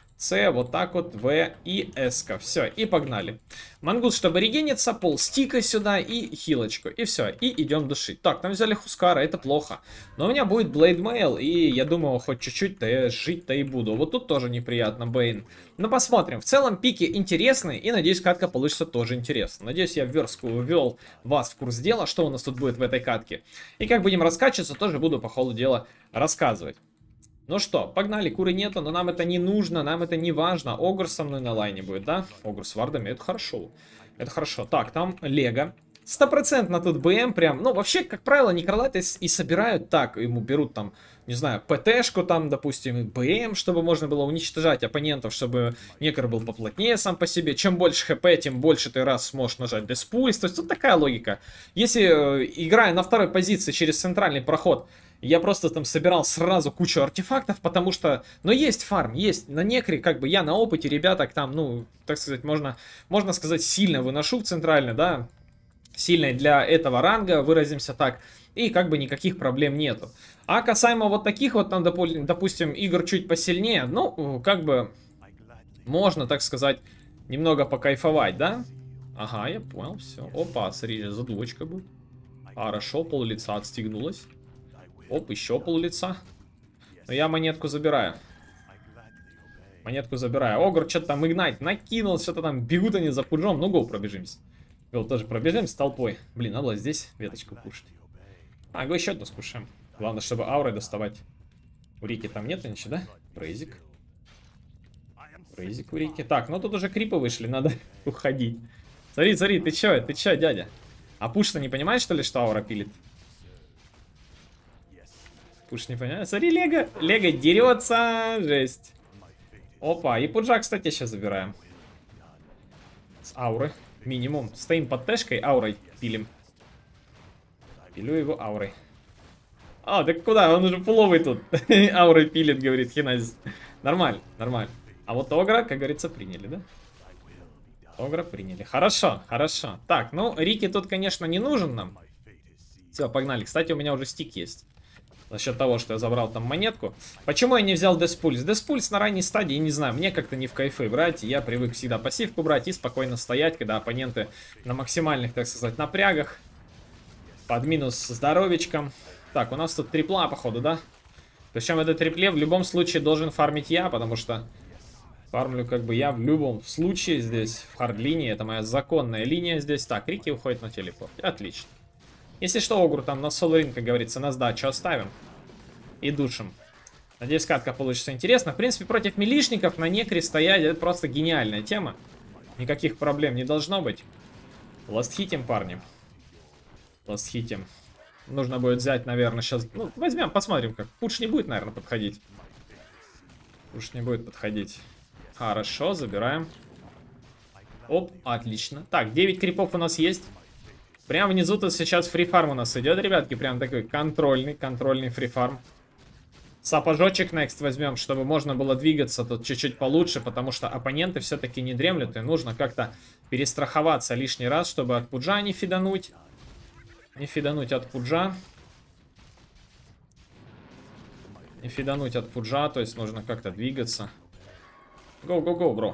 Speaker 1: С, вот так вот, В и С. Все, и погнали. Мангус, чтобы регениться, пол стика сюда и хилочку. И все, и идем душить. Так, там взяли Хускара, это плохо. Но у меня будет Блейдмейл, и я думаю, хоть чуть-чуть-то жить-то и буду. Вот тут тоже неприятно, Бейн. Но посмотрим. В целом пики интересные, и надеюсь, катка получится тоже интересно. Надеюсь, я в верстку ввел вас в курс дела, что у нас тут будет в этой катке. И как будем раскачиваться, тоже буду по ходу дела рассказывать. Ну что, погнали, куры нету, но нам это не нужно, нам это не важно. Огр со мной на лайне будет, да? Огр с вардами, это хорошо. Это хорошо. Так, там Лего. Стопроцентно тут БМ прям. Ну, вообще, как правило, Некролайты и собирают так. Ему берут там, не знаю, ПТшку там, допустим, и БМ, чтобы можно было уничтожать оппонентов, чтобы Некр был поплотнее сам по себе. Чем больше ХП, тем больше ты раз сможешь нажать Деспульс. То есть тут такая логика. Если, э, играя на второй позиции через центральный проход, я просто там собирал сразу кучу артефактов, потому что, ну, есть фарм, есть. На некре, как бы, я на опыте, ребята, там, ну, так сказать, можно, можно сказать, сильно выношу в центральный, да, сильный для этого ранга, выразимся так, и как бы никаких проблем нету. А касаемо вот таких вот, там, допустим, игр чуть посильнее, ну, как бы, можно, так сказать, немного покайфовать, да? Ага, я понял, все. Опа, смотри, задувочка будет. Хорошо, пол лица отстегнулось. Оп, еще пол лица. Но я монетку забираю. Монетку забираю. Огр что-то там игнайт накинул, что-то там бегут они за пуджом. Ну, гоу, пробежимся. Гоу, тоже пробежимся толпой. Блин, надо было здесь веточку кушать. А, го еще одну скушаем. Главное, чтобы аурой доставать. У Рики там нет ничего, да? Брейзик. Брейзик у Рики. Так, ну тут уже крипы вышли, надо уходить. Смотри, смотри, ты че, ты че, дядя? А Пуш-то не понимает, что ли, что аура пилит? Пуш не понимает. Смотри, Лего. Лего дерется. Жесть. Опа, и Пуджа, кстати, сейчас забираем. С ауры. Минимум. Стоим под тэшкой, аурой пилим. Пилю его аурой. А, так куда? Он уже пуловый тут. Аурой пилит, говорит Хиназис. Нормально, нормально. А вот Огра, как говорится, приняли, да? Огра приняли. Хорошо, хорошо. Так, ну, Рики тут, конечно, не нужен нам. Все, погнали. Кстати, у меня уже стик есть. За счет того, что я забрал там монетку. Почему я не взял Деспульс? Деспульс на ранней стадии, не знаю, мне как-то не в кайфы брать. Я привык всегда пассивку брать и спокойно стоять, когда оппоненты на максимальных, так сказать, напрягах. Под минус здоровечком. Так, у нас тут трипла, походу, да? Причем это трипле в любом случае должен фармить я, потому что фармлю как бы я в любом случае здесь в хард-линии. Это моя законная линия здесь. Так, Рики уходит на телепорт. Отлично. Если что, Огру там на соло-ринг, как говорится, на сдачу оставим. И душим. Надеюсь, катка получится интересно. В принципе, против милишников на некре стоять, это просто гениальная тема. Никаких проблем не должно быть. Ластхитим, парни. Ластхитим. Нужно будет взять, наверное, сейчас... Ну, возьмем, посмотрим, как. Пуш не будет, наверное, подходить. Пуш не будет подходить. Хорошо, забираем. Оп, отлично. Так, девять крипов у нас есть. Прям внизу тут сейчас фрифарм у нас идет, ребятки. Прям такой контрольный, контрольный фрифарм. Сапожочек next возьмем, чтобы можно было двигаться тут чуть-чуть получше, потому что оппоненты все-таки не дремлют, и нужно как-то перестраховаться лишний раз, чтобы от пуджа не фидануть. Не фидануть от пуджа. Не фидануть от пуджа, то есть нужно как-то двигаться. Гоу-гоу-гоу, бро.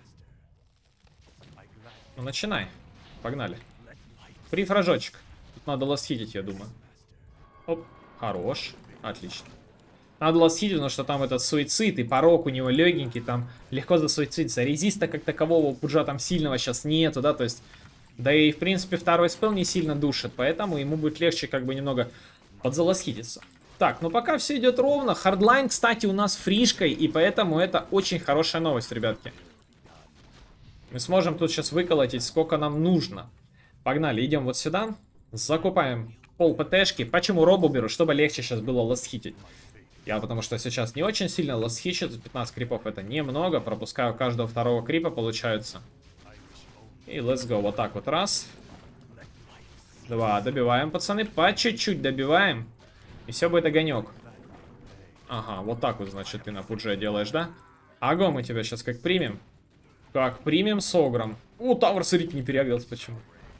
Speaker 1: Ну, начинай. Погнали. Фри-фражочек. Тут надо ластхитить, я думаю. Оп, хорош. Отлично. Надо ластхитить, потому что там этот суицид, и порог у него легенький, там легко засуицидиться. Резиста как такового у пуджа там сильного сейчас нету, да, то есть... Да и, в принципе, второй спел не сильно душит, поэтому ему будет легче как бы немного подзаластхититься. Так, ну пока все идет ровно. Хардлайн, кстати, у нас фришкой, и поэтому это очень хорошая новость, ребятки. Мы сможем тут сейчас выколотить, сколько нам нужно. Погнали, идем вот сюда. Закупаем пол ПТшки. Почему робу беру? Чтобы легче сейчас было ластхитить. Я потому что сейчас не очень сильно ластхичит. пятнадцать крипов это немного. Пропускаю каждого второго крипа, получается. И let's go. Вот так вот. Раз. Два. Добиваем, пацаны. По чуть-чуть добиваем. И все будет огонек. Ага, вот так вот, значит, ты на пудже делаешь, да? Ага, мы тебя сейчас как примем. Как примем с Огром. О, Тавр, смотрите, не переагрился. Почему?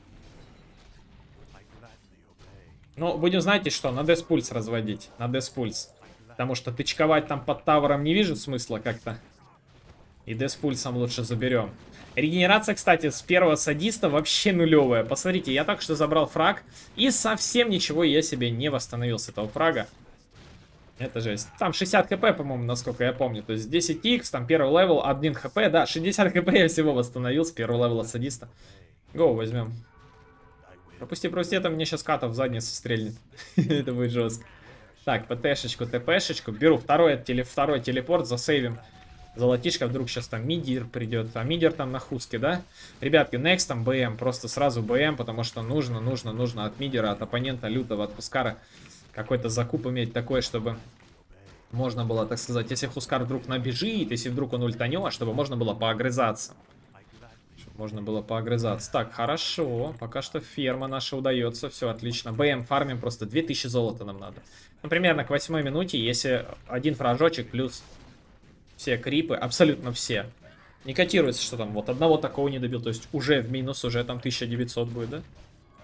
Speaker 1: Ну, будем, знаете что, на Деспульс разводить. На Деспульс. Потому что тычковать там под Тавром не вижу смысла как-то. И Деспульсом лучше заберем. Регенерация, кстати, с первого садиста вообще нулевая. Посмотрите, я только что забрал фраг. И совсем ничего я себе не восстановил с этого фрага. Это жесть. Там шестьдесят хп, по-моему, насколько я помню. То есть десять икс, там первый левел, один хп. Да, шестьдесят хп я всего восстановил с первого левела садиста. Гоу, возьмем. Пропусти, пропусти, это мне сейчас ката в задницу стрельнет. Это будет жестко. Так, ПТшечку, ТПшечку. Беру второй, теле, второй телепорт, засейвим. Золотишко, вдруг сейчас там мидир придет. А мидир там на хуске, да? Ребятки, next там БМ, просто сразу БМ, потому что нужно, нужно, нужно от мидера, от оппонента лютого, от Хускара какой-то закуп иметь такой, чтобы можно было, так сказать, если Хускар вдруг набежит, если вдруг он ультанет, чтобы можно было поогрызаться. Чтобы можно было поогрызаться. Так, хорошо, пока что ферма наша удается, все отлично. БМ фармим, просто две тысячи золота нам надо. Ну, примерно к восьмой минуте, если один фражочек плюс... Все крипы, абсолютно все. Не котируется, что там вот одного такого не добил. То есть уже в минус, уже там тысяча девятьсот будет, да?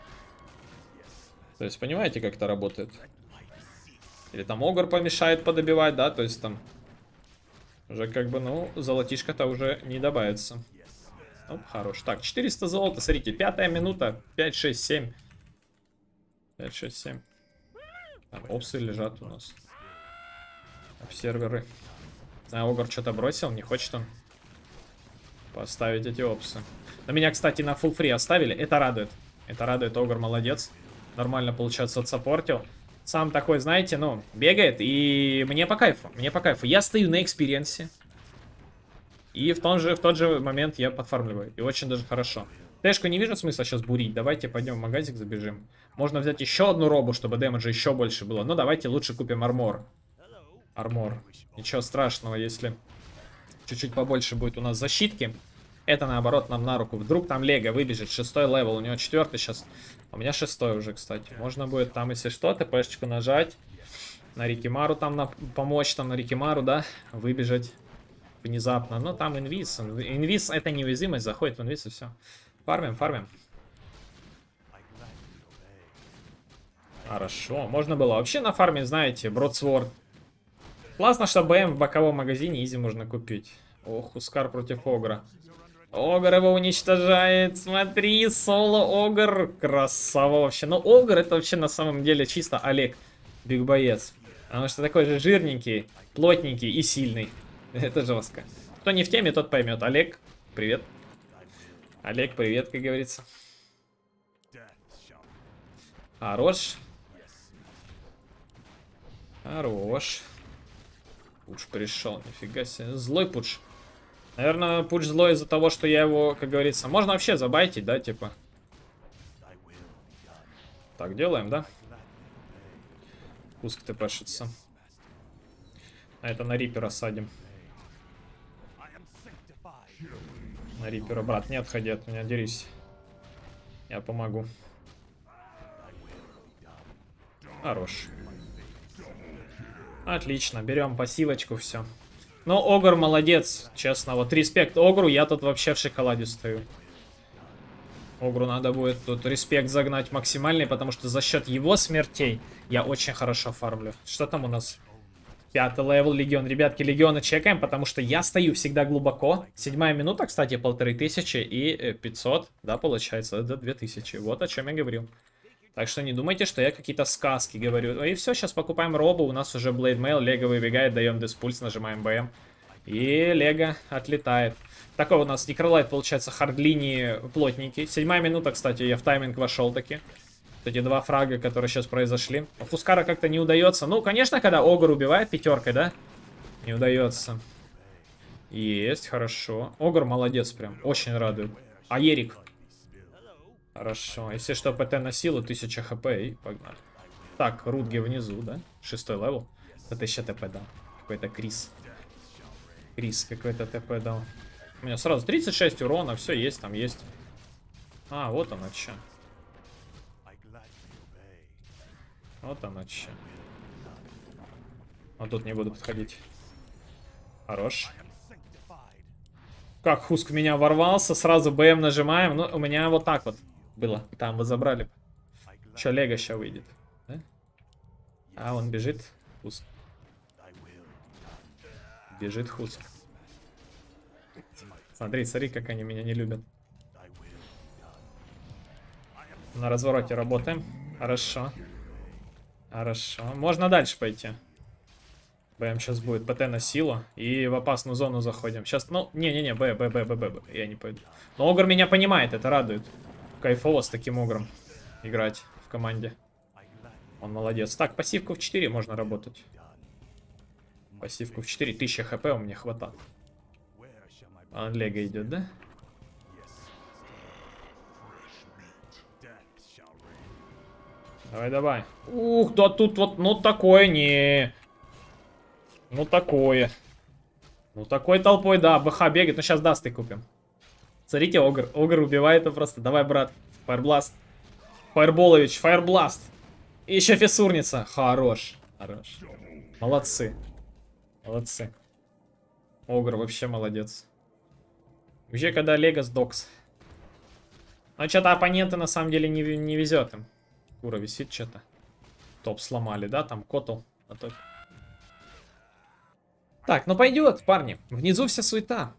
Speaker 1: То есть понимаете, как это работает? Или там Огр помешает подобивать, да? То есть там Уже как бы, ну, золотишко-то уже не добавится. Оп, хорош. Так, четыреста золота, смотрите, пятая минута, пять, шесть, семь. пять, шесть, семь. Там опсы лежат у нас. Обсерверы. А, Огр что-то бросил, не хочет он поставить эти опсы. На меня, кстати, на full free оставили, это радует. Это радует, Огр молодец. Нормально, получается, отсаппортил. Сам такой, знаете, ну, бегает, и мне по кайфу, мне по кайфу. Я стою на экспириенсе. И в, том же, в тот же момент я подфармливаю. И очень даже хорошо. Тэшку не вижу смысла сейчас бурить. Давайте пойдем в магазик забежим. Можно взять еще одну робу, чтобы дэмэджа еще больше было. Но давайте лучше купим армор. Армор. Ничего страшного, если чуть-чуть побольше будет у нас защитки. Это, наоборот, нам на руку. Вдруг там Лего выбежит. Шестой левел. У него четвертый сейчас. У меня шестой уже, кстати. Можно будет там, если что, ТПшечку нажать. На Рикимару там на... помочь. Там на Рикимару, да, выбежать. Внезапно. Но там инвиз. Инвиз это неуязвимость. Заходит в инвиз и все. Фармим, фармим. Хорошо. Можно было вообще на фарме, знаете, бродсворд. Классно, что БМ в боковом магазине изи можно купить. Ох, Хускар против Огра. Огр его уничтожает. Смотри, соло Огр. Красава вообще. Но Огр это вообще на самом деле чисто Олег. Биг боец. Потому что такой же жирненький, плотненький и сильный. Это жестко. Кто не в теме, тот поймет. Олег, привет. Олег, привет, как говорится. Хорош. Хорош. Пуч пришел, нифига себе. Злой пуч. Наверное, пуч злой из-за того, что я его, как говорится... Можно вообще забайтить, да, типа? Так, делаем, да? Пуск тпшится. А это на Рипера садим. На Рипера, брат, не отходи от меня, дерись. Я помогу. Хорош. Отлично, берем пассивочку, все. Но Огр молодец, честно. Вот респект Огру, я тут вообще в шоколаде стою. Огру надо будет тут респект загнать максимальный, потому что за счет его смертей я очень хорошо фармлю. Что там у нас? Пятый левел, легион. Ребятки, легиона чекаем, потому что я стою всегда глубоко. Седьмая минута, кстати, полторы тысячи и пятьсот, да, получается, это две тысячи. Вот о чем я говорил. Так что не думайте, что я какие-то сказки говорю. И все, сейчас покупаем робу, у нас уже Blade Mail, Лего выбегает, даем диспульс, нажимаем БМ. И Лего отлетает. Такой у нас Некролайт, получается, хардлинии плотненький. Седьмая минута, кстати, я в тайминг вошел таки. Эти два фрага, которые сейчас произошли. У Хускара как-то не удается. Ну, конечно, когда Огр убивает пятеркой, да? Не удается. Есть, хорошо. Огр молодец прям, очень радует. А Ерик? Хорошо. Если что, ПТ на силу, тысяча хп и погнали. Так, Рудге внизу, да? Шестой левел. Это еще ТП дал. Какой-то Крис. Крис какой-то ТП дал. У меня сразу тридцать шесть урона, все есть, там есть. А, вот оно че. Вот оно че. А тут не буду подходить. Хорош. Как Хуск в меня ворвался, сразу БМ нажимаем. Ну, у меня вот так вот было. Там вы забрали. Че, Лего сейчас выйдет. Да? А, он бежит. Хуск. Бежит Хуск. Смотри, смотри, как они меня не любят. На развороте работаем. Хорошо. Хорошо. Можно дальше пойти. БМ сейчас будет ПТ на силу. И в опасную зону заходим. Сейчас, ну, не-не-не, Б, Б, Б, Б, Б, Б. Я не пойду. Но Огр меня понимает, это радует. Кайфово с таким Огром играть в команде. Он молодец. Так, пассивку в четыре можно работать. Пассивку в четыре. тысяча хп у меня хватает. А, Лего идет, да? Давай, давай. Ух, да тут вот, ну такое не... Ну такое. Ну такой толпой, да, БХ бегает. Ну сейчас дасты купим. Смотрите, Огр. Огр убивает его просто. Давай, брат. Фаербласт. Фаерболович, фаербласт. И еще фиссурница. Хорош. Хорош. Молодцы. Молодцы. Огр вообще молодец. Вообще, когда Легас докс. Но что-то оппоненты на самом деле не, не везет им. Кура висит что-то. Топ сломали, да? Там Котл. А то... Так, ну пойдет, парни. Внизу вся суета.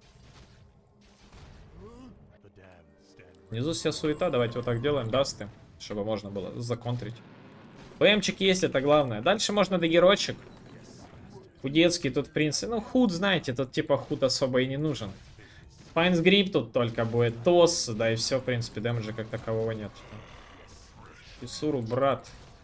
Speaker 1: Внизу вся суета. Давайте вот так делаем, дасты, чтобы можно было законтрить. ПМчик есть, это главное. Дальше можно дагерочек. Худецкий тут, в принципе. Ну, худ, знаете, тут типа худ особо и не нужен. Файнс грип тут только будет. Тос, да и все, в принципе, дэмэджа как такового нет. Исуру, брат.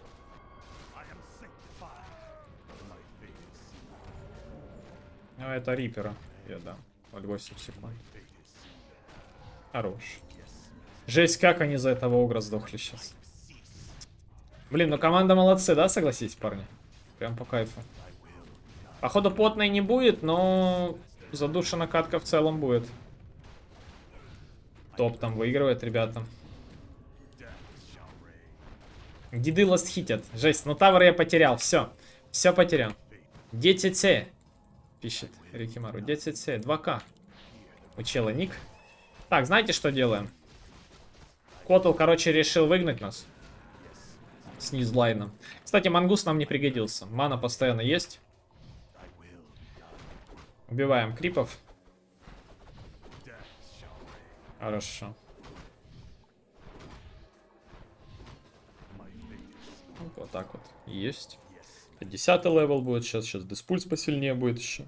Speaker 1: Ну, это Рипера. Я дам. ноль восемь секунд. Хорош. Жесть, как они за этого огра сдохли сейчас. Блин, ну команда молодцы, да, согласитесь, парни? Прям по кайфу. Походу потной не будет, но задушена катка в целом будет. Топ там выигрывает, ребята. Диды ласт хитят. Жесть, ну тавр я потерял. Все. Все потерял. ДТЦ. Пишет Рикимару. ДТЦ. два ка. У чела ник. Так, знаете, что делаем? Котл, короче, решил выгнать нас. С низлайном. Кстати, мангус нам не пригодился. Мана постоянно есть. Убиваем крипов. Хорошо. Вот так вот. Есть. пятидесятый левел будет сейчас. Сейчас диспульс посильнее будет еще.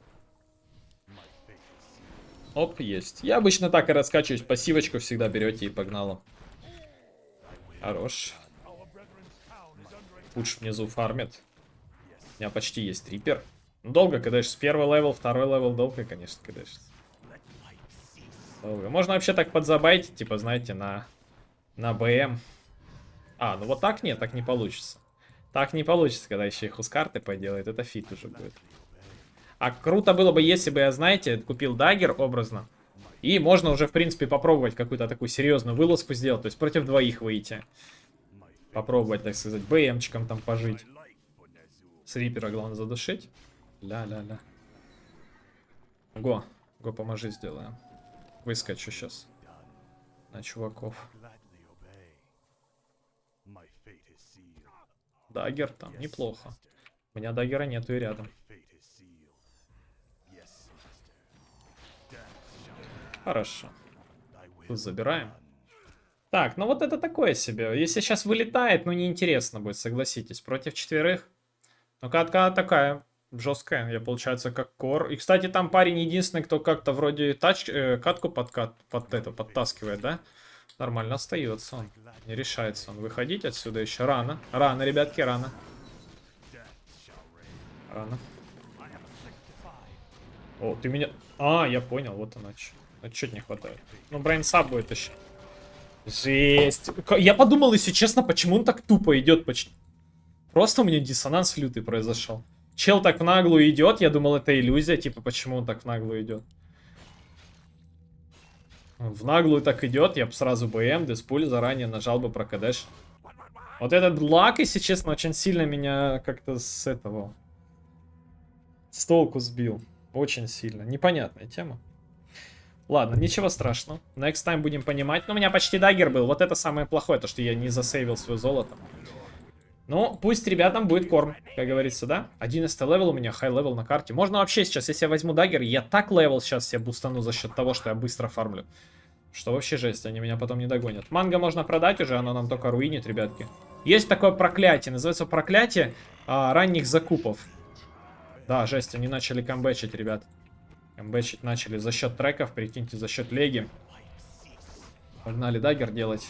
Speaker 1: Оп, есть. Я обычно так и раскачиваюсь. Пассивочку всегда берете и погнало. Хорош. Пуш внизу фармит. У меня почти есть рипер. Долго, кидаешь. С первый левел, второй левел долго, конечно, кидаешь. Долго. Можно вообще так подзабайтить, типа, знаете, на, на БМ. А, ну вот так нет, так не получится. Так не получится, когда еще и хускарты поделает. Это фит уже будет. А круто было бы, если бы я, знаете, купил даггер образно. И можно уже, в принципе, попробовать какую-то такую серьезную вылазку сделать. То есть против двоих выйти. Попробовать, так сказать, БМчиком там пожить. С рипера главное задушить. Ля-ля-ля. Го. Го, поможи сделаем. Выскочу сейчас. На чуваков. Даггер там, неплохо. У меня даггера нету и рядом. Хорошо. Тут забираем. Так, ну вот это такое себе. Если сейчас вылетает, ну неинтересно будет, согласитесь. Против четверых. Ну катка такая жесткая. Я, получается, как кор. И, кстати, там парень единственный, кто как-то вроде тач, э, катку подкат, под это, подтаскивает, да? Нормально остается он. Не решается он выходить отсюда еще рано. Рано, ребятки, рано. Рано. О, ты меня... А, я понял, вот оно что. А чуть не хватает. Ну, брейнсап будет еще. Жесть. Я подумал, если честно, почему он так тупо идет. Почти. Просто у меня диссонанс лютый произошел. Чел так в наглую идет, я думал, это иллюзия. Типа, почему он так в наглую идет? В наглую так идет, я бы сразу БМ, диспуль заранее нажал бы про КДш. Вот этот лак, если честно, очень сильно меня как-то с этого... с толку сбил. Очень сильно. Непонятная тема. Ладно, ничего страшного. Next time будем понимать. Но у меня почти даггер был. Вот это самое плохое, то что я не засейвил свое золото. Ну, пусть ребятам будет корм, как говорится, да? одиннадцатый левел у меня, хай левел на карте. Можно вообще сейчас, если я возьму даггер, я так левел сейчас себе бустану за счет того, что я быстро фармлю. Что вообще жесть, они меня потом не догонят. Манго можно продать уже, оно нам только руинит, ребятки. Есть такое проклятие, называется проклятие а, ранних закупов. Да, жесть, они начали камбэчить, ребят. Камбэчить начали за счет треков, прикиньте, за счет леги. Погнали даггер делать.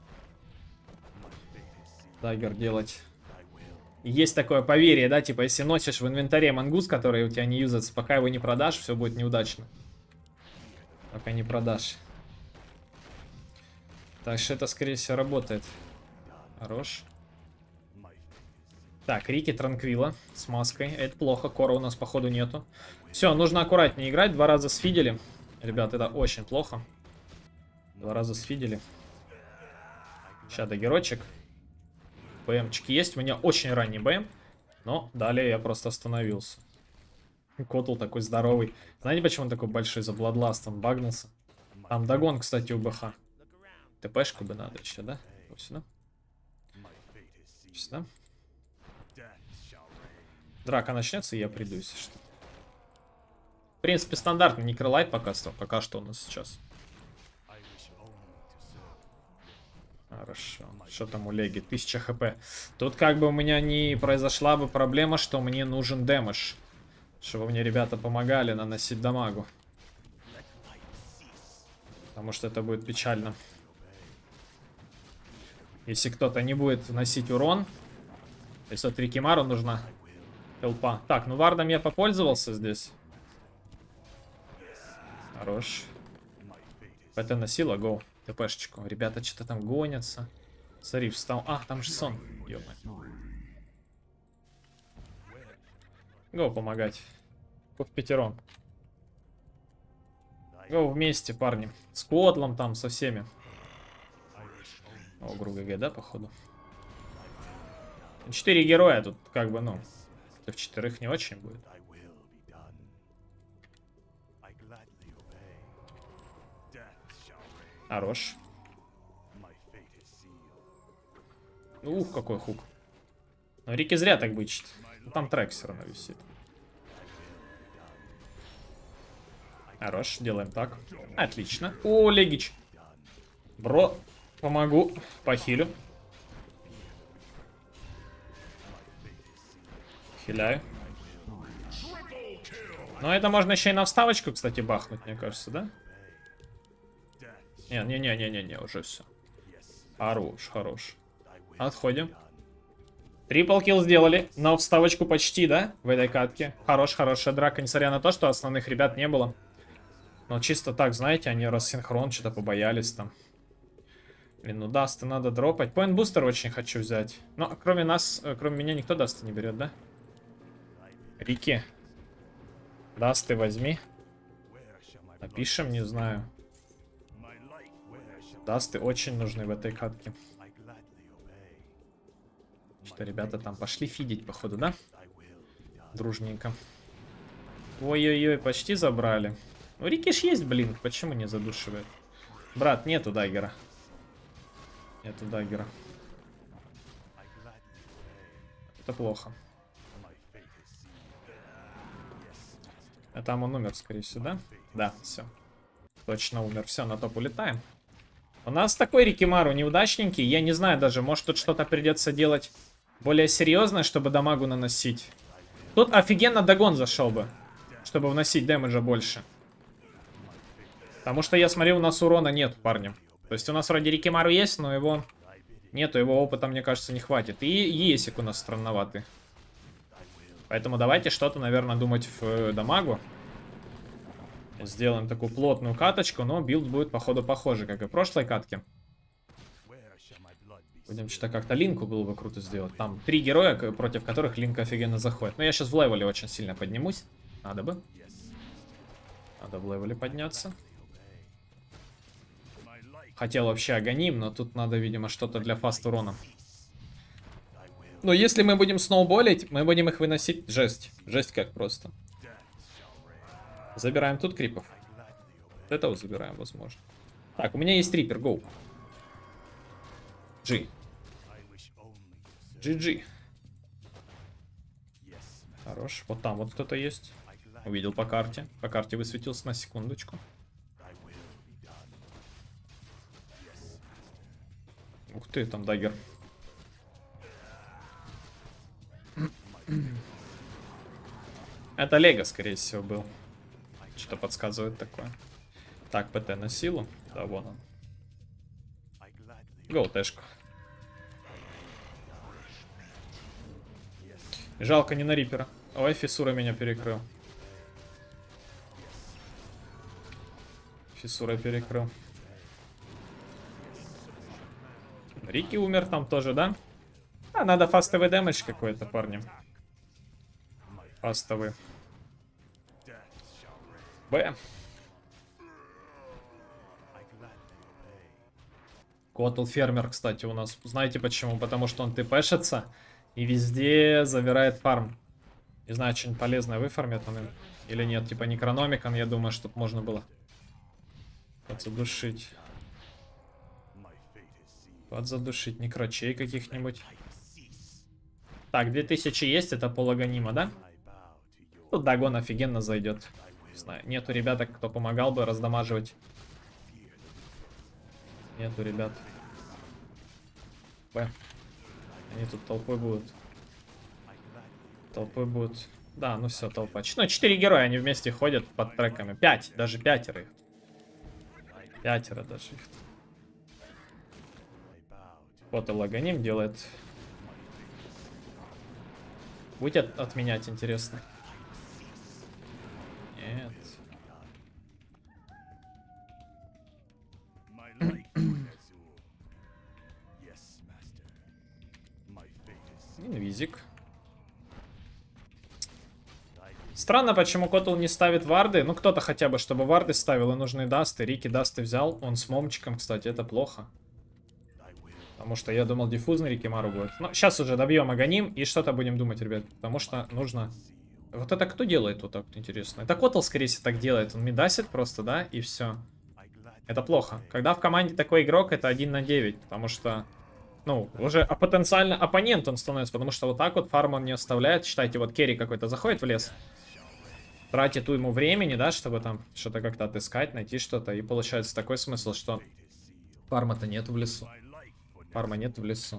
Speaker 1: Даггер делать. И есть такое поверье, да, типа, если носишь в инвентаре мангус, который у тебя не юзается, пока его не продашь, все будет неудачно. Пока не продашь. Так что это, скорее всего, работает. Хорош. Так, Рики Транквила с маской. Это плохо, кора у нас, походу, нету. Все, нужно аккуратнее играть. Два раза сфидели. Ребят, это очень плохо. Два раза сфидели. Сейчас даггерочек. БМчик есть. У меня очень ранний БМ. Но далее я просто остановился. Котл такой здоровый. Знаете, почему он такой большой? За Бладласт он багнулся. Там догон, кстати, у БХ. ТПшку бы надо еще, да? Вот сюда. Сюда. Драка начнется, и я приду, если что. принципе, стандартный Некролайт пока что, пока что у нас сейчас. Хорошо. Что там у Леги? тысяча хп. Тут как бы у меня не произошла бы проблема, что мне нужен дэмэдж. Чтобы мне ребята помогали наносить дамагу. Потому что это будет печально. Если кто-то не будет вносить урон. Если от Рикимару нужна хелпа. Так, ну вардом я попользовался здесь. Хорош. ПТ носила, гоу. ТПшечку. Ребята что-то там гонятся. Смотри, встал. А, там же сон. Ё-моё. Гоу помогать. В пятером. Гоу вместе, парни. С Котлом там, со всеми. О, ГГ, да, походу? Четыре героя тут, как бы, ну, в четырех не очень будет. Хорош. Ух, какой хук. Но Рики зря так бычит. Там трек все равно висит. Хорош, делаем так. Отлично. О, Легич. Бро, помогу. Похилю. Хиляю. Но это можно еще и на вставочку, кстати, бахнуть, мне кажется, да? Не-не-не-не-не, уже все. Хорош, хорош. Отходим. Трипл килл сделали. На вставочку почти, да? В этой катке. Хорош, хорошая драка, несмотря на то, что основных ребят не было. Но чисто так, знаете, они рассинхрон что-то побоялись там. Блин, ну дасты надо дропать. Point бустер очень хочу взять. Но кроме нас, кроме меня никто дасты не берет, да? Рики. Дасты возьми. Напишем, не знаю. Дасты очень нужны в этой катке. Что ребята там пошли фидить, походу, да? Дружненько. Ой-ой-ой, почти забрали. У Рики ж есть, блин, почему не задушивает? Брат, нету даггера. Нету даггера. Это плохо. А там он умер, скорее всего, да? Да, все. Точно умер. Все, на топ улетаем. У нас такой Рикимару неудачненький. Я не знаю даже, может тут что-то придется делать более серьезное, чтобы дамагу наносить. Тут офигенно догон зашел бы, чтобы вносить дэмэджа больше. Потому что я смотрю, у нас урона нет, парни. То есть у нас вроде Рикимару есть, но его нету, его опыта, мне кажется, не хватит. И есик у нас странноватый. Поэтому давайте что-то, наверное, думать в дамагу. Сделаем такую плотную каточку, но билд будет, походу, похожий, как и в прошлой катке. Будем что-то как-то линку было бы круто сделать. Там три героя, против которых линка офигенно заходит. Но я сейчас в левеле очень сильно поднимусь. Надо бы. Надо в левеле подняться. Хотел вообще агоним, но тут надо, видимо, что-то для фаст урона. Но если мы будем сноуболить, мы будем их выносить. Жесть. Жесть как просто. Забираем тут крипов. Вот этого забираем, возможно. Так, у меня есть трипер, гоу. Джи. джи джи. Хорош. Вот там вот кто-то есть. Увидел по карте. По карте высветился на секундочку. Ух ты, там даггер. Это Лего, скорее всего, был. Что-то подсказывает такое. Так, ПТ на силу. Да, вон он. Гоу, тэшку. Жалко, не на Рипера. Ой, Фиссура меня перекрыл. Фиссура перекрыл. Рики умер там тоже, да? А, надо фастовый дэмэдж какой-то, парни. Фастовый. Б. Котл фермер, кстати, у нас. Знаете почему? Потому что он тпшится и везде забирает фарм. Не знаю, что-нибудь полезное выфармит он им или нет. Типа Некрономикон, я думаю, что тут можно было подзадушить. Подзадушить некрочей каких-нибудь. Так, две тысячи есть, это пол агонима, да? Тут дагон офигенно зайдет. Не знаю, нету ребяток, кто помогал бы раздамаживать. Нету ребят. Б. Они тут толпой будут. Толпой будут. Да, ну все, толпа. Ну, четыре героя, они вместе ходят под треками. Пять, даже пятеро их. Пятеро даже их. Вот и Логаним делает. Будете от отменять, интересно? Нет. Инвизик. Странно, почему Котл не ставит варды. Ну, кто-то хотя бы, чтобы варды ставил, и нужны дасты. Рики дасты взял. Он с момчиком, кстати, это плохо. Потому что я думал, диффузный Рикимару будет. Но сейчас уже добьем Аганим и что-то будем думать, ребят. Потому что нужно... Вот это кто делает вот так, интересно? Это Котл, скорее всего, так делает. Он мидасит просто, да, и все. Это плохо. Когда в команде такой игрок, это один на девять. Потому что... Ну, уже а потенциально оппонент он становится. Потому что вот так вот фарм он не оставляет. Считайте, вот керри какой-то заходит в лес. Тратит ему времени, да, чтобы там что-то как-то отыскать, найти что-то. И получается такой смысл, что фарма-то нету в лесу. Фарма нету в лесу.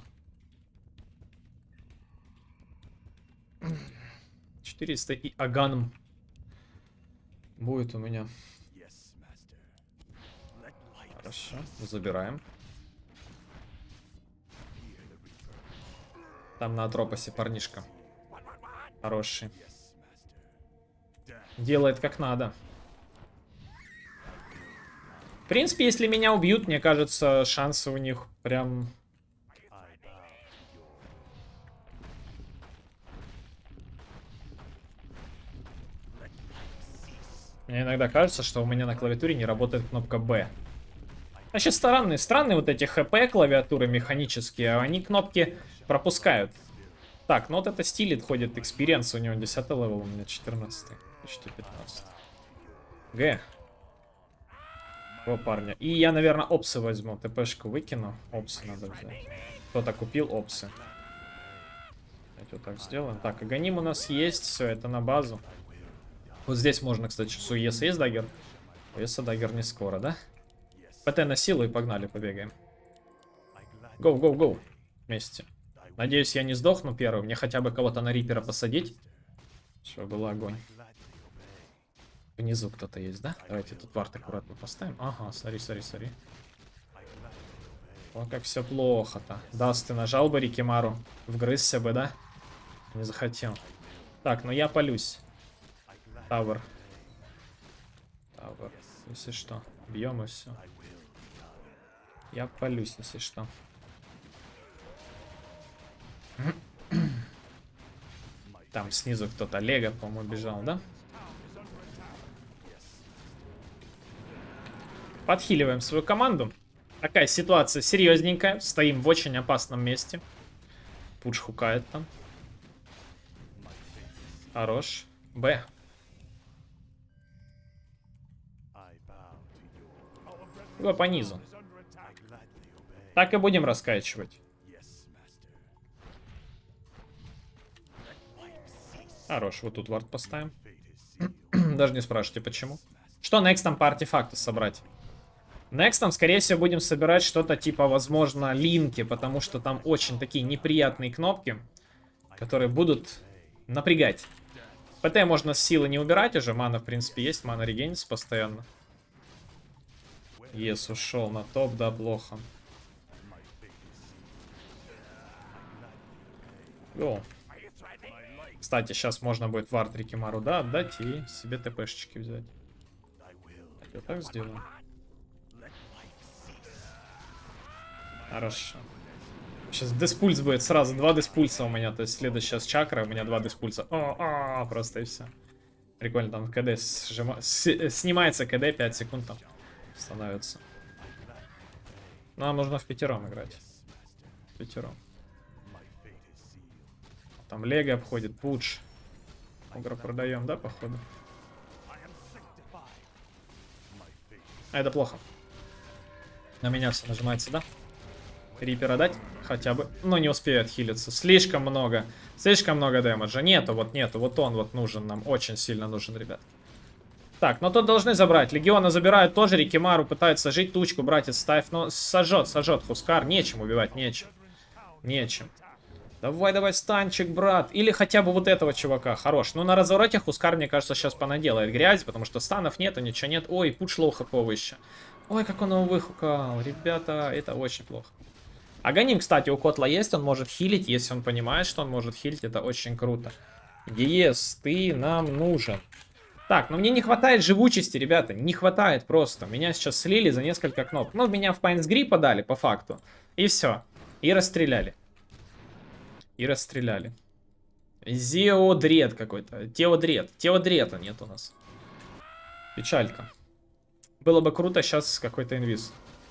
Speaker 1: четыреста и Аганом будет у меня. Хорошо, забираем. Там на Атропосе парнишка. Хороший. Делает как надо. В принципе, если меня убьют, мне кажется, шансы у них прям... Мне иногда кажется, что у меня на клавиатуре не работает кнопка Б. Значит, странные, странные вот эти ХП клавиатуры механические, они кнопки пропускают. Так, ну вот это стилит ходит, экспириенс у него десятый левел, у меня четырнадцатый, почти пятнадцатый. Г. О, парня. И я, наверное, опсы возьму, ТПшку выкину, опсы надо взять. Кто-то купил опсы. Давайте вот так сделаем. Так, Аганим у нас есть, все, это на базу. Вот здесь можно, кстати, у Еса есть даггер? У Еса даггер не скоро, да? ПТ на силу и погнали, побегаем. Гоу, гоу, гоу. Вместе. Надеюсь, я не сдохну первым. Мне хотя бы кого-то на Рипера посадить. Чтобы был огонь. Внизу кто-то есть, да? Давайте тут вард аккуратно поставим. Ага, смотри, смотри, смотри. О, как все плохо-то. Даст, ты нажал бы Рикимару. Вгрызся бы, да? Не захотел. Так, ну я полюсь. Тавер. Тавер. Если что. Бьем и все. Я полюсь, если что. Там снизу кто-то Лего, по-моему, бежал, да? Подхиливаем свою команду. Такая ситуация серьезненькая. Стоим в очень опасном месте. Пудж хукает там. Хорош. Б. Его по низу. Так и будем раскачивать. Хорош, вот тут вард поставим. Даже не спрашивайте, почему. Что некстом по артефакту собрать? Некстом, скорее всего, будем собирать что-то типа, возможно, линки, потому что там очень такие неприятные кнопки, которые будут напрягать. ПТ можно с силы не убирать уже, мана, в принципе, есть, мана регенится постоянно. Ес, ушел на топ, да, плохо. Го. Кстати, сейчас можно будет вард Рикимару, да, отдать и себе ТПшечки взять. Я так сделаю. Хорошо. Сейчас диспульс будет сразу, два диспульса у меня, то есть следующая с чакра, у меня два диспульса. О, -о, -о просто и все. Прикольно, там КД сжима... с... снимается КД, пять секунд там становится. Нам нужно в пятером играть. В пятером. Там Лего обходит, Пудж. Огра продаем, да, походу? А это плохо. На меня все нажимается, да? Рипера дать хотя бы. Но не успею отхилиться. Слишком много. Слишком много дэмэджа. Нету, вот нету. Вот он вот нужен нам. Очень сильно нужен, ребят. Так, но тут должны забрать. Легиона забирают тоже. Рикимару пытается жить. Тучку, братец, ставь. Но сожжет, сожжет Хускар. Нечем убивать, нечем. Нечем. Давай, давай, станчик, брат. Или хотя бы вот этого чувака. Хорош. Ну, на развороте Хускар, мне кажется, сейчас понаделает грязь, потому что станов нету, ничего нет. Ой, пуш лоу хэпов еще. Ой, как он его выхукал. Ребята, это очень плохо. Аганим, кстати, у Котла есть. Он может хилить, если он понимает, что он может хилить. Это очень круто. Диес, ты нам нужен. Так, но мне не хватает живучести, ребята. Не хватает просто. Меня сейчас слили за несколько кнопок. Ну, меня в Пайнсгри подали, по факту. И все. И расстреляли. И расстреляли. Зеодред какой-то. Теодред. Теодрета нет у нас. Печалька. Было бы круто сейчас какой-то инвиз.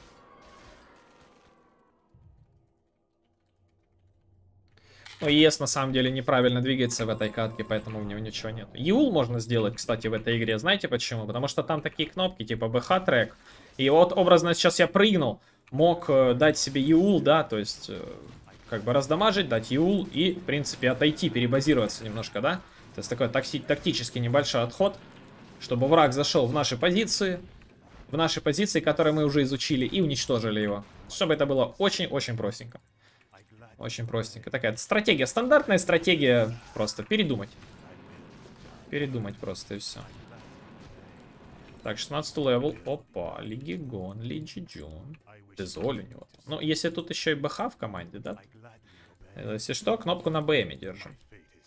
Speaker 1: Но ЕС на самом деле неправильно двигается в этой катке, поэтому у него ничего нет. Юл можно сделать, кстати, в этой игре. Знаете почему? Потому что там такие кнопки, типа БХ трек. И вот образно сейчас я прыгнул. Мог э, дать себе Юл, да, то есть... Э, как бы раздамажить, дать Юл и, в принципе, отойти, перебазироваться немножко, да? То есть такой такси тактический небольшой отход, чтобы враг зашел в наши позиции, в наши позиции, которые мы уже изучили, и уничтожили его. Чтобы это было очень-очень простенько. Очень простенько. Такая стратегия, стандартная стратегия, просто передумать. Передумать просто и все. Так, шестнадцатый левел. Опа, Легион, Лиджиджун. Дезоль у него. Ну, если тут еще и БХ в команде, да? Если что, кнопку на БМе держим.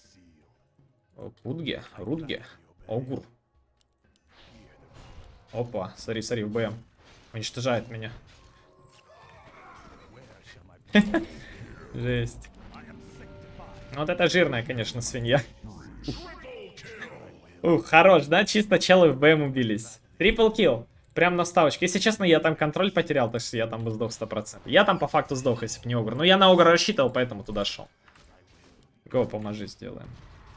Speaker 1: Пудге, Рудге, Огур. Опа, смотри, смотри, в БМ. Уничтожает меня. Жесть. Вот это жирная, конечно, свинья. Ух, хорош, да? Чисто челы в БМ убились. Трипл килл. Прям на ставочке. Если честно, я там контроль потерял, так что я там бы сдох сто процентов. Я там по факту сдох, если бы не Огр. Но я на Огра рассчитывал, поэтому туда шел. Го, поможи, сделаем.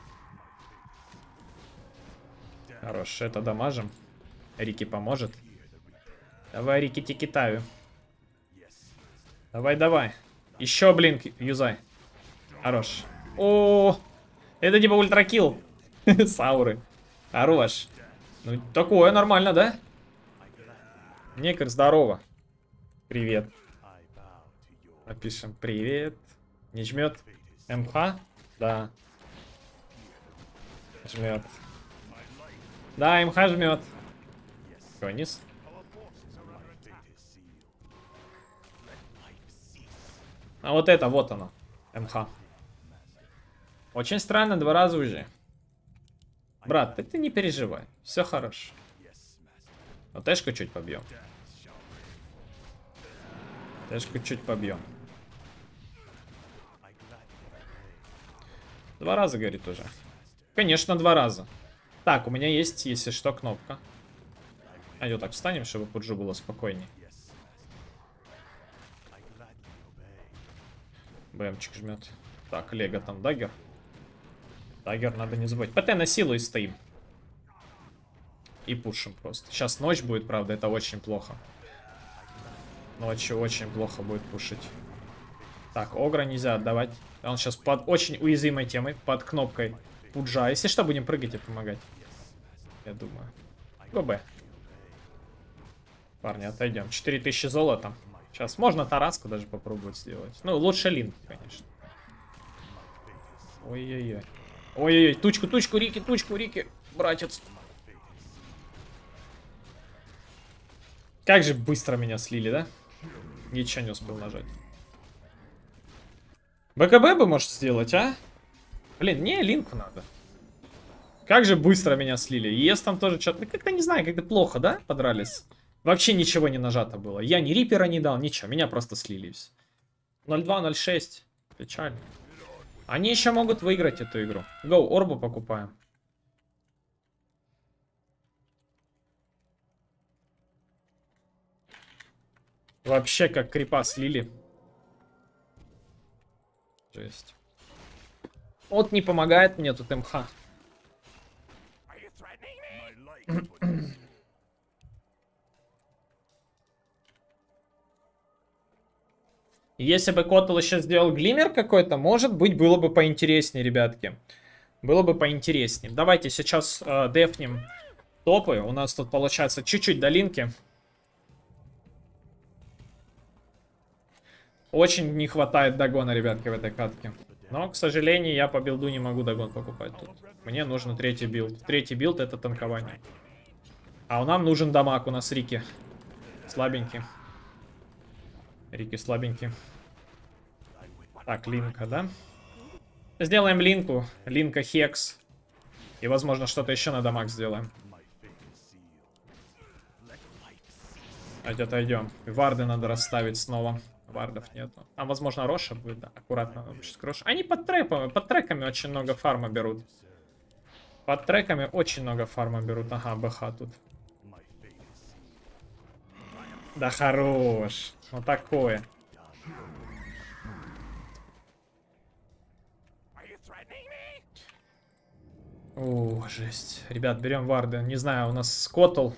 Speaker 1: Хорош, это дамажим. Рики поможет. Давай, Рики, тики-тавю. Давай, давай. Еще блинк юзай. Хорош. О, это типа ультракилл. Сауры. Хорош. Ну, такое нормально, да? Некр, здорово. Привет. Напишем привет. Не жмет. МХ? Да. Жмет. Да, МХ жмет. Вниз. А вот это, вот оно. МХ. Очень странно, два раза уже. Брат, ты, ты не переживай. Все хорошо. Вот Эшку чуть побьем. Эшку чуть побьем. Два раза, говорит, уже. Конечно, два раза. Так, у меня есть, если что, кнопка. А ее так встанем, чтобы Пуджу было спокойней. БМчик жмет. Так, Лего там даггер. Даггер надо не забыть. ПТ на силу и стоим. И пушим просто. Сейчас ночь будет, правда, это очень плохо. Ночью очень плохо будет пушить. Так, Огра нельзя отдавать. Он сейчас под очень уязвимой темой, под кнопкой Пуджа. Если что, будем прыгать и помогать. Я думаю. ГБ. Парни, отойдем. четыре тысячи золота. Сейчас можно тараску даже попробовать сделать. Ну, лучше линк, конечно. Ой-ой-ой. Ой-ой-ой, тучку, тучку, Рики, тучку, Рики. Братец. Как же быстро меня слили, да? Ничего не успел нажать. БКБ бы может сделать, а? Блин, не, линку надо. Как же быстро меня слили. ЕС там тоже что-то... Как-то не знаю, как-то плохо, да, подрались? Вообще ничего не нажато было. Я ни рипера не дал, ничего. Меня просто слили. ноль два ноль шесть. Печально. Они еще могут выиграть эту игру. Гоу, орбу покупаем. Вообще как крипа слили. Жесть. Вот не помогает мне тут МХ. Если бы Котл еще сделал глиммер какой-то, может быть, было бы поинтереснее, ребятки. Было бы поинтереснее. Давайте сейчас э, дефнем Топы. У нас тут получается чуть-чуть до линки. Очень не хватает догона, ребятки, в этой катке. Но, к сожалению, я по билду не могу догон покупать тут. Мне нужен третий билд. Третий билд — это танкование. А нам нужен дамаг. У нас Рики слабенький. Рики слабенький. Так, линка, да? Сделаем линку. Линка Хекс. И, возможно, что-то еще на дамаг сделаем. Давайте отойдем. Варды надо расставить снова. Вардов нету. Там, возможно, Роша будет, да. Аккуратно. Роша. Они под треками, под треками очень много фарма берут. Под треками очень много фарма берут. Ага, БХ тут. Да хорош. Вот такое. О, жесть. Ребят, берем варды. Не знаю, у нас скотл.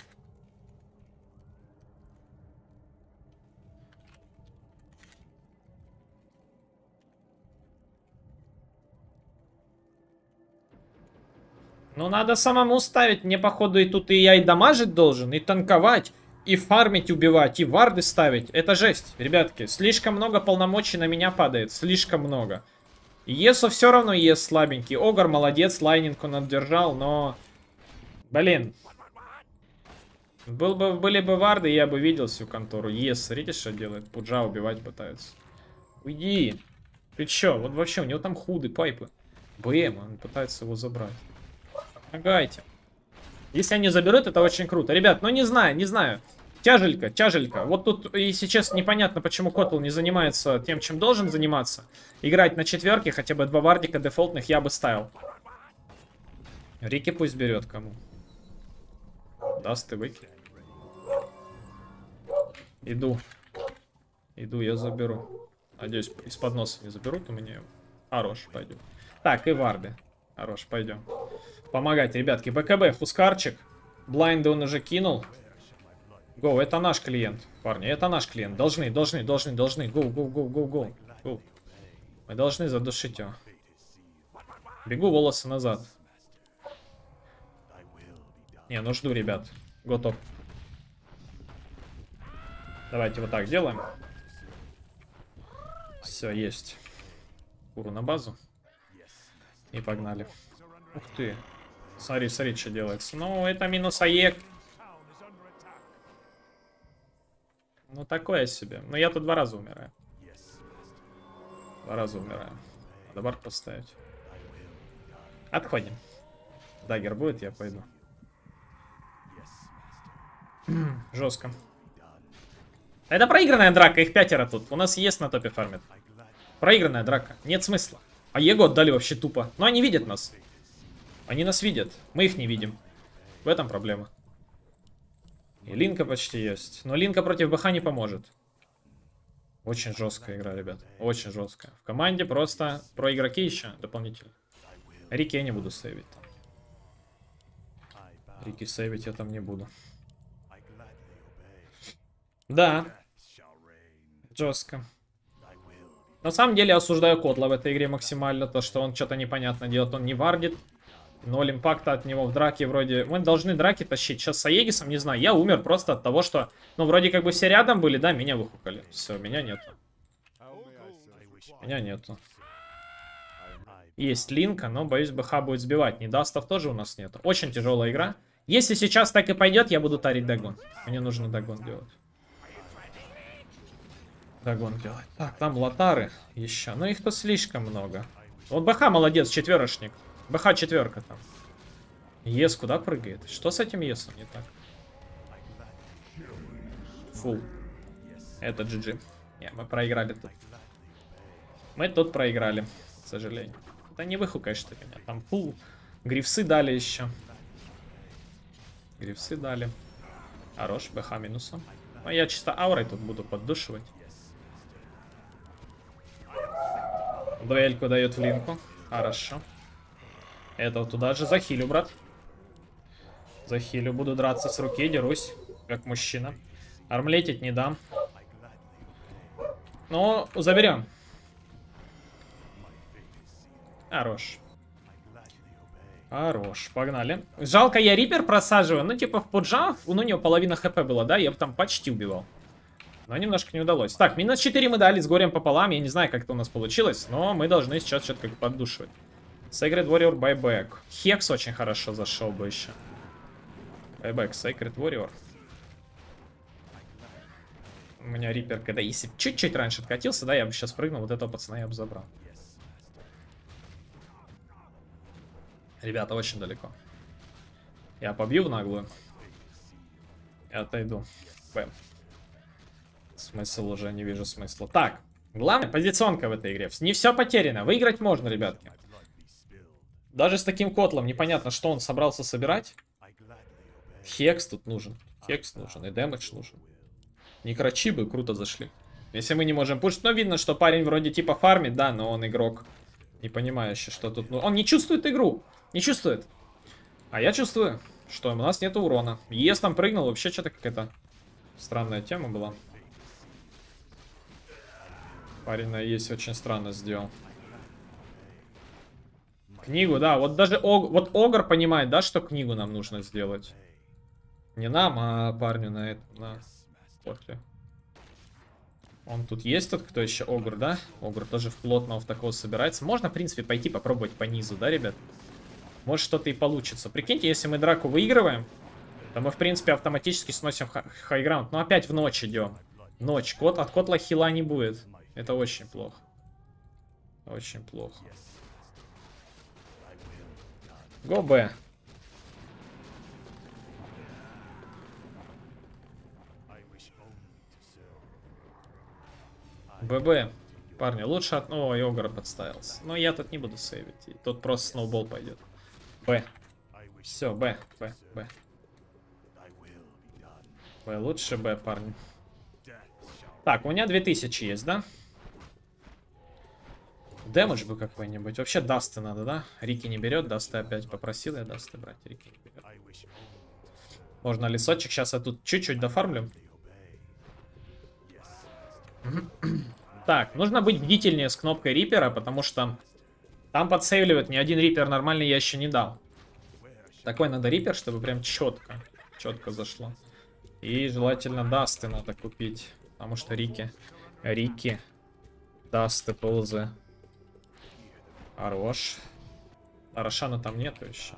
Speaker 1: Ну, надо самому ставить. Мне, походу, и тут и я и дамажить должен, и танковать, и фармить, убивать, и варды ставить. Это жесть, ребятки. Слишком много полномочий на меня падает. Слишком много. Есу все равно Ес слабенький. Огар молодец, лайнинг он отдержал, но... Блин. Был бы, были бы варды, я бы видел всю контору. Ес, смотрите, что делает. Пуджа убивать пытается. Уйди. Ты чё? Вот вообще, у него там худы пайпы. БМ, он пытается его забрать. Помогайте. Если они заберут, это очень круто. Ребят, ну не знаю, не знаю. Тяжелька, тяжелька. Вот тут и сейчас непонятно, почему Котл не занимается тем, чем должен заниматься. Играть на четверке, хотя бы два вардика дефолтных я бы ставил. Рики пусть берет кому. Даст и выкинь. Иду. Иду, я заберу. Надеюсь, из-под носа не заберут у меня. Хорош, пойдем. Так, и варды. Хорош, пойдем. Помогать, ребятки. БКБ, Хускарчик. Блайнды он уже кинул. Гоу, это наш клиент, парни. Это наш клиент. Должны, должны, должны, должны. Гоу, гоу, гоу, гоу, гоу. Гоу. Мы должны задушить его. Бегу волосы назад. Не, ну жду, ребят. Готов. Давайте вот так делаем. Все, есть. Куру на базу. И погнали. Ух ты. Смотри, смотри, что делается. Ну, это минус АЕК. Ну, такое себе. Но я тут два раза умираю. Два раза умираю. Надо бард поставить. Отходим. Даггер будет, я пойду. Жестко. Это проигранная драка, их пятеро тут. У нас есть на топе фармит. Проигранная драка. Нет смысла. А Его отдали вообще тупо. Но они видят нас. Они нас видят. Мы их не видим. В этом проблема. И Линка почти есть. Но Линка против БХ не поможет. Очень жесткая игра, ребят. Очень жесткая. В команде просто про игроки еще дополнительно. Рики я не буду сейвить. Рики сейвить я там не буду. Да. Жестко. На самом деле осуждаю Котла в этой игре максимально. То, что он что-то непонятно делает. Он не вардит. Ноль импакта от него в драке вроде. Мы должны драки тащить. Сейчас с Аегисом, не знаю. Я умер просто от того, что... Ну, вроде как бы все рядом были, да? Меня выхукали. Все, меня нету. Меня нету. Есть Линка, но, боюсь, БХ будет сбивать. Недастов тоже у нас нету. Очень тяжелая игра. Если сейчас так и пойдет, я буду тарить догон. Мне нужно догон делать. Догон делать. Так, там лотары еще. Но их тут слишком много. Вот БХ молодец, четверошник. БХ четверка там. Ес куда прыгает? Что с этим Есом не так? Фу. Это джи джи. Не, мы проиграли тут. Мы тут проиграли, к сожалению. Да не выхукаешь ты меня. Там фу. Грифсы дали еще. Грифсы дали. Хорош, БХ минусом. Но я чисто аурой тут буду поддушивать. Дуэльку дает в линку. Хорошо. Это туда же захилю, брат. Захилю. Буду драться с руки, дерусь. Как мужчина. Армлетить не дам. Но заберем. Хорош. Хорош, погнали. Жалко, я Риппер просаживаю. Ну, типа, в пуджах, ну, у него половина хп была, да? Я бы там почти убивал. Но немножко не удалось. Так, минус четыре мы дали с горем пополам. Я не знаю, как это у нас получилось, но мы должны сейчас что-то как поддушивать. Sacred Warrior Buyback. Хекс очень хорошо зашел бы еще. Buyback, Sacred Warrior. У меня Риппер, когда если чуть-чуть раньше откатился, да, я бы сейчас прыгнул, вот этого пацана я бы забрал. Ребята, очень далеко. Я побью в наглую. И отойду. Бэм. Смысл уже не вижу смысла. Так, главное позиционка в этой игре. Не все потеряно. Выиграть можно, ребятки. Даже с таким котлом непонятно, что он собрался собирать. Хекс тут нужен. Хекс нужен и дэмэдж нужен. Некрочибы круто зашли. Если мы не можем пушить, но видно, что парень вроде типа фармит, да, но он игрок. Не понимающий, что тут... Ну, он не чувствует игру. Не чувствует. А я чувствую, что у нас нет урона. ЕС там прыгнул, вообще что-то какая-то странная тема была. Парень на ЕС очень странно сделал. Книгу, да, вот даже Ог... вот Огр понимает, да, что книгу нам нужно сделать. Не нам, а парню на это, на портле. Он тут есть тот, кто еще Огр, да? Огр тоже в плотного в такого собирается. Можно, в принципе, пойти попробовать по низу, да, ребят? Может, что-то и получится. Прикиньте, если мы драку выигрываем, то мы, в принципе, автоматически сносим хайграунд. Но опять в ночь идем. Ночь. Кот, от котла хила не будет. Это очень плохо. Очень плохо. Го Б. ББ. Парни, лучше от... О, Огра подставился. Но я тут не буду сейвить. И тут просто сноубол пойдет. Б. Все, Б, Б, Б. Б, лучше Б, парни. Так, у меня две тысячи есть, да? Дэмэдж бы какой-нибудь. Вообще дасты надо, да? Рики не берет, дасты опять попросил я дасты брать. Рики не берет. Можно лесочек. Сейчас я тут чуть-чуть дофармлю. Так, нужно быть бдительнее с кнопкой Риппера, потому что там подсейвливает. Ни один Риппер нормальный я еще не дал. Такой надо Риппер, чтобы прям четко, четко зашло. И желательно дасты надо купить, потому что Рики, Рики, дасты, ползы. Хорош. А Рошана там нету еще.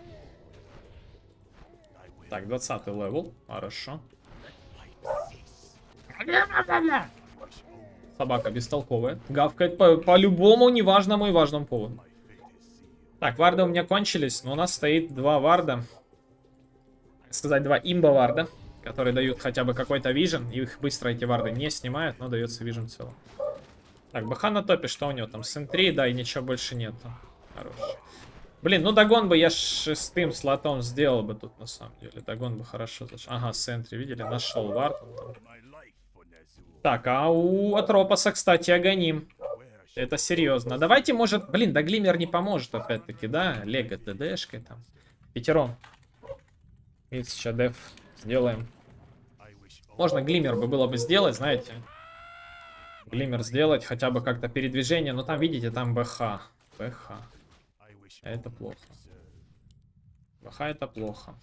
Speaker 1: Так, двадцатый левел. Хорошо. Собака бестолковая. Гавкает по, по любому неважному и важному поводу. Так, варды у меня кончились, но у нас стоит два варда. Так сказать, два имба варда, которые дают хотя бы какой-то вижен. Их быстро эти варды не снимают, но дается вижен в целом. Так, БХ на топе, что у него там? Сэн три, да, и ничего больше нету. Хорош. Блин, ну догон бы я шестым слотом сделал бы тут, на самом деле. Догон бы хорошо зашел. Ага, Сэн три, видели? Нашел вард. Так, а у Атропоса, кстати, агоним. Это серьезно. Давайте, может... Блин, да Глиммер не поможет, опять-таки, да? Лего ТДшкой там. Пятером. И сейчас деф сделаем. Можно Глиммер бы было бы сделать, знаете. Глиммер сделать, хотя бы как-то передвижение. Но там, видите, там БХ. БХ. Это плохо. БХ это плохо.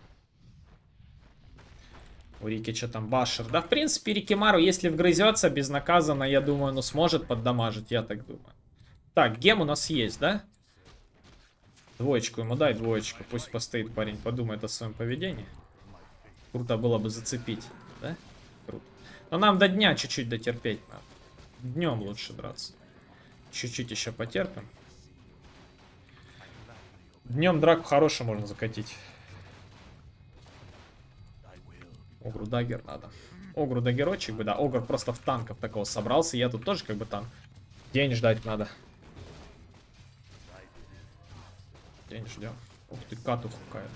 Speaker 1: У Рики что там, башер. Да, в принципе, Рикимару, если вгрызется безнаказанно, я думаю, ну сможет поддамажить, я так думаю. Так, гем у нас есть, да? Двоечку ему дай, двоечку. Пусть постоит парень, подумает о своем поведении. Круто было бы зацепить, да? Круто. Но нам до дня чуть-чуть дотерпеть надо. Днем лучше драться. Чуть-чуть еще потерпим. Днем драку хорошую можно закатить. Огру дагер надо. Огру дагерочек бы, да. Огр просто в танков такого собрался. Я тут тоже как бы танк. День ждать надо. День ждем. Ух ты, катуха какая-то.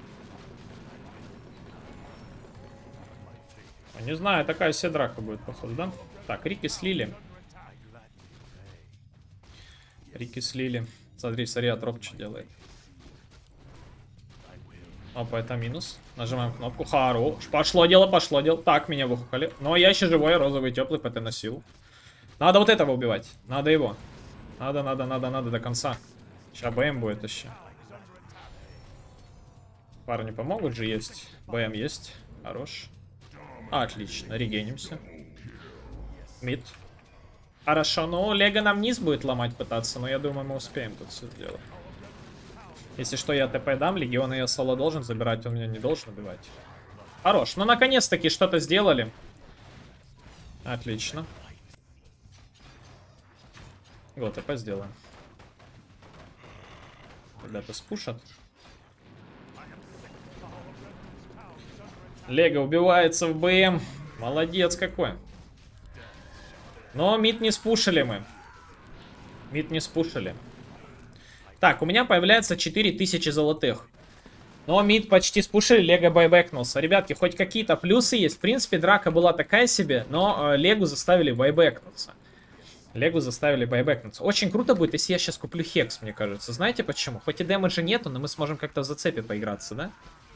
Speaker 1: Не знаю, такая себе драка будет, походу, да? Так, Рики слили. Рики слили. Смотри, смотри, Атроп что делает. Опа, это минус. Нажимаем кнопку. Хорош. Пошло дело, пошло дело. Так, меня выхукали. Но я еще живой, розовый, теплый, ПТ носил. Надо вот этого убивать. Надо его. Надо, надо, надо, надо до конца. Сейчас БМ будет еще. Парни помогут же, есть. БМ есть. Хорош. Отлично, регенимся. Мид. Хорошо, ну Лего нам низ будет ломать пытаться, но я думаю, мы успеем тут все сделать. Если что, я ТП дам, Легиона я соло должен забирать, он меня не должен убивать. Хорош, ну наконец-таки что-то сделали. Отлично. Вот, ТП сделаем. Ребята спушат. Лего убивается в БМ. Молодец какой. Но мид не спушили мы. Мид не спушили. Так, у меня появляется четыре тысячи золотых. Но мид почти спушили, Лего байбэкнулся. Ребятки, хоть какие-то плюсы есть. В принципе, драка была такая себе, но э, Легу заставили байбэкнуться. Легу заставили байбэкнуться. Очень круто будет, если я сейчас куплю Хекс, мне кажется. Знаете почему? Хоть и дэмэджа нету, но мы сможем как-то в зацепе поиграться, да?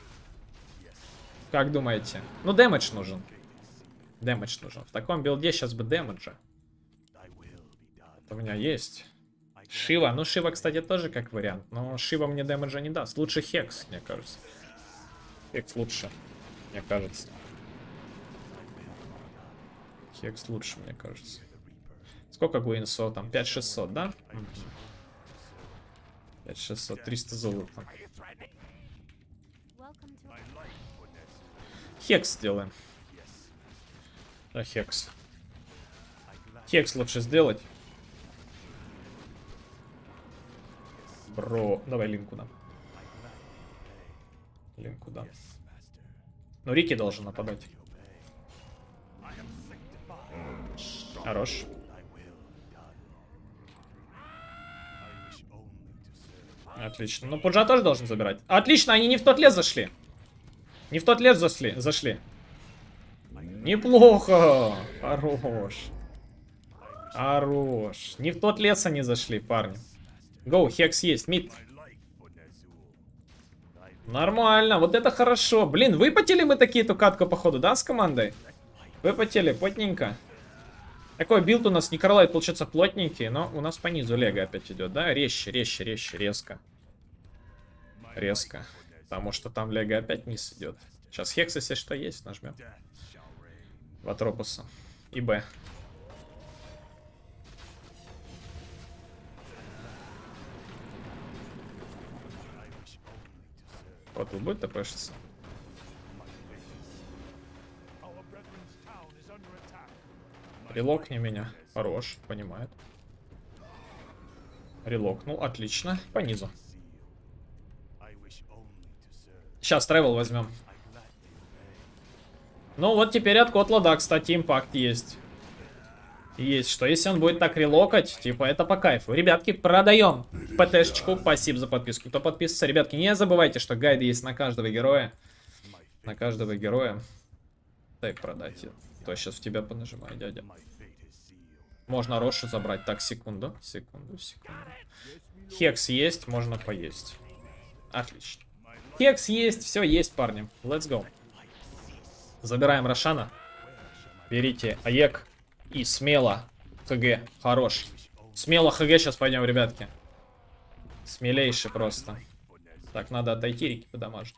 Speaker 1: Как думаете? Ну, дэмэдж нужен. Дэмэдж нужен. В таком билде сейчас бы дэмэджа. Это у меня есть. Шива. Ну, Шива, кстати, тоже как вариант. Но Шива мне дэмэджа не даст. Лучше Хекс, мне кажется. Хекс лучше, мне кажется. Хекс лучше, мне кажется. Сколько Гуинсо там? пять шестьсот, да? пять шестьсот, триста золота. Хекс сделаем. Да, Хекс. Хекс лучше сделать. Бро, давай Линку дам. Линку дам. Ну, Рики должен нападать. Хорош. Отлично. Ну, Пуджа тоже должен забирать. Отлично, они не в тот лес зашли. Не в тот лес зашли. зашли. Неплохо. Хорош. Хорош. Не в тот лес они зашли, парни. Гоу, Хекс есть. Мид. Нормально. Вот это хорошо. Блин, выпотели мы такие эту катку, походу, да, с командой? Выпотели, плотненько. Такой билд у нас, Некролайт, получается, плотненький, но у нас по низу Лего опять идет, да? Резче, резче, резче, резко. Резко. Потому что там Лего опять низ идет. Сейчас Хекс, если что есть, нажмем. В Атропуса. И Б. Вот тут будет ТПшиться. Релокни меня. Хорош, понимает. Релокнул, отлично. По низу. Сейчас тревел возьмем. Ну вот теперь от Котла, да, кстати, импакт есть. Есть, что если он будет так релокать, типа это по кайфу. Ребятки, продаем ПТшечку. Спасибо за подписку. Кто подписывается, ребятки, не забывайте, что гайды есть на каждого героя. На каждого героя. Дай продать. То сейчас в тебя понажимаю, дядя. Можно Рошу забрать. Так, секунду. Секунду, секунду. Хекс есть, можно поесть. Отлично. Хекс есть, все есть, парни. Let's go. Забираем Рошана. Берите АЕК. И смело ХГ. Хорош. Смело ХГ сейчас пойдем, ребятки. Смелейший просто. Так, надо отойти, Рики подамажить.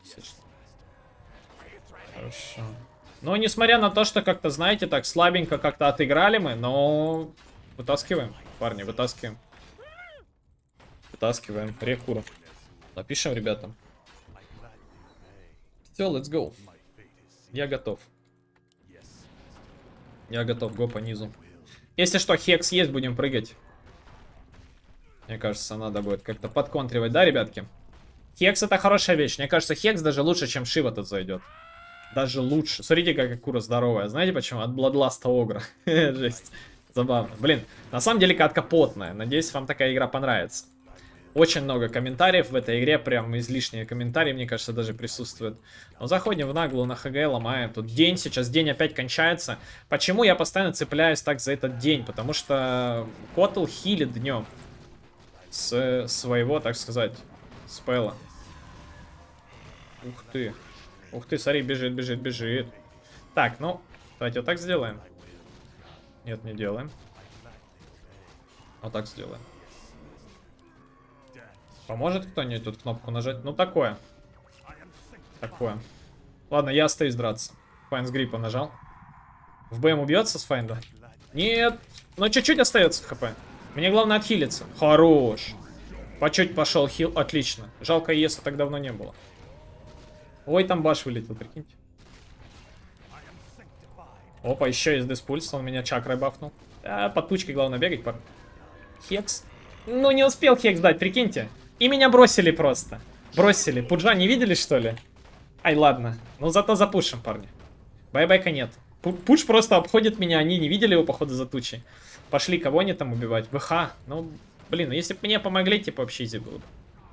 Speaker 1: Хорошо. Ну, несмотря на то, что как-то, знаете, так слабенько как-то отыграли мы, но вытаскиваем, парни, вытаскиваем. Вытаскиваем Рекуру. Напишем ребятам. Все, let's go. Я готов. Я готов, го по низу. Если что, Хекс есть, будем прыгать. Мне кажется, надо будет как-то подконтривать, да, ребятки? Хекс это хорошая вещь. Мне кажется, Хекс даже лучше, чем Шива тут зайдет. Даже лучше. Смотрите, какая кура здоровая. Знаете почему? От Бладласта Огра. Жесть. Забавно. Блин, на самом деле катка потная. Надеюсь, вам такая игра понравится. Очень много комментариев в этой игре. Прям излишние комментарии, мне кажется, даже присутствуют. Но заходим в наглую на ХГ, ломаем. Тут день, сейчас день опять кончается. Почему я постоянно цепляюсь так за этот день? Потому что Котл хилит днем. С своего, так сказать, спелла. Ух ты. Ух ты, смотри, бежит, бежит, бежит. Так, ну, давайте вот так сделаем. Нет, не делаем. Вот так сделаем. Поможет кто-нибудь тут кнопку нажать? Ну, такое. Такое. Ладно, я остаюсь драться. Файн с гриппа нажал. В БМ убьется с Файнда? Нет. Но чуть-чуть остается хп. Мне главное отхилиться. Хорош. По чуть пошел хил. Отлично. Жалко, Еса так давно не было. Ой, там баш вылетел, прикиньте. Опа, еще есть диспульс. Он меня чакрой бафнул. А, под тучкой главное бегать. По... Хекс. Ну, не успел Хекс дать, прикиньте. И меня бросили просто. Бросили. Пуджа не видели, что ли? Ай, ладно. Ну, зато запушим, парни. Бай-байка нет. Пуш просто обходит меня. Они не видели его, походу, за тучей. Пошли, кого они там убивать? ВХ. Ну, блин, ну если бы мне помогли, типа, вообще изи было бы.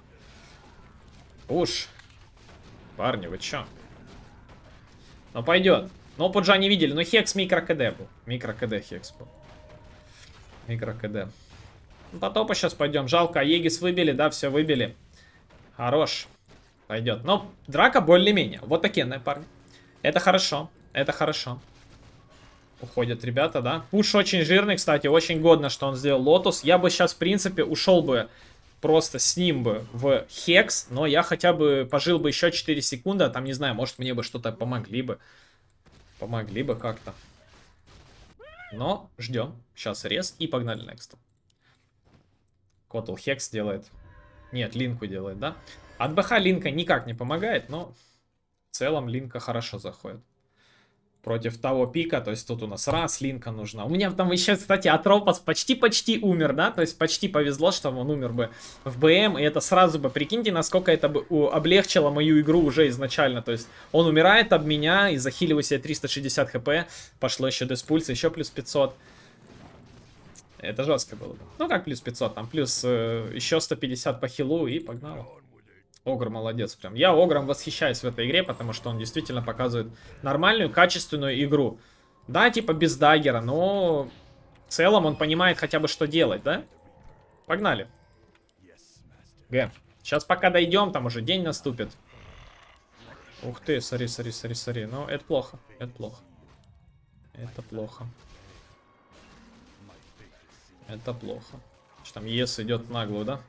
Speaker 1: Пуш. Парни, вы чё? Ну, пойдет. Но Пуджа не видели. Но Хекс микро-КД был. Микро-КД Хекс был. Микро-КД. Ну, по топу сейчас пойдем. Жалко, а Егис выбили, да, все выбили. Хорош. Пойдет. Но драка более-менее. Вот такие, парни. Это хорошо. Это хорошо. Уходят ребята, да. Пуш очень жирный, кстати. Очень годно, что он сделал Лотус. Я бы сейчас, в принципе, ушел бы просто с ним бы в Хекс. Но я хотя бы пожил бы еще четыре секунды. А там, не знаю, может, мне бы что-то помогли бы. Помогли бы как-то. Но ждем. Сейчас рез и погнали next. Котл Хекс делает. Нет, Линку делает, да? От БХ Линка никак не помогает, но в целом Линка хорошо заходит. Против того пика, то есть тут у нас раз Линка нужна. У меня там еще, кстати, Атропос почти-почти умер, да? То есть почти повезло, что он умер бы в БМ. И это сразу бы, прикиньте, насколько это бы облегчило мою игру уже изначально. То есть он умирает об меня и захиливаю себе триста шестьдесят хп. Пошло еще диспульс, еще плюс пятьсот. Это жестко было бы. Ну как плюс пятьсот? Там плюс э, еще сто пятьдесят по хилу и погнало. Огр молодец прям. Я Огром восхищаюсь в этой игре, потому что он действительно показывает нормальную, качественную игру. Да, типа без даггера, но в целом он понимает хотя бы, что делать, да? Погнали. Г. Сейчас пока дойдем, там уже день наступит. Ух ты, сори, сори, сори, сори. Ну, это плохо, это плохо. Это плохо. Это плохо. Что там, ЕС идет наглую, да?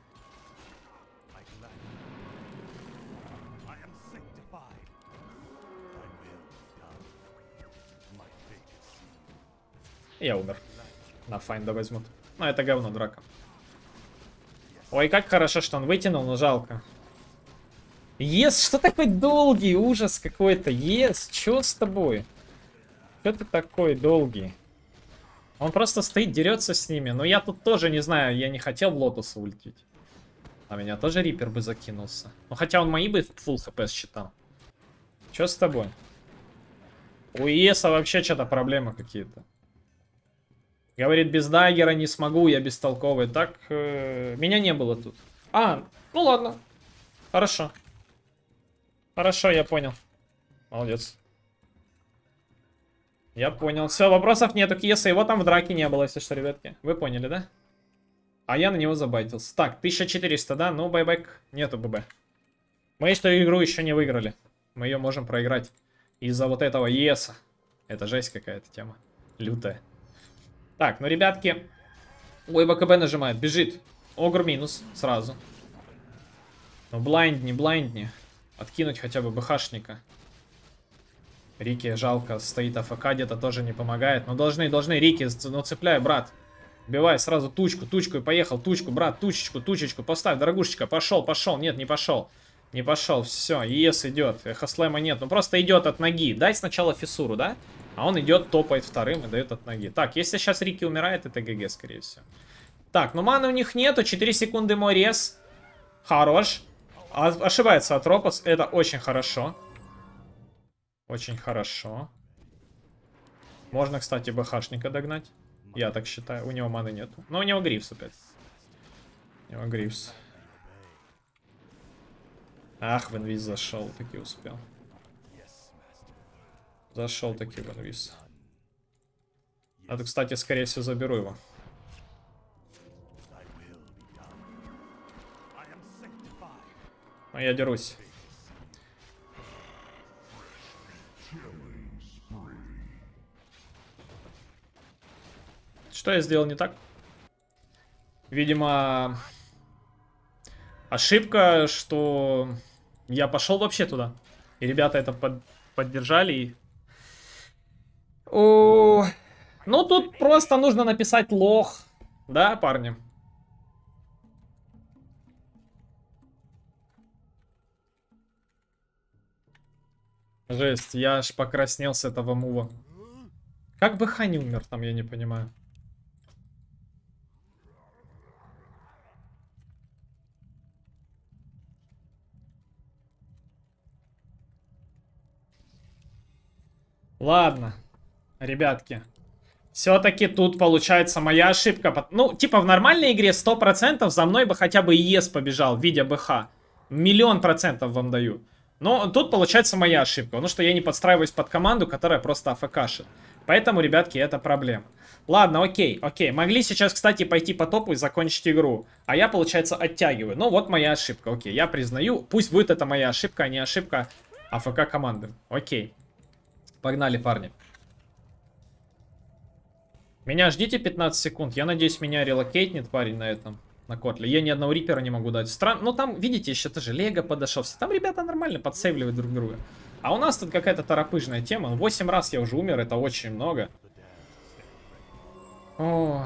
Speaker 1: Я умер. На Файнда возьмут. Ну, это говно, драка. Ой, как хорошо, что он вытянул, но жалко. Ес, что такой долгий? Ужас какой-то. Ес, что с тобой? Что ты такой долгий? Он просто стоит, дерется с ними. Но я тут тоже не знаю, я не хотел в Лотуса улететь. А меня тоже Риппер бы закинулся. Ну, хотя он мои бы фулл хп считал. Что с тобой? У Еса вообще что-то проблемы какие-то. Говорит, без даггера не смогу, я бестолковый. Так, э, меня не было тут. А, ну ладно. Хорошо. Хорошо, я понял. Молодец. Я понял. Все, вопросов нету к Еса. Его там в драке не было, если что, ребятки. Вы поняли, да? А я на него забайтился. Так, тысяча четыреста, да? Ну, байбек. Нету ББ. Мы эту игру еще не выиграли. Мы ее можем проиграть из-за вот этого Еса. Это жесть какая-то тема. Лютая. Так, ну, ребятки. Ой, БКБ нажимает. Бежит. Огр минус. Сразу. Ну, блайндни, блайндни. Откинуть хотя бы БХшника. Рики жалко. Стоит АФК, где-то тоже не помогает. Но должны, должны. Рики, ну, цепляй, брат. Убивай сразу тучку, тучку и поехал. Тучку, брат, тучечку, тучечку. Поставь, дорогушечка. Пошел, пошел. Нет, не пошел. Не пошел. Все, ЕС идет. Эхослэма нет. Ну, просто идет от ноги. Дай сначала фиссуру, да? А он идет, топает вторым и дает от ноги. Так, если сейчас Рики умирает, это ГГ, скорее всего. Так, ну маны у них нету. четыре секунды мой рез. Хорош. А, ошибается Атропос. Это очень хорошо. Очень хорошо. Можно, кстати, БХшника догнать. Я так считаю. У него маны нету. Но у него Грифс опять. У него Грифс. Ах, в инвиз зашел. Таки успел. Зашел таки в инвиз. А то, кстати, скорее всего, заберу его. Но я дерусь. Что я сделал не так? Видимо, ошибка, что я пошел вообще туда. И ребята это под, поддержали. И... О, ну, тут просто нужно написать лох. Да, парни? Жесть, я аж покраснел с этого мува. Как бы Ха не умер там, я не понимаю. Ладно, ребятки. Все-таки тут получается моя ошибка. Ну, типа в нормальной игре сто процентов за мной бы хотя бы ЕС побежал в виде БХ. Миллион процентов вам даю. Но тут получается моя ошибка. Потому что я не подстраиваюсь под команду, которая просто АФКшит. Поэтому, ребятки, это проблема. Ладно, окей, окей. Могли сейчас, кстати, пойти по топу и закончить игру. А я, получается, оттягиваю. Ну, вот моя ошибка. Окей, я признаю. Пусть будет это моя ошибка, а не ошибка АФК команды. Окей. Погнали, парни. Меня ждите пятнадцать секунд. Я надеюсь, меня релокейтнет парень на этом, на котле. Я ни одного рипера не могу дать. Странно. Ну, там, видите, еще тоже Лего подошел. Там ребята нормально подсейвливают друг друга. А у нас тут какая-то торопыжная тема. восемь раз я уже умер, это очень много. О.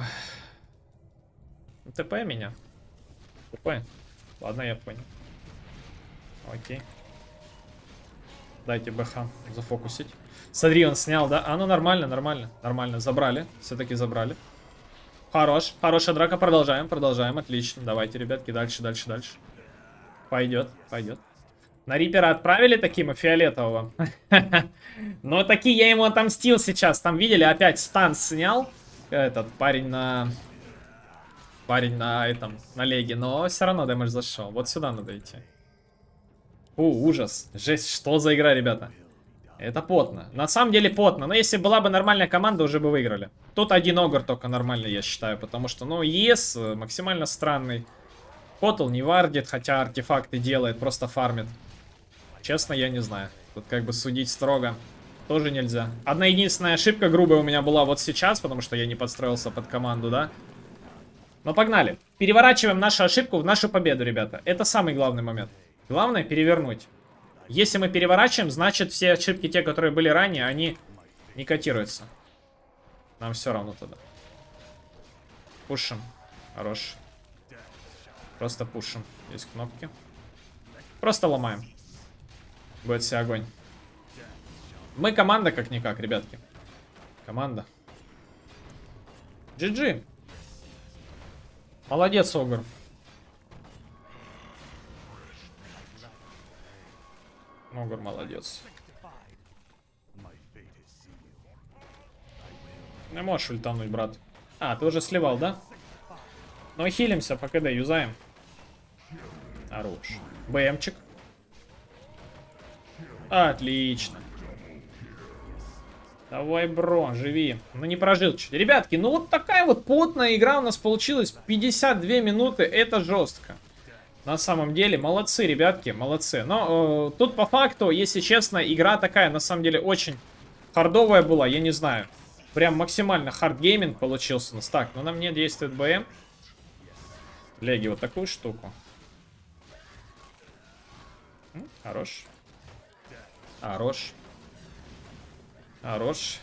Speaker 1: ТП меня. ТП. Ладно, я понял. Окей. Дайте БХ зафокусить. Смотри, он снял, да? А, ну нормально, нормально, нормально. Забрали, все-таки забрали. Хорош, хорошая драка, продолжаем, продолжаем, отлично. Давайте, ребятки, дальше, дальше, дальше. Пойдет, пойдет. На Рипера отправили таким фиолетового. Но таки я ему отомстил сейчас. Там, видели, опять стан снял. Этот парень на... Парень на этом, на леге. Но все равно дэмэдж зашел. Вот сюда надо идти. Фу, ужас. Жесть, что за игра, ребята. Это потно. На самом деле потно. Но если была бы нормальная команда, уже бы выиграли. Тут один Огр только нормальный, я считаю. Потому что, ну, ЕС максимально странный. Котл не вардит, хотя артефакты делает, просто фармит. Честно, я не знаю. Тут как бы судить строго тоже нельзя. Одна единственная ошибка грубая у меня была вот сейчас, потому что я не подстроился под команду, да? Но погнали. Переворачиваем нашу ошибку в нашу победу, ребята. Это самый главный момент. Главное перевернуть. Если мы переворачиваем, значит все ошибки, те, которые были ранее, они не котируются. Нам все равно тогда. Пушим. Хорош. Просто пушим. Есть кнопки. Просто ломаем. Будет все огонь. Мы команда как-никак, ребятки. Команда. джи джи. Молодец, Огр. Огр молодец. Не можешь ультануть, брат. А, ты уже сливал, да? Ну, хилимся, по КД юзаем. Хорош. БМчик. Отлично. Давай, бро, живи. Ну, не прожил чуть. Ребятки, ну вот такая вот потная игра у нас получилась. пятьдесят две минуты, это жестко. На самом деле, молодцы, ребятки, молодцы. Но э, тут по факту, если честно, игра такая, на самом деле, очень хардовая была, я не знаю. Прям максимально хардгейминг получился у нас. Так, ну на мне действует БМ. Леги вот такую штуку. М, хорош. Хорош. Хорош.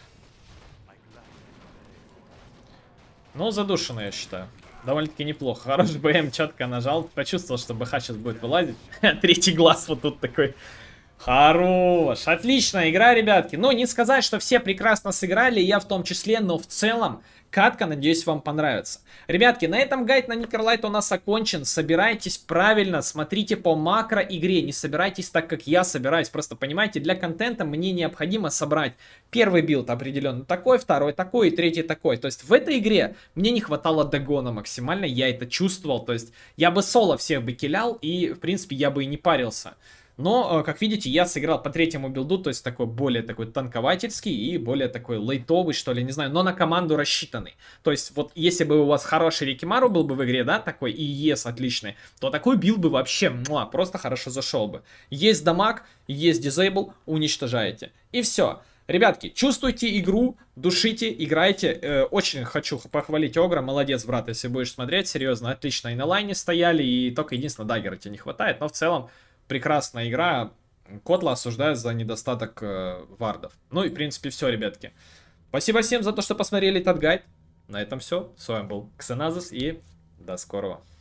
Speaker 1: Ну, задушено, я считаю. Довольно-таки неплохо. Хорош БМ, четко нажал. Почувствовал, что БХ сейчас будет вылазить. Третий глаз вот тут такой. Хорош. Отличная игра, ребятки. Ну, не сказать, что все прекрасно сыграли, я в том числе, но в целом катка, надеюсь, вам понравится. Ребятки, на этом гайд на Никерлайт у нас окончен. Собирайтесь правильно, смотрите по макро-игре. Не собирайтесь так, как я собираюсь. Просто понимаете, для контента мне необходимо собрать первый билд определенно такой, второй такой и третий такой. То есть в этой игре мне не хватало догона максимально, я это чувствовал. То есть я бы соло всех бы килял и, в принципе, я бы и не парился. Но, как видите, я сыграл по третьему билду, то есть такой более такой танковательский и более такой лейтовый, что ли, не знаю, но на команду рассчитанный. То есть вот если бы у вас хороший Рикимару был бы в игре, да, такой, и ЕС отличный, то такой билд бы вообще, муа, просто хорошо зашел бы. Есть дамаг, есть дизейбл, уничтожаете. И все. Ребятки, чувствуйте игру, душите, играйте. Э, очень хочу похвалить Огра. Молодец, брат, если будешь смотреть, серьезно, отлично. И на лайне стояли, и только единственное, даггера тебе не хватает, но в целом прекрасная игра, Котла осуждаю за недостаток э, вардов. Ну и, в принципе, все, ребятки. Спасибо всем за то, что посмотрели этот гайд. На этом все. С вами был Ксеназис и до скорого.